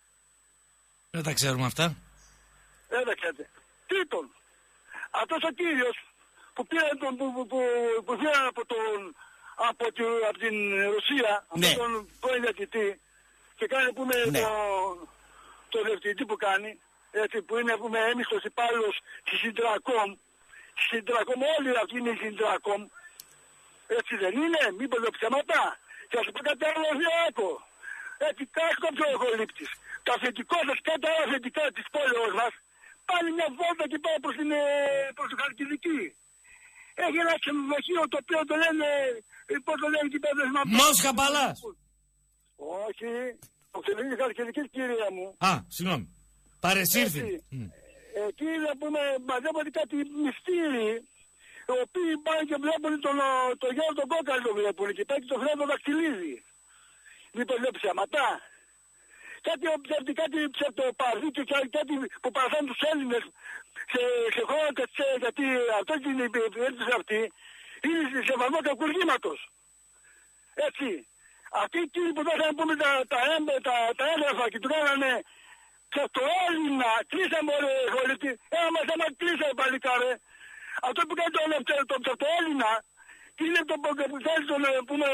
Δεν τα ξέρουμε αυτά. Δεν τα ξέρετε. Τρίτον, αυτός ο κύριος που πήρε τον, που, που, που, που πήρε από, τον, από, τη, από την Ρωσία, ναι. Από τον πρώην διατητή, και κάνει που είναι ναι. το, το διευθυντή που κάνει, έτσι, που είναι που είμαι έμιστος υπάλληλος στη Συντρακόμ. Στη Συντρακόμ, όλοι αυτοί είναι η Συντρακόμ. Έτσι δεν είναι, μήπως λέω ψέματα. Και θα σου πω κάτι άλλο διάκο. Έτσι κάσκοψε ο Γολύπτης. Το αφεντικό σας και τα άλλα αφεντικά της πόλεως μας πάνε μια βόλτα και πάει προς την, προς την Χαλκιδική. Έχει ένα ξενοδοχείο το οποίο το λένε, πώς το λένε εκεί πέρα. Μόσχα Παλάς. Όχι, το ξενοδοχείο Χαλκιδικής, κυρία μου. Α, συγγνώμη. Παρεσύρθη. Mm. Εκεί να πούμε μαζεύονται κάτι μυστήριοι, οι οποίοι πάνε και βλέπουν τον, τον Γιώργο τον Κόκαλη το βλέπουν και πάει και το χρέο το δακτυλίδι. Λοιπόν, είναι ψέματα. Κάτι, κάτι ψευτοπαρδί και κάτι που παραθάνουν τους Έλληνες σε, σε χώρα τετσέ, γιατί αυτό είναι η περίπτωση αυτή, είναι σε βαθμό κακουργήματος. Έτσι. Αυτοί εκείνοι που δεν θα πούμε τα, τα, τα, τα έγγραφα και του κάνανε ψευτοέλληνα, κλείσαμε όλοι Γολύπτη, ένα μας άμα κλείσαμε παλικάρε. Αυτό που κάνει τον, τον ψευτοέλληνα είναι το που θέλει τον πούμε...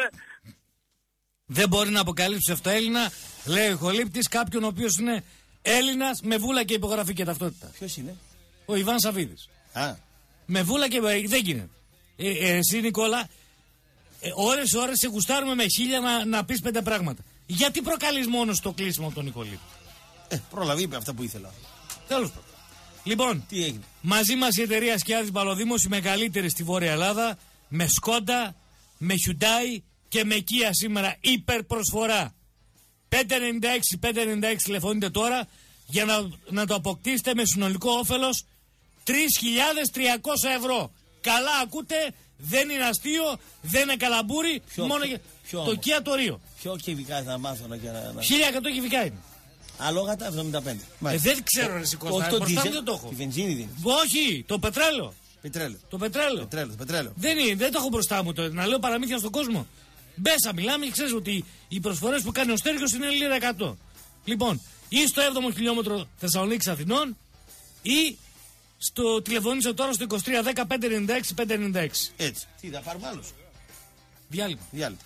Δεν μπορεί να αποκαλύψει ψευτοέλληνα, λέει ο Γολύπτης, κάποιον ο οποίος είναι Έλληνας με βούλα και υπογραφή και ταυτότητα. Ποιος είναι? Ο Ιβάν Σαββίδης. Α. Με βούλα και δεν γίνεται. Ε, ε, εσύ Νικόλα, ε, ώρες ώρες σε γουστάρουμε με χίλια να, να πεις πέντε πράγματα. Γιατί προκαλείς μόνο στο κλείσιμο από τον Νικολίπτη? Ε, πρόλαβε, είπε αυτά που ήθελα. Τέλος πάντων. Λοιπόν, τι έγινε? Μαζί μας η εταιρεία Σκιάδης Μπαλοδήμος, η μεγαλύτερη στη Βόρεια Ελλάδα, με Σκόντα, με Hyundai και με Kia σήμερα υπερπροσφορά. πέντε ενενήντα έξι πέντε ενενήντα έξι τηλεφωνείτε τώρα για να, να το αποκτήσετε με συνολικό όφελος τρεις χιλιάδες τριακόσια ευρώ. Καλά ακούτε, δεν είναι αστείο, δεν είναι καλαμπούρι, ποιο, μόνο ποιο, ποιο, το Kia Torio. Ποιο κυβικά θα μάθω να... να... χίλια εκατό κυβικά είναι. Αλόγατα εβδομήντα πέντε. Ε, δεν ξέρω ρε Σικώστα, όχι το μπροστά μου diesel, δεν το έχω. τη βενζίνη δίνει. Όχι, το πετρέλαιο. Πετρέλαιο. Το πετρέλαιο. Πετρέλαιο, πετρέλαιο. Δεν είναι, δεν το έχω μπροστά μου το, να λέω παραμύθια στον κόσμο. Μπέσα, μιλάμε και ξέρεις ότι οι προσφορές που κάνει ο Στέργιος είναι λίρα εκατό. Λοιπόν, ή στο έβδομο χιλιόμετρο Θεσσαλονίκης Αθηνών ή στο τηλεφωνήσω τώρα στο είκοσι τρία δέκα πέντε ενενήντα έξι πέντε ενενήντα έξι. Έτσι. Τι θα πάρουμε άλλους? Διάλειμμα. Διάλειμμα.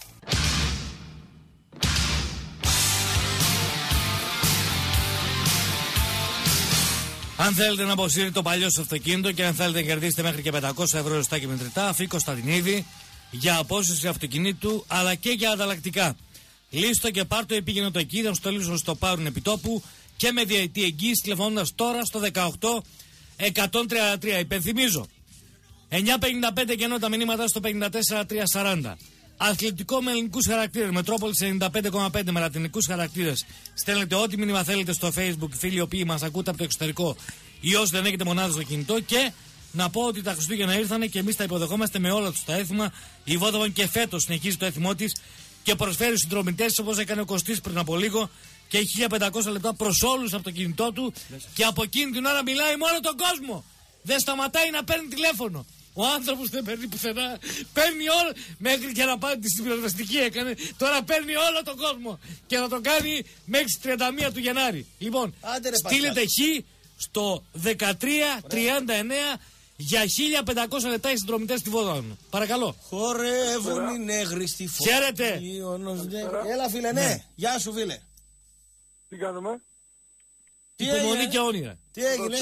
Αν θέλετε να αποσύρετε το παλιό σας αυτοκίνητο και αν θέλετε να κερδίσετε μέχρι και πεντακόσια ευρώ ζεστά και μετρητά, αφή Κωνσταντινίδη για απόσυρση αυτοκινήτου αλλά και για ανταλλακτικά. Λύστο και πάρ' το επίγενο το εκεί, να στο λύσουν στο πάρουν επιτόπου και με διαετή εγγύηση τηλεφωνώντας τώρα στο δεκαοκτώ εκατόν τριάντα τρία. Υπενθυμίζω, εννιά πενήντα πέντε και ενώ τα μηνύματα στο πενήντα τέσσερα τριακόσια σαράντα. Αθλητικό με ελληνικούς χαρακτήρες, Μετρόπολης ενενήντα πέντε κόμμα πέντε με λατινικούς χαρακτήρες. Στέλνετε ό,τι μήνυμα θέλετε στο Facebook, φίλοι οι οποίοι μας ακούτε από το εξωτερικό ή όσοι δεν έχετε μονάδες στο κινητό. Και να πω ότι τα Χριστούγεννα ήρθανε και εμείς τα υποδεχόμαστε με όλα τους τα έθιμα. Η Vodafone και φέτος συνεχίζει το έθιμό της και προσφέρει συνδρομητές όπως έκανε ο Κωστής πριν από λίγο και έχει χίλια πεντακόσια λεπτά προς όλους από το κινητό του και από εκείνη την ώρα μιλάει με όλο τον κόσμο. Δεν σταματάει να παίρνει τηλέφωνο. Ο άνθρωπος δεν παίρνει πουθενά. Παίρνει όλο. Μέχρι και να πάει στην πυροσβεστική έκανε. Τώρα παίρνει όλο τον κόσμο. Και θα το κάνει μέχρι τις τριάντα μία του Γενάρη. Λοιπόν, άντε, στείλετε χ στο δεκατρία τριάντα εννέα για χίλια πεντακόσια λεπτά οι συνδρομητές στη Vodafone. Παρακαλώ. Χορεύουν οι νέγροι στη φωνή. Χαίρετε. Έλα φίλε, ναι. ναι. Γεια σου φίλε. Τι κάνουμε? Υπομονή και όνειρα. Τι έγινε?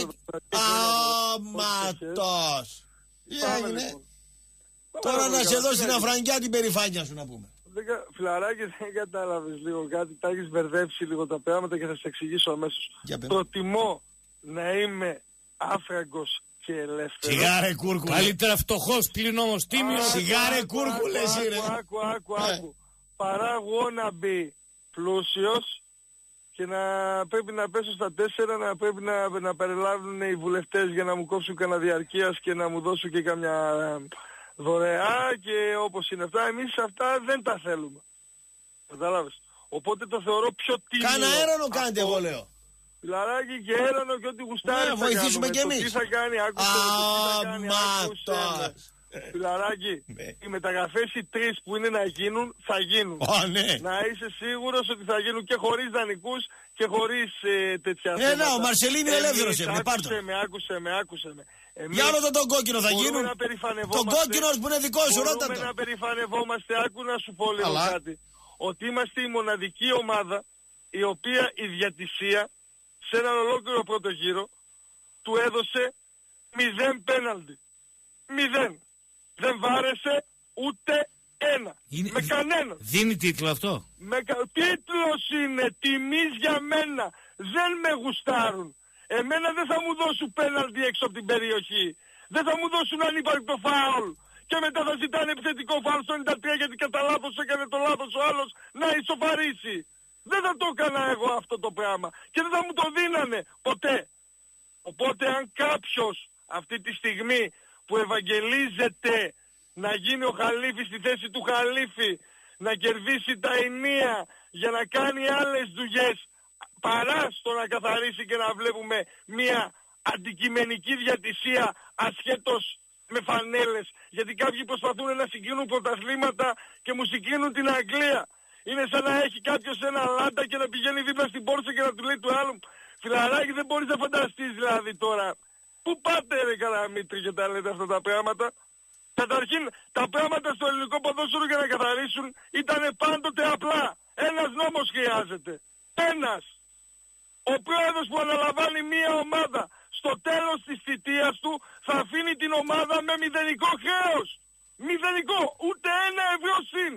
Άματος. Τι έγινε? Τώρα να σε δώσει να φραγκιά την περηφάνεια σου να πούμε. Φιλαράκι, δεν κατάλαβες λίγο κάτι. Τα έχεις μπερδέψει λίγο τα πράγματα και θα σε εξηγήσω αμέσως. Προτιμώ να είμαι άφραγκος και ελεύθερος. Σιγάρε κούρκουλε. Καλύτερα φτωχός πλην όμως τίμιος. Σιγάρε κούρκουλε είναι. Άκου, άκου, άκου. Παρά wannabe πλούσιος και να πρέπει να πέσω στα τέσσερα, να πρέπει να, να περιλάβουν οι βουλευτές για να μου κόψουν κανένα διαρκείας και να μου δώσουν και καμιά δωρεά και όπως είναι αυτά. Εμείς αυτά δεν τα θέλουμε. Κατάλαβες. Οπότε το θεωρώ πιο τίμιο. Κάνα έρανο κάντε εγώ λέω. Φιλαράκι και έρανο και ό,τι γουστάρει θα βοηθήσουμε κάνουμε. κι εμείς. Το τι θα κάνει, άκουσε με, το τι θα κάνει, άκουσε με. Φιλαράκι, οι μεταγραφές οι τρεις που είναι να γίνουν, θα γίνουν. Oh, ναι. Να είσαι σίγουρος ότι θα γίνουν και χωρίς δανεικούς και χωρίς ε, τέτοια ε, θέματα. Ε, να, ο Μαρσελίνη ελεύθερος είναι, πάρτο. Άκουσε με, άκουσε με, άκουσε με. Εμείς για όλο τον, τον κόκκινο θα γίνουν. Τον κόκκινο που είναι δικό σου, ρώτα το. Μπορούμε να περηφανευόμαστε, άκου να σου πω λίγο κάτι. Ότι είμαστε η μοναδική ομάδα η οποία η διατησία σε έναν ολόκληρο πρώτο γύρο του έδωσε μηδέν πέναλτι. Μηδέν. Δεν βάρεσε ούτε ένα. Είναι... Με κανέναν. Δίνει τίτλο αυτό. Με κα... Τίτλος είναι τιμής για μένα. Δεν με γουστάρουν. Εμένα δεν θα μου δώσουν πέναλτι έξω από την περιοχή. Δεν θα μου δώσουν ανύπαρκτο φάουλ. Και μετά θα ζητάνε επιθετικό φάουλ στο ενενήντα τρία γιατί κατά λάθος έκανε το λάθος ο άλλος να ισοφαρίσει. Δεν θα το έκανα εγώ αυτό το πράγμα. Και δεν θα μου το δίνανε ποτέ. Οπότε αν κάποιος αυτή τη στιγμή που ευαγγελίζεται να γίνει ο Χαλίφης στη θέση του Χαλίφη, να κερδίσει τα ενία για να κάνει άλλες δουλειές παρά στο να καθαρίσει και να βλέπουμε μια αντικειμενική διατησία ασχέτως με φανέλες, γιατί κάποιοι προσπαθούν να συγκίνουν πρωταθλήματα και μου συγκίνουν την Αγγλία. Είναι σαν να έχει κάποιος ένα λάντα και να πηγαίνει δίπλα στην πόρτα και να του λέει του άλλου φιλαράκι, δεν μπορείς να φανταστείς δηλαδή τώρα. Πού πάτε ρε Καραμήτρη και τα λέτε αυτά τα πράγματα. Καταρχήν τα πράγματα στο ελληνικό ποδόσφαιρο για να καθαρίσουν ήταν πάντοτε απλά. Ένας νόμος χρειάζεται. Ένας. Ο πρόεδρος που αναλαμβάνει μία ομάδα στο τέλος της θητείας του θα αφήνει την ομάδα με μηδενικό χρέος. Μηδενικό. Ούτε ένα ευρώ συν.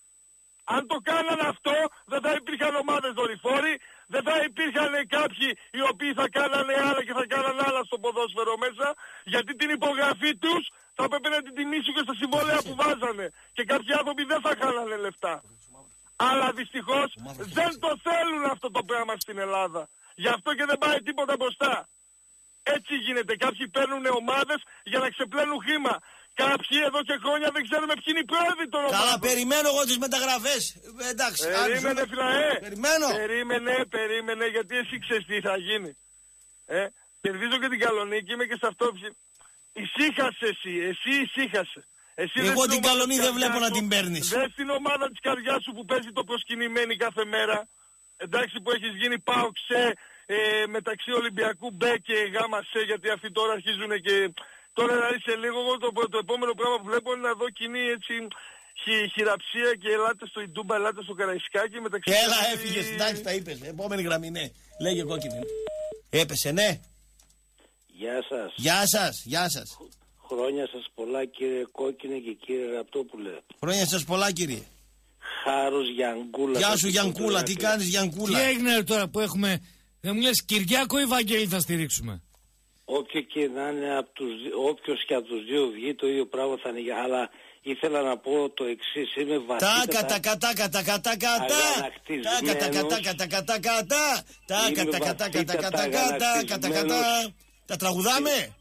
Αν το κάνανε αυτό δεν θα υπήρχαν ομάδες δορυφόροι, δεν θα υπήρχαν κάποιοι οι οποίοι θα κάνανε άλλα και θα κάνανε άλλα στο ποδόσφαιρο μέσα, γιατί την υπογραφή τους θα πρέπει να την τιμήσουν και στα συμβόλαια που βάζανε. Και κάποιοι άνθρωποι δεν θα κάνανε λεφτά. Αλλά δυστυχώς δεν το θέλουν αυτό το πράγμα στην Ελλάδα. Γι' αυτό και δεν πάει τίποτα μπροστά. Έτσι γίνεται. Κάποιοι παίρνουν ομάδες για να ξεπλένουν χρήμα. Κάποιοι εδώ και χρόνια δεν ξέρουμε ποιοι είναι οι πρόεδροι των ομάδων. Καλά, περιμένω εγώ τις μεταγραφές. Εντάξει. Περίμενε, φιλαέ. Περιμένω. Περίμενε, περίμενε, γιατί εσύ ξέρεις τι θα γίνει. Ε, κερδίζω και την Καλονίκη, είμαι και σε αυτό. Ησύχασε εσύ, εσύ ησύχασε. Εσύ εγώ την Καλονή δεν βλέπω να την παίρνεις. Δες την ομάδα της καρδιάς σου που παίζει το προσκυνημένη κάθε μέρα. Εντάξει, που έχεις γίνει ΠΑΟΚΣΕ ε, μεταξύ Ολυμπιακού Μπ και Γάμα Σε, γιατί αυτοί τώρα αρχίζουν και... Τώρα δηλαδή σε λίγο εγώ το, το επόμενο πράγμα που βλέπω είναι να δω κοινή έτσι χει, χειραψία και ελάτε στο Ιντούμπα, ελάτε στο Καραϊσκάκι μεταξύ... Έλα έφυγες, εντάξει τα είπες, επόμενη γραμμή ναι. Λέγε κόκκινη. Έπεσε ναι. Γεια σας. Γεια σας, γεια σας. Χρόνια σας πολλά κύριε Κόκκινε και κύριε Ραπτόπουλε. Χρόνια σας πολλά κύριε. Χάρος Γιανκούλα. Γεια σου Γιανκούλα, τι κάνεις Γιανκούλα. Τι έγινε τώρα που έχουμε, δεν μου λες Κυριάκο ή Βαγγέλη θα στηρίξουμε. Όποιο και να είναι από τους, όποιος και από τους δύο βγει το ίδιο πράγμα θα είναι. Αλλά ήθελα να πω το εξής, είμαι βαθύτατα τα κατά κατά κατά κατά τα κατά κατά κατά κατά κατά τα κατά κατά κατά κατά κατά κατά κατά. Τα τραγουδάμε.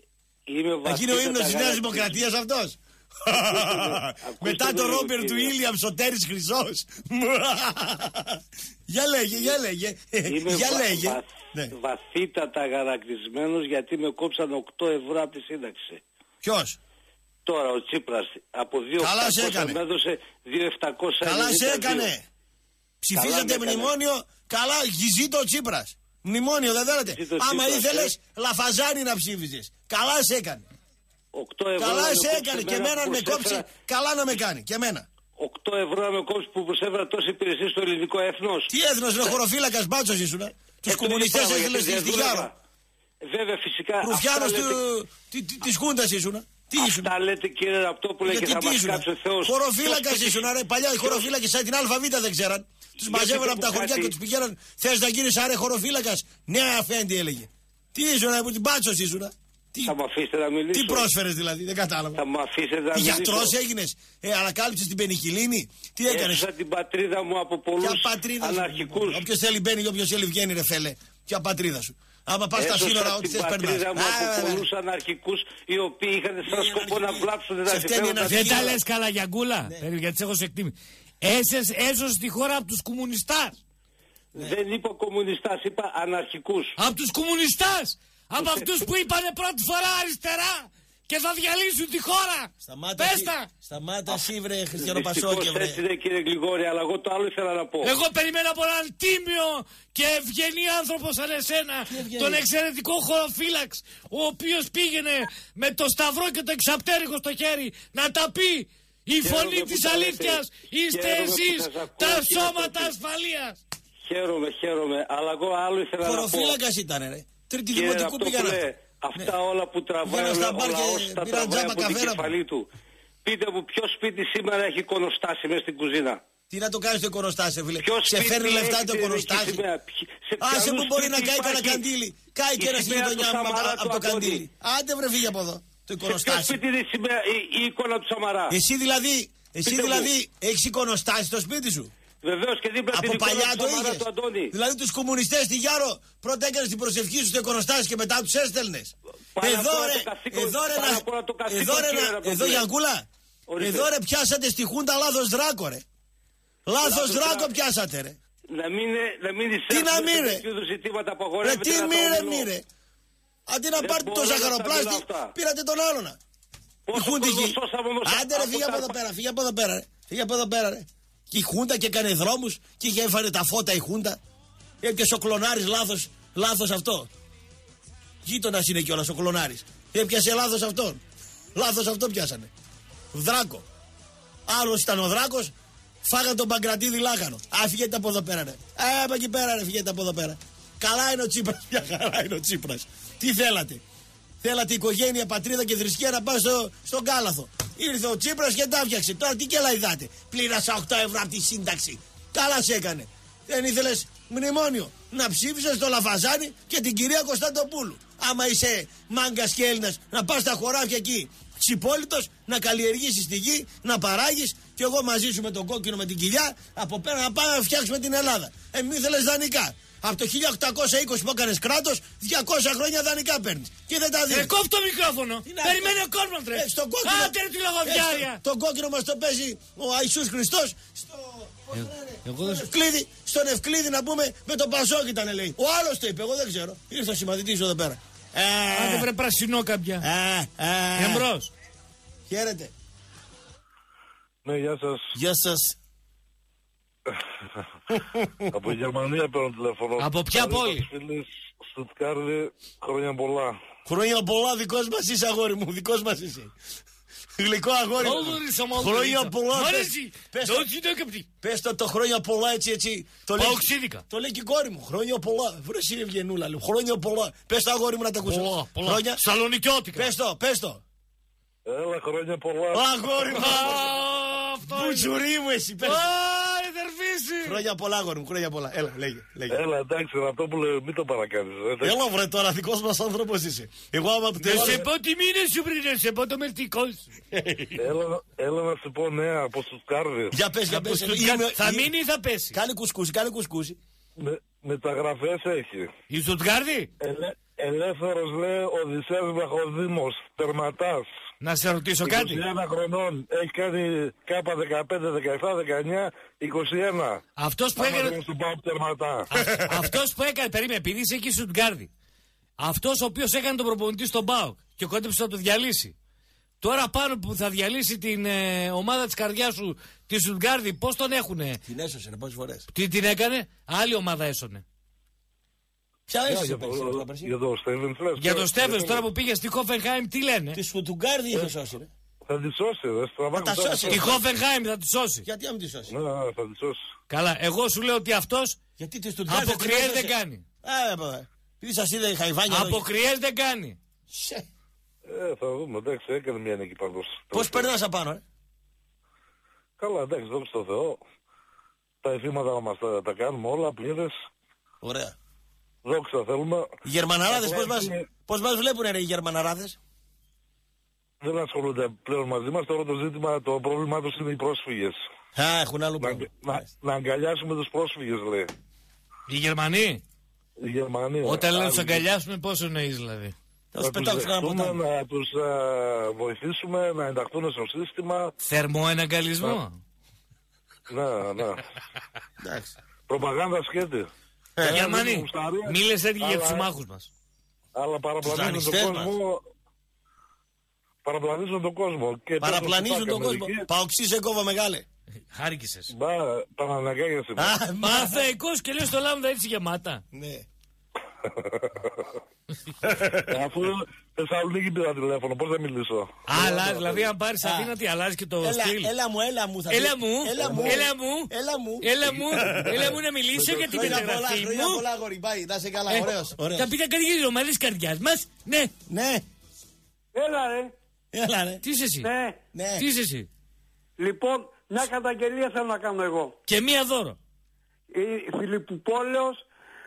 Εκεί είναι ο ύμνος της Νέας Δημοκρατίας αυτός. Μετά το Ρόμπερτ του Ήλιαμ Σωτέρης Χρυσός. Για λέγε, για λέγε. Για λέγε. Βαθύτατα αγανακτισμένος γιατί με κόψαν οκτώ ευρώ από τη σύνταξη. Ποιος? Τώρα ο Τσίπρας από δύο χιλιάδες οκτακόσια με έδωσε δύο χιλιάδες επτακόσια. Καλά σε έκανε. Ψηφίζατε μνημόνιο. Καλά γυζίτο ο Τσίπρας. Μνημόνιο δεν θέλετε. Άμα ήθελες Λαφαζάνη να ψήφιζες. Καλά σε έκανε. Καλά σε έκανε και εμένα με κόψει. Καλά να με κάνει και εμένα. οκτώ ευρώ να με κόψει που προσέφερα τόση υπηρεσία στο ελληνικό έθνος. Τι έθνος, ρε χωροφύλακας μπάτσος ήσουνα. Τους κομμουνιστές έστειλες στη Γιάρο. Βέβαια φυσικά. Ρουφιάνος της Χούντας ήσουνα. Τι ήσουν. Αυτά λέτε κύριε Ραπτόπουλε και θα μας κάψει ο Θεός. Χωροφύλακας ήσουν, ρε παλιά οι χωροφύλακες σαν την ΑΒ δεν ξέραν. Τους μαζεύαν από τα χωριά και τους πηγαίναν. Θες να γίνεις άρε χωροφύλακας. Ναι αφέντη έλεγε. Τι ήσουν, ρε την μπάτσος ήσουν. Τι... Θα μου αφήσετε να μιλήσω. Τι πρόσφερες δηλαδή, δεν κατάλαβα. Θα μου αφήσετε να μιλήσω. Γιατρός έγινες, ε, ανακάλυψες την πενικυλίνη. Τι έκανες. Έφυσα την πατρίδα μου από πολλούς αναρχικούς. Όποιος θέλει μπαίνει, όποιος θέλει βγαίνει ρε φέλε. Ποια πατρίδα σου. Άμα πας στα σύνορα, ό,τι θες περνάς. Έφυσα την πατρίδα μου από πολλούς αναρχικούς οι οποίοι είχαν σαν σκοπό να βλάψουν τα συμφέροντα. Δεν τα λες καλά Γιαγκούλα, γιατί σε έχω σε εκτίμη. Έσωσες τη χώρα από τους κομμουνιστάς. Δεν είπα κομμουνιστάς, είπα αναρχικούς. Από τους κομμουνιστάς. Από αυτούς που είπανε πρώτη φορά αριστερά και θα διαλύσουν τη χώρα. Σταμάτα, Πέστα. Σταμάτα εσύ βρε Χριστιανοπασόκε βρε. Έτσι είναι κύριε Γρηγόρη, αλλά εγώ το άλλο ήθελα να πω. Εγώ περιμένω από έναν τίμιο και ευγενή άνθρωπο σαν εσένα, τον εξαιρετικό χωροφύλαξ, ο οποίος πήγαινε με το σταυρό και το εξαπτέρυγο στο χέρι να τα πει. Η φωνή της αλήθειας είστε εσείς, τα σώματα ασφαλείας. Χαίρομαι, χαίρομαι, αλλά εγώ άλλο ήθελα να πω. Χωροφύλακας ήταν ρε. Τρίτη Κύριε δημοτικού πήγανε. Αυτά ναι. όλα που τραβάει ο λαός τα τραβάει από την κεφαλή του. Πείτε μου ποιο σπίτι σήμερα έχει εικονοστάσι μέσα στην κουζίνα. Τι να το κάνει το εικονοστάσι, φίλε. Ποιος Σε φέρνει λεφτά το εικονοστάσι. Άσε που μπορεί να κάει κανένα καντήλι. Κάει και ένα στη γειτονιά μου από το καντήλι. Άντε βρε φύγε από εδώ. Το εικονοστάσι. Ποιο σπίτι είναι σήμερα η, η εικόνα του Σαμαρά. Εσύ δηλαδή, εσύ δηλαδή έχεις εικονοστάσι στο σπίτι σου. Βεβαίως και δίπλα από την παλιά το είχες. Του Αντώνη. Δηλαδή τους κομμουνιστές στη Γιάρο πρώτα έκανες την προσευχή σου στο εικονοστάσι και μετά τους έστελνες. Εδώ ρε, εδώ ρε, εδώ ρε, εδώ Γιανκούλα. Εδώ ρε πιάσατε στη Χούντα λάθος δράκο ρε. Λάθος δράκο πιάσατε ρε. Να μην, να μην τι να μην ρε. Ρε τι μη ρε μη ρε. Αντί να πάρετε το ζαχαροπλάστη πήρατε τον άλλονα. Η Χούντα εκεί. Άντε ρε φύγε από εδώ πέρα, φύγε από εδώ πέρα ρε. Φύγε από εδώ πέρα ρε. Και η Χούντα και έκανε δρόμους και είχε έφαρε τα φώτα η Χούντα. Έπιασε ο Κλωνάρης λάθος, λάθος αυτό. Γείτονας είναι κιόλας ο Κλωνάρης. Έπιασε λάθος αυτόν. Λάθος αυτό πιάσανε. Δράκο. Άλλος ήταν ο Δράκος. Φάγανε τον Παγκρατίδη λάχανο. Α, φυγέτε από εδώ πέρα, ρε. Ε, από εκεί πέρα, ρε, φυγέτε από εδώ πέρα. Καλά είναι ο Τσίπρας. Μια χαρά είναι ο Τσίπρας. Τι θέλατε. Θέλατε οικογένεια, πατρίδα και θρησκεία να πάει στο, στον Κάλαθο. Ήρθε ο Τσίπρας και τα φτιάξε. Τώρα τι κελαϊδάτε. Πλήρασα οκτώ ευρώ από τη σύνταξη. Καλά σε έκανε. Δεν ήθελες μνημόνιο. Να ψήφισες το Λαφαζάνι και την κυρία Κωνσταντοπούλου. Άμα είσαι μάγκας και Έλληνας, να πας στα χωράφια εκεί. Ξυπόλυτος, να καλλιεργήσεις τη γη, να παράγεις και εγώ μαζί σου με τον κόκκινο με την κοιλιά από πέρα να πάμε να φτιάξουμε την Ελλάδα. Ε, μη θέλεις δανεικά. Από το χίλια οκτακόσια είκοσι που έκανες κράτος, διακόσια χρόνια δανεικά παίρνεις. Και δεν τα δίνεις. Ε, κόφτω το μικρόφωνο. Περιμένει ο κόσμος τρε. Ε, στον κόκκινο, άντε ρε τη λογοδιάρια. Ε, τον κόκκινο μας το παίζει ο Ιησούς Χριστός. Στο... Ε, εγώ δεν... Ευκλήδη, στον Ευκλήδη να πούμε με τον Πασόκ ήταν λέει. Ο άλλος το είπε, εγώ δεν ξέρω. Ήρθε ο συμμαθητής εδώ πέρα. Ε, άντε βρε πρασινό κάποια. Ε, ε, Εμπρός. Χαίρετε. Ναι, γεια σας. Γεια σας. Από Γερμανία παίρνω τηλέφωνο. Από ποια πόλη? Στουτγκάρδη, χρόνια πολλά. Χρόνια πολλά, δικός μας είσαι αγόρι μου, δικός μας είσαι. Γλυκό αγόρι μου. Χρόνια πολλά. Πες το, πες το το χρόνια πολλά έτσι έτσι. Το λέει, το λέει και η κόρη μου. Χρόνια πολλά. Βρες είναι Ευγενούλα. Χρόνια πολλά. Πες το αγόρι μου να τα ακούσω. Χρόνια. Σαλονικιώτικα. Πες το, πες το. Έλα χρόνια πολλά. Αγόρι μου. Μπουτζουρί μου εσύ. Πες. Χρόνια πολλά, αγόρι μου, χρόνια πολλά. Έλα, λέγε, λέγε. Έλα, εντάξει, αυτό που λέω, μην το παρακάνεις. Έλα, βρε, τώρα δικός μας άνθρωπος είσαι. Εγώ άμα που τελειώνω... Σε πω τι μήνες σου πριν, σε πω το μερτικός. Έλα, έλα να σου πω νέα από Στουτγκάρδη. Για πες, για πες. Θα μείνει ή θα πέσει? Κάνε κουσκούσι, κάνε κουσκούσι. Μεταγραφές έχει. Η Στουτγκάρδη? Ελεύθερος λέει Οδυσσέας Βλαχοδήμος, τερματάς. Να σε ρωτήσω κάτι. είκοσι ένα χρονών, έχει κάνει κάπα δεκαπέντε, δεκαεπτά, δεκαεννιά, είκοσι ένα. Αυτός που έκανε... τερματά. Αυτός που έκανε, περίμενε, επειδή είσαι εκεί στην Στουτγκάρδη. Αυτός ο οποίος έκανε τον προπονητή στον ΠΑΟΚ και κόντεψε να το διαλύσει. Τώρα πάνω που θα διαλύσει την ε, ομάδα της καρδιάς σου, τη Στουτγκάρδη, πώς τον έχουνε? Την έσωσε πόσες φορές. Τι την έκανε? Άλλη ομάδα έσωνε. Ποια έσωσε? Για τον Στέβενς. Για τον Στέβενς τώρα που πήγε στη Χόφενχάιμ, τι λένε? Τη Στουτγκάρδη είχε σώσει ρε. Θα τη σώσει, δεν στραβάμε. Η Χόφενχάιμ θα τη σώσει. Γιατί να τη σώσει? Ναι, θα τη σώσει. Καλά, εγώ σου λέω ότι αυτός από κρυές δεν κάνει. Επειδή σας είδε η Χαϊβάνια. Από κρυές δεν κάνει. Ε, θα δούμε, εντάξει, έκανε μια νίκη πάντως. Πώς περνάς απάνω, ε? Καλά, εντάξει, δόξα τω Θεώ. Τα εφήματα μας τα, τα κάνουμε όλα, πλήρες. Ωραία. Δόξα θέλουμε. Οι Γερμαναράδες πώς μας, πώς μας βλέπουνε ρε οι Γερμαναράδες? Δεν ασχολούνται πλέον μαζί μας, τώρα το ζήτημα, το πρόβλημά τους είναι οι πρόσφυγες. Α, έχουν άλλο πρόβλημα. Να, να, να αγκαλιάσουμε τους πρόσφυγες, λέει. Οι Γερμανοί? Οι Γερμανοί. Όταν λένε τους αγκαλιάσουμε, πόσο εννοείς δηλαδή? Θα τους δεχτούμε, να τους uh, βοηθήσουμε να ενταχθούν στο σύστημα. Θερμοεναγκαλισμό. Ναι, ναι. Προπαγάνδα σκέτη. Ε, Γερμανοί, μίλες έτσι για τους συμμάχους μας. Αλλά παραπλανίζουν τον κόσμο. Παραπλανίζουν τον κόσμο. Και παραπλανίζουν τον κόσμο. Παοξή σε κόβα μεγάλε. Χάρηκησες. Μπα, Παναναγκάγεσαι. Μαθαϊκός και λέω στο Λάμδα έτσι γεμάτα. Ναι. Αφού Θεσσαλονίκη πήρα τηλέφωνο, πώς θα μιλήσω? Αλλά δηλαδή αν πάρεις Αθήνα τι αλλάζει και το στυλ? Έλα μου, έλα μου. Έλα μου, έλα μου, έλα μου, έλα μου, έλα μου, έλα μου να μιλήσω για την μεταγραφή μου. Χρόνια πολλά γόρι, πάει, να είσαι καλά, ωραίος. Θα πείτε κάτι για τις ομάδες καρδιάς μας? Ναι. Ναι. Έλα ρε. Έλα, ρε. Τι είσαι εσύ. Ναι. Ναι. Τι είσαι εσύ. Λοιπόν, μια καταγγελία θέλω να κάνω εγώ. Και μία δώρο. Η Φιλιππουπόλεως,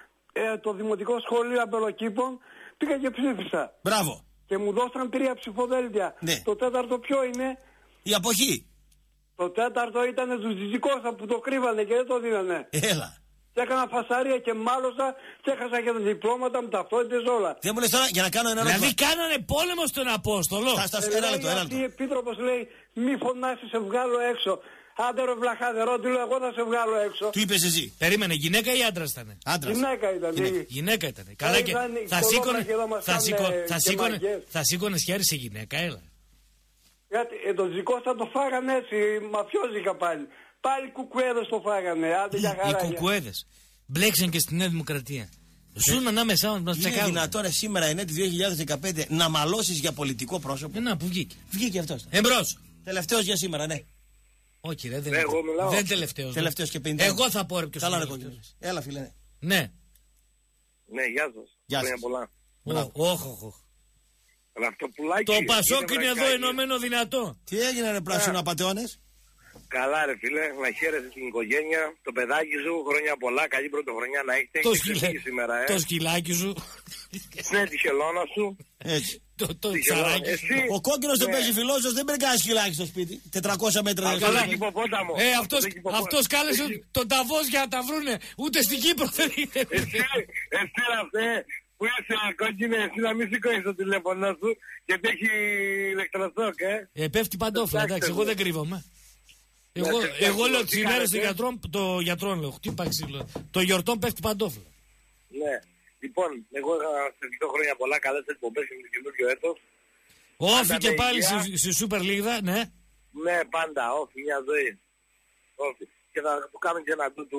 ε, το Δημοτικό Σχολείο Αμπελοκήπων, πήγα και ψήφισα. Μπράβο. Και μου δώσαν τρία ψηφοδέλτια. Ναι. Το τέταρτο ποιο είναι? Η αποχή. Το τέταρτο ήταν του Τζιτζικώστα που το κρύβανε και δεν το δίνανε. Έλα. Και έκανα φασαρία και μάλωσα και έχασα και τα διπλώματα μου, ταυτότητες, όλα. Δεν μου λες τώρα για να κάνω ένα Δηλαδή ερώτημα. κάνανε πόλεμο στον Απόστολο. Θα στα ένα λεπτό, ένα λεπτό. Η Επίτροπος λέει μη φωνάσεις, σε βγάλω έξω. Άντε ρε βλαχάδερό, του λέω εγώ θα σε βγάλω έξω. Του είπες εσύ. Περίμενε, γυναίκα ή άντρας ήτανε? Άντρας. Γυναίκα ήταν. Γυναίκα, γυναίκα ήτανε. Καλά και θα σήκωνε, θα σήκωνε, θα σήκωνε, θα σήκωνες χέρι σε γυναίκα, έλα. Γιατί ε, το Τζικώστα το φάγανε έτσι, μαφιόζικα πάλι. Πάλι κουκουέδες το φάγανε, άντε για χαρά. Οι κουκουέδες μπλέξαν και στη Νέα Δημοκρατία. Ζουν ανάμεσά μας, μας Είναι τσεκάρουν. δυνατόν ρε, σήμερα είναι το δύο χιλιάδες δεκαπέντε να μαλώσεις για πολιτικό πρόσωπο? Ε, να, που βγήκε. Βγήκε αυτός. Εμπρός. Τελευταίος για σήμερα, ναι. Όχι ρε, δεν Ναι, είναι. εγώ μιλάω. Δεν τελευταίος. Τελευταίος και πενήντα. Εγώ θα πω ρε ποιος Καλά είναι ρε τελευταίος. κόκκινος. Έλα φίλε. Ναι. Ναι. Ναι, γεια σας. Γεια Χρόνια σας. πολλά. Όχι, όχι, όχι. Ραφτοπουλάκι. Το Πασόκ είναι εδώ βρακάκι. ενωμένο δυνατό. Τι έγινε ρε πράσινο απατεώνες? Καλά ρε φίλε, να χαίρεσαι την οικογένεια, το παιδάκι σου, χρόνια πολλά, καλή πρωτοχρονιά να έχετε. Το, Έχεις σκυλα... ξεφύγει σήμερα, ε. το σκυλάκι σου. Ναι, τη χελώνα σου. Έτσι. το το Τη τσαράκι χελώνα. σου. Εσύ, Ο κόκκινος δεν ναι. παίζει φιλόσοφος, δεν παίρνει κανένα σκυλάκι στο σπίτι. τετρακόσια μέτρα. Αυτό δεν έχει υποπόταμο. Ε, αυτός, Αυτό έχει υποπόταμο. αυτός κάλεσε Εσύ- τον Ταβός για να τα βρούνε. Ούτε στην Κύπρο δεν είναι. Εσύ, εσύ ρε που είσαι κόκκινε, εσύ να μην σηκώνεις το τηλέφωνο σου γιατί έχει ηλεκτροσόκ, ε. Ε, πέφτει παντόφλα, εντάξει, εγώ δεν κρύβομαι. Εγώ, σε εγώ λέω τι τις ημέρες των κάνετε? γιατρών, το γιατρών λέω, χτύπα ξύλο. Το γιορτών πέφτει παντόφλα. Ναι. Λοιπόν, εγώ είχα σε δύο χρόνια πολλά καλές εκπομπές με το καινούριο έτος. Όφη Πάντα και με πάλι υγεία. στη, στη Super League, ναι. Ναι, πάντα, όφη, μια ζωή. Όφη. Και θα του κάνουμε και ένα του, του,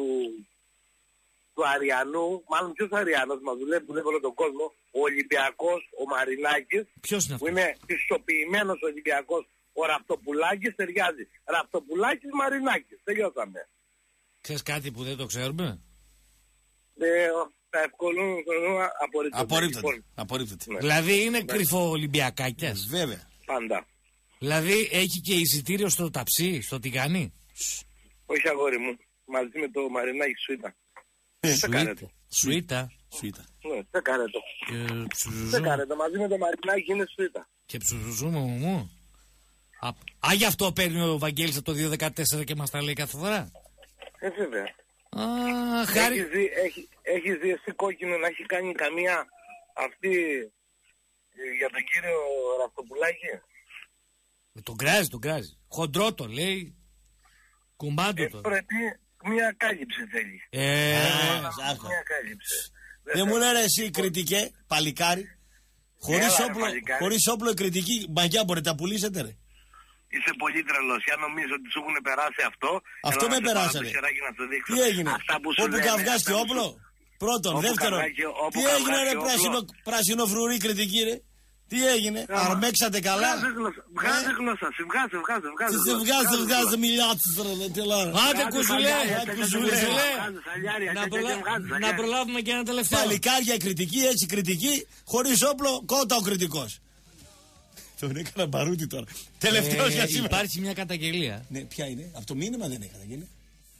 του Αριανού, μάλλον ποιος Αριανός μας δουλεύει, που δουλεύει όλο τον κόσμο, ο Ολυμπιακός, ο Μαρινάκης, Ποιος είναι που αυτό? είναι πιστοποιημένος Ολυμπιακός, ο Ραπτοπουλάκης ταιριάζει. Ραπτοπουλάκης Μαρινάκης, τελειώσαμε. Ξέρεις κάτι που δεν το ξέρουμε? Ε, τα ευκολούν απορρίπτονται. Απορρίπτεται. Λοιπόν, Απορρίπτεται. ναι. Δηλαδή είναι κρυφό Ολυμπιακάκιας. Βέβαια. Πάντα. Δηλαδή έχει και εισιτήριο στο ταψί, στο τηγάνι. Όχι αγόρι μου, μαζί με το Μαρινάκη Σουίτα. Σε κάνε το. Σουίτα. Σουίτα. Ναι, σε κάνε το. Και Σε ψουζουζού. κάνε το, μαζί με το Μαρινάκη είναι Σουίτα. Και ψουζουζού μου μου. Α, α, γι' αυτό παίρνει ο Βαγγέλης από το δύο δεκατέσσερα και μας τα λέει κάθε φορά. Ε, βέβαια. Α, χάρη. Έχεις δει, έχει, έχεις δει εσύ κόκκινο να έχει κάνει καμία αυτή ε, για τον κύριο Ραπτοπουλάκη? Τον κράζει, τον κράζει. Χοντρό το λέει. Κουμπάντο Ε, το. πρέπει μια κάλυψη θέλει. Ε, Ζάχο. Μια κάλυψη. Δεν μου λένε εσύ κριτικέ, παλικάρι. Χωρίς Έλα, ρε, όπλο, παλικάρι. χωρίς όπλο η κριτική μπαγιά μπορείτε να πουλήσετε ρε. Είσαι πολύ τρελός. Αν νομίζω ότι σου έχουν περάσει αυτό. Αυτό έλα με να σε πάρω περάσανε. το χεράκι να σου δείξω. Τι έγινε, Αυτά που σου όπου λένε, καυγάς και αυτά που όπλο. σου- Πρώτον, όπου δεύτερον, καυγά- όπου τι καυγά έγινε ρε και πράσινο, όπλο. πράσινο φρουρή κριτική ρε. Τι έγινε, Άμα. αρμέξατε καλά. Βγάζε γλώσσα, βγάζε γλώσσα, σε βγάζε, βγάζε, βγάζε. Σε γλώσσα, βγάζε, βγάζε βγάζε, γλώσσα. μιλιάτσες ρε, τι λέω. άντε Βγάζε κουζουλέ, σαλιάρια, άντε, τέτοια κουζουλέ. δεν βγάζε σαλιάρια, Να, τέτοια προλα... δεν βγάζε να σαλιάρια. προλάβουμε και ένα τελευταίο. Παλικάρια κριτική, έτσι κριτική, χωρίς όπλο, κότα ο κριτικός. Τον έκανα μπαρούτι τώρα. Τελευταίος για Ε, σήμερα. υπάρχει μια καταγγελία. Ναι, ποια είναι, από το μήνυμα δεν έκανα γίνει.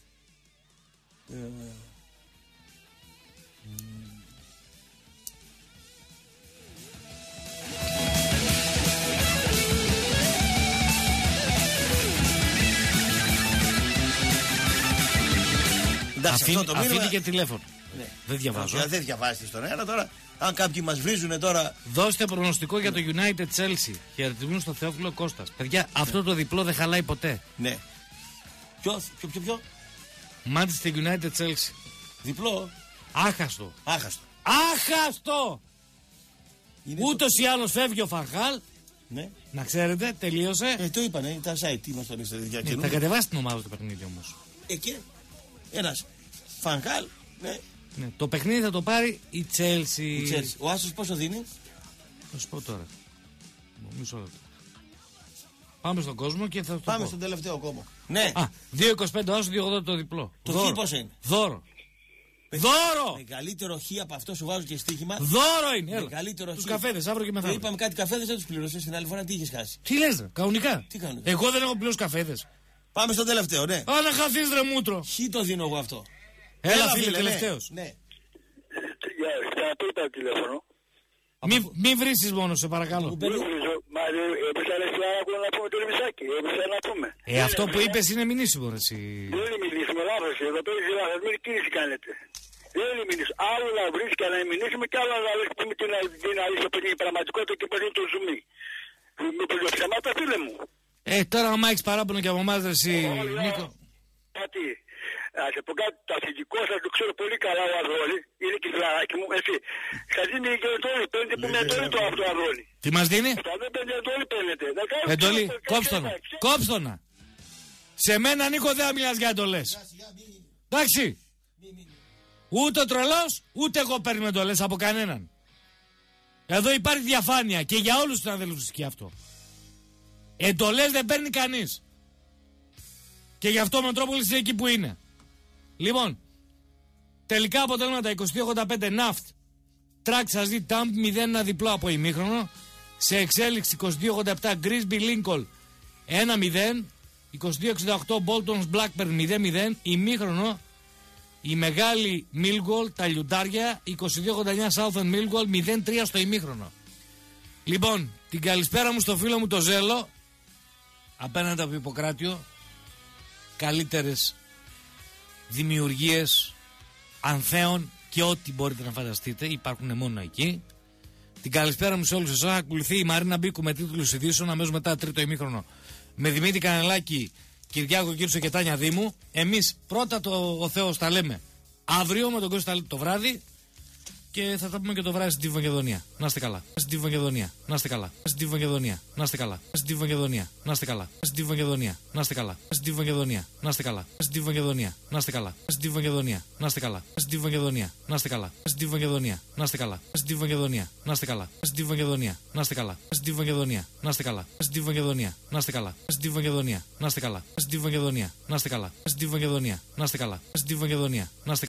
Ε, εντάξει, Αφήνει, αυτό το μήνυμα. αφήνει και τηλέφωνο. Ναι. Δεν διαβάζω. Δεν διαβάζετε στον αέρα τώρα. Αν κάποιοι μας βρίζουν τώρα. Δώστε προγνωστικό για το United Chelsea. Χαιρετισμού στο Θεόφιλο Κώστας. Παιδιά, αυτό το διπλό δεν χαλάει ποτέ. Ναι. Ποιο, ποιο, ποιο, ποιο. Manchester United Chelsea. Διπλό. Άχαστο. Άχαστο. Άχαστο! Είναι Ούτως ή άλλως φεύγει ο Φαγχάλ. το... Ναι. Να ξέρετε, τελείωσε. Ε, το είπανε, τα site, τι μας τον είστε για Ναι, καινούριο. θα κατεβάσει την ομάδα στο παιχνίδι όμως. Εκεί. Ένας Φανχάλ. Ναι. Ναι, το παιχνίδι θα το πάρει η Chelsea. Η Chelsea. Ο Άσος πόσο δίνει. Θα σου πω τώρα. Μισό λεπτό. Πάμε στον κόσμο και θα το Πάμε πω. στον τελευταίο κόμμα. Ναι. Α, δύο είκοσι πέντε άσο, δύο ογδόντα το διπλό. Το Δώρο. χ πόσο είναι. Δώρο. Δώρο! Μεγαλύτερο χ από αυτό σου βάζω και στοίχημα. Δώρο είναι! Μεγαλύτερο τους χ. καφέδες, αύριο και μεθαύριο. Είπαμε κάτι καφέδες, δεν τους πληρώσες την άλλη φορά, τι είχες χάσει. Τι λες, ρε, κανονικά. Τι κανονικά. Εγώ δεν έχω πληρώσει καφέδες. Πάμε στο τελευταίο, ναι. Α, να χαθείς, ρε μούτρο. Χ το δίνω εγώ αυτό. Έλα, Έλα φίλε, φίλε, τελευταίος. Ναι. Γεια σας, θα πω τα τηλέφωνο. Μην μη βρίσεις μόνο, σε παρακαλώ. Δεν βρίζω, μα έπαιξε αλήθεια να πούμε το ρημισάκι, έπαιξε να πούμε. Ε, αυτό που είπες είναι μηνύσιμο, ρε εσύ. Δεν είναι μιλήσουμε, λάθος, εδώ πέρα είσαι λάθος, μην κίνηση κάνετε. Δεν είναι μιλήσουμε, άλλο να βρεις και να μιλήσουμε και άλλο να λες πούμε την αλήθεια που είναι η πραγματικότητα και που είναι το ζουμί. Μήπως για ψεμάτα φίλε μου. Ε, τώρα άμα έχεις παράπονο και από εμάς, ρε εσύ, Νίκο. Κάτι. Να σε πω κάτι, το αθλητικό σας το ξέρω πολύ καλά ο Αδρόλη, είναι και φιλαράκι μου, έτσι. Σας δίνει και εντόλη, παίρνετε που με εντόλη το αυτό Αδρόλη. Τι μας δίνει? Αυτά δεν παίρνετε εντόλη παίρνετε. Εντολή, κόψτονα, κόψτονα. Σε μένα Νίκο δεν μιλάς για εντολές. Εντάξει. Ούτε ο τρελός, ούτε εγώ παίρνω εντολές από κανέναν. Εδώ υπάρχει διαφάνεια και για όλους τους αδελφούς και αυτό. Εντολές δεν παίρνει κανείς. Και γι' αυτό ο Μετρόπολης είναι εκεί που είναι. Λοιπόν, τελικά αποτελέσματα είκοσι δύο ογδόντα πέντε Ναφτ. Τρακ σας δει Τάμπ μηδέν ένα διπλό από ημίχρονο. Σε εξέλιξη είκοσι δύο ογδόντα επτά Γκρίσμπι Λίνκολ ένα μηδέν. είκοσι δύο εξήντα οκτώ Μπόλτονς Μπλάκπερν μηδέν μηδέν. Ημίχρονο η μεγάλη Μίλγκολ, τα λιουντάρια είκοσι δύο ογδόντα εννιά Southern Μίλγκολ μηδέν τρία στο ημίχρονο. Λοιπόν, την καλησπέρα μου στο φίλο μου το Ζέλο. Απέναντι από Ιπποκράτιο. Καλύτερες δημιουργίες ανθέων και ό,τι μπορείτε να φανταστείτε υπάρχουν μόνο εκεί. Την καλησπέρα μου σε όλους εσάς. Ακολουθεί η Μαρίνα Μπίκου με τίτλους ειδήσεων αμέσως μετά τρίτο ημίχρονο με Δημήτρη Κανελάκη, Κυριάκο Κύρτσο και Τάνια Δήμου. Εμείς πρώτα το ο Θεός τα λέμε αύριο με τον Κώστα το βράδυ και θα τα πούμε και το βράδυ στην Μακεδονία. Να είστε καλά. Στην Μακεδονία. Να είστε καλά. Στην Μακεδονία. Να είστε καλά. Στην Μακεδονία. Να είστε καλά. Στην Μακεδονία. Να είστε καλά. Στην Μακεδονία. Να είστε καλά. Στην Μακεδονία. Να είστε καλά. Στην Μακεδονία. Να είστε καλά. Στην Μακεδονία. Να είστε καλά. Στην Μακεδονία. Να είστε καλά. Στην Μακεδονία. Να είστε καλά. Στην Μακεδονία. Να είστε καλά. Στην Μακεδονία. Να είστε καλά. Στην Μακεδονία. Να είστε καλά. Στην Μακεδονία. Να είστε καλά. Στην Μακεδονία. Να είστε καλά. Στην Μακεδονία. Να είστε καλά. Στην Μακεδονία. Να είστε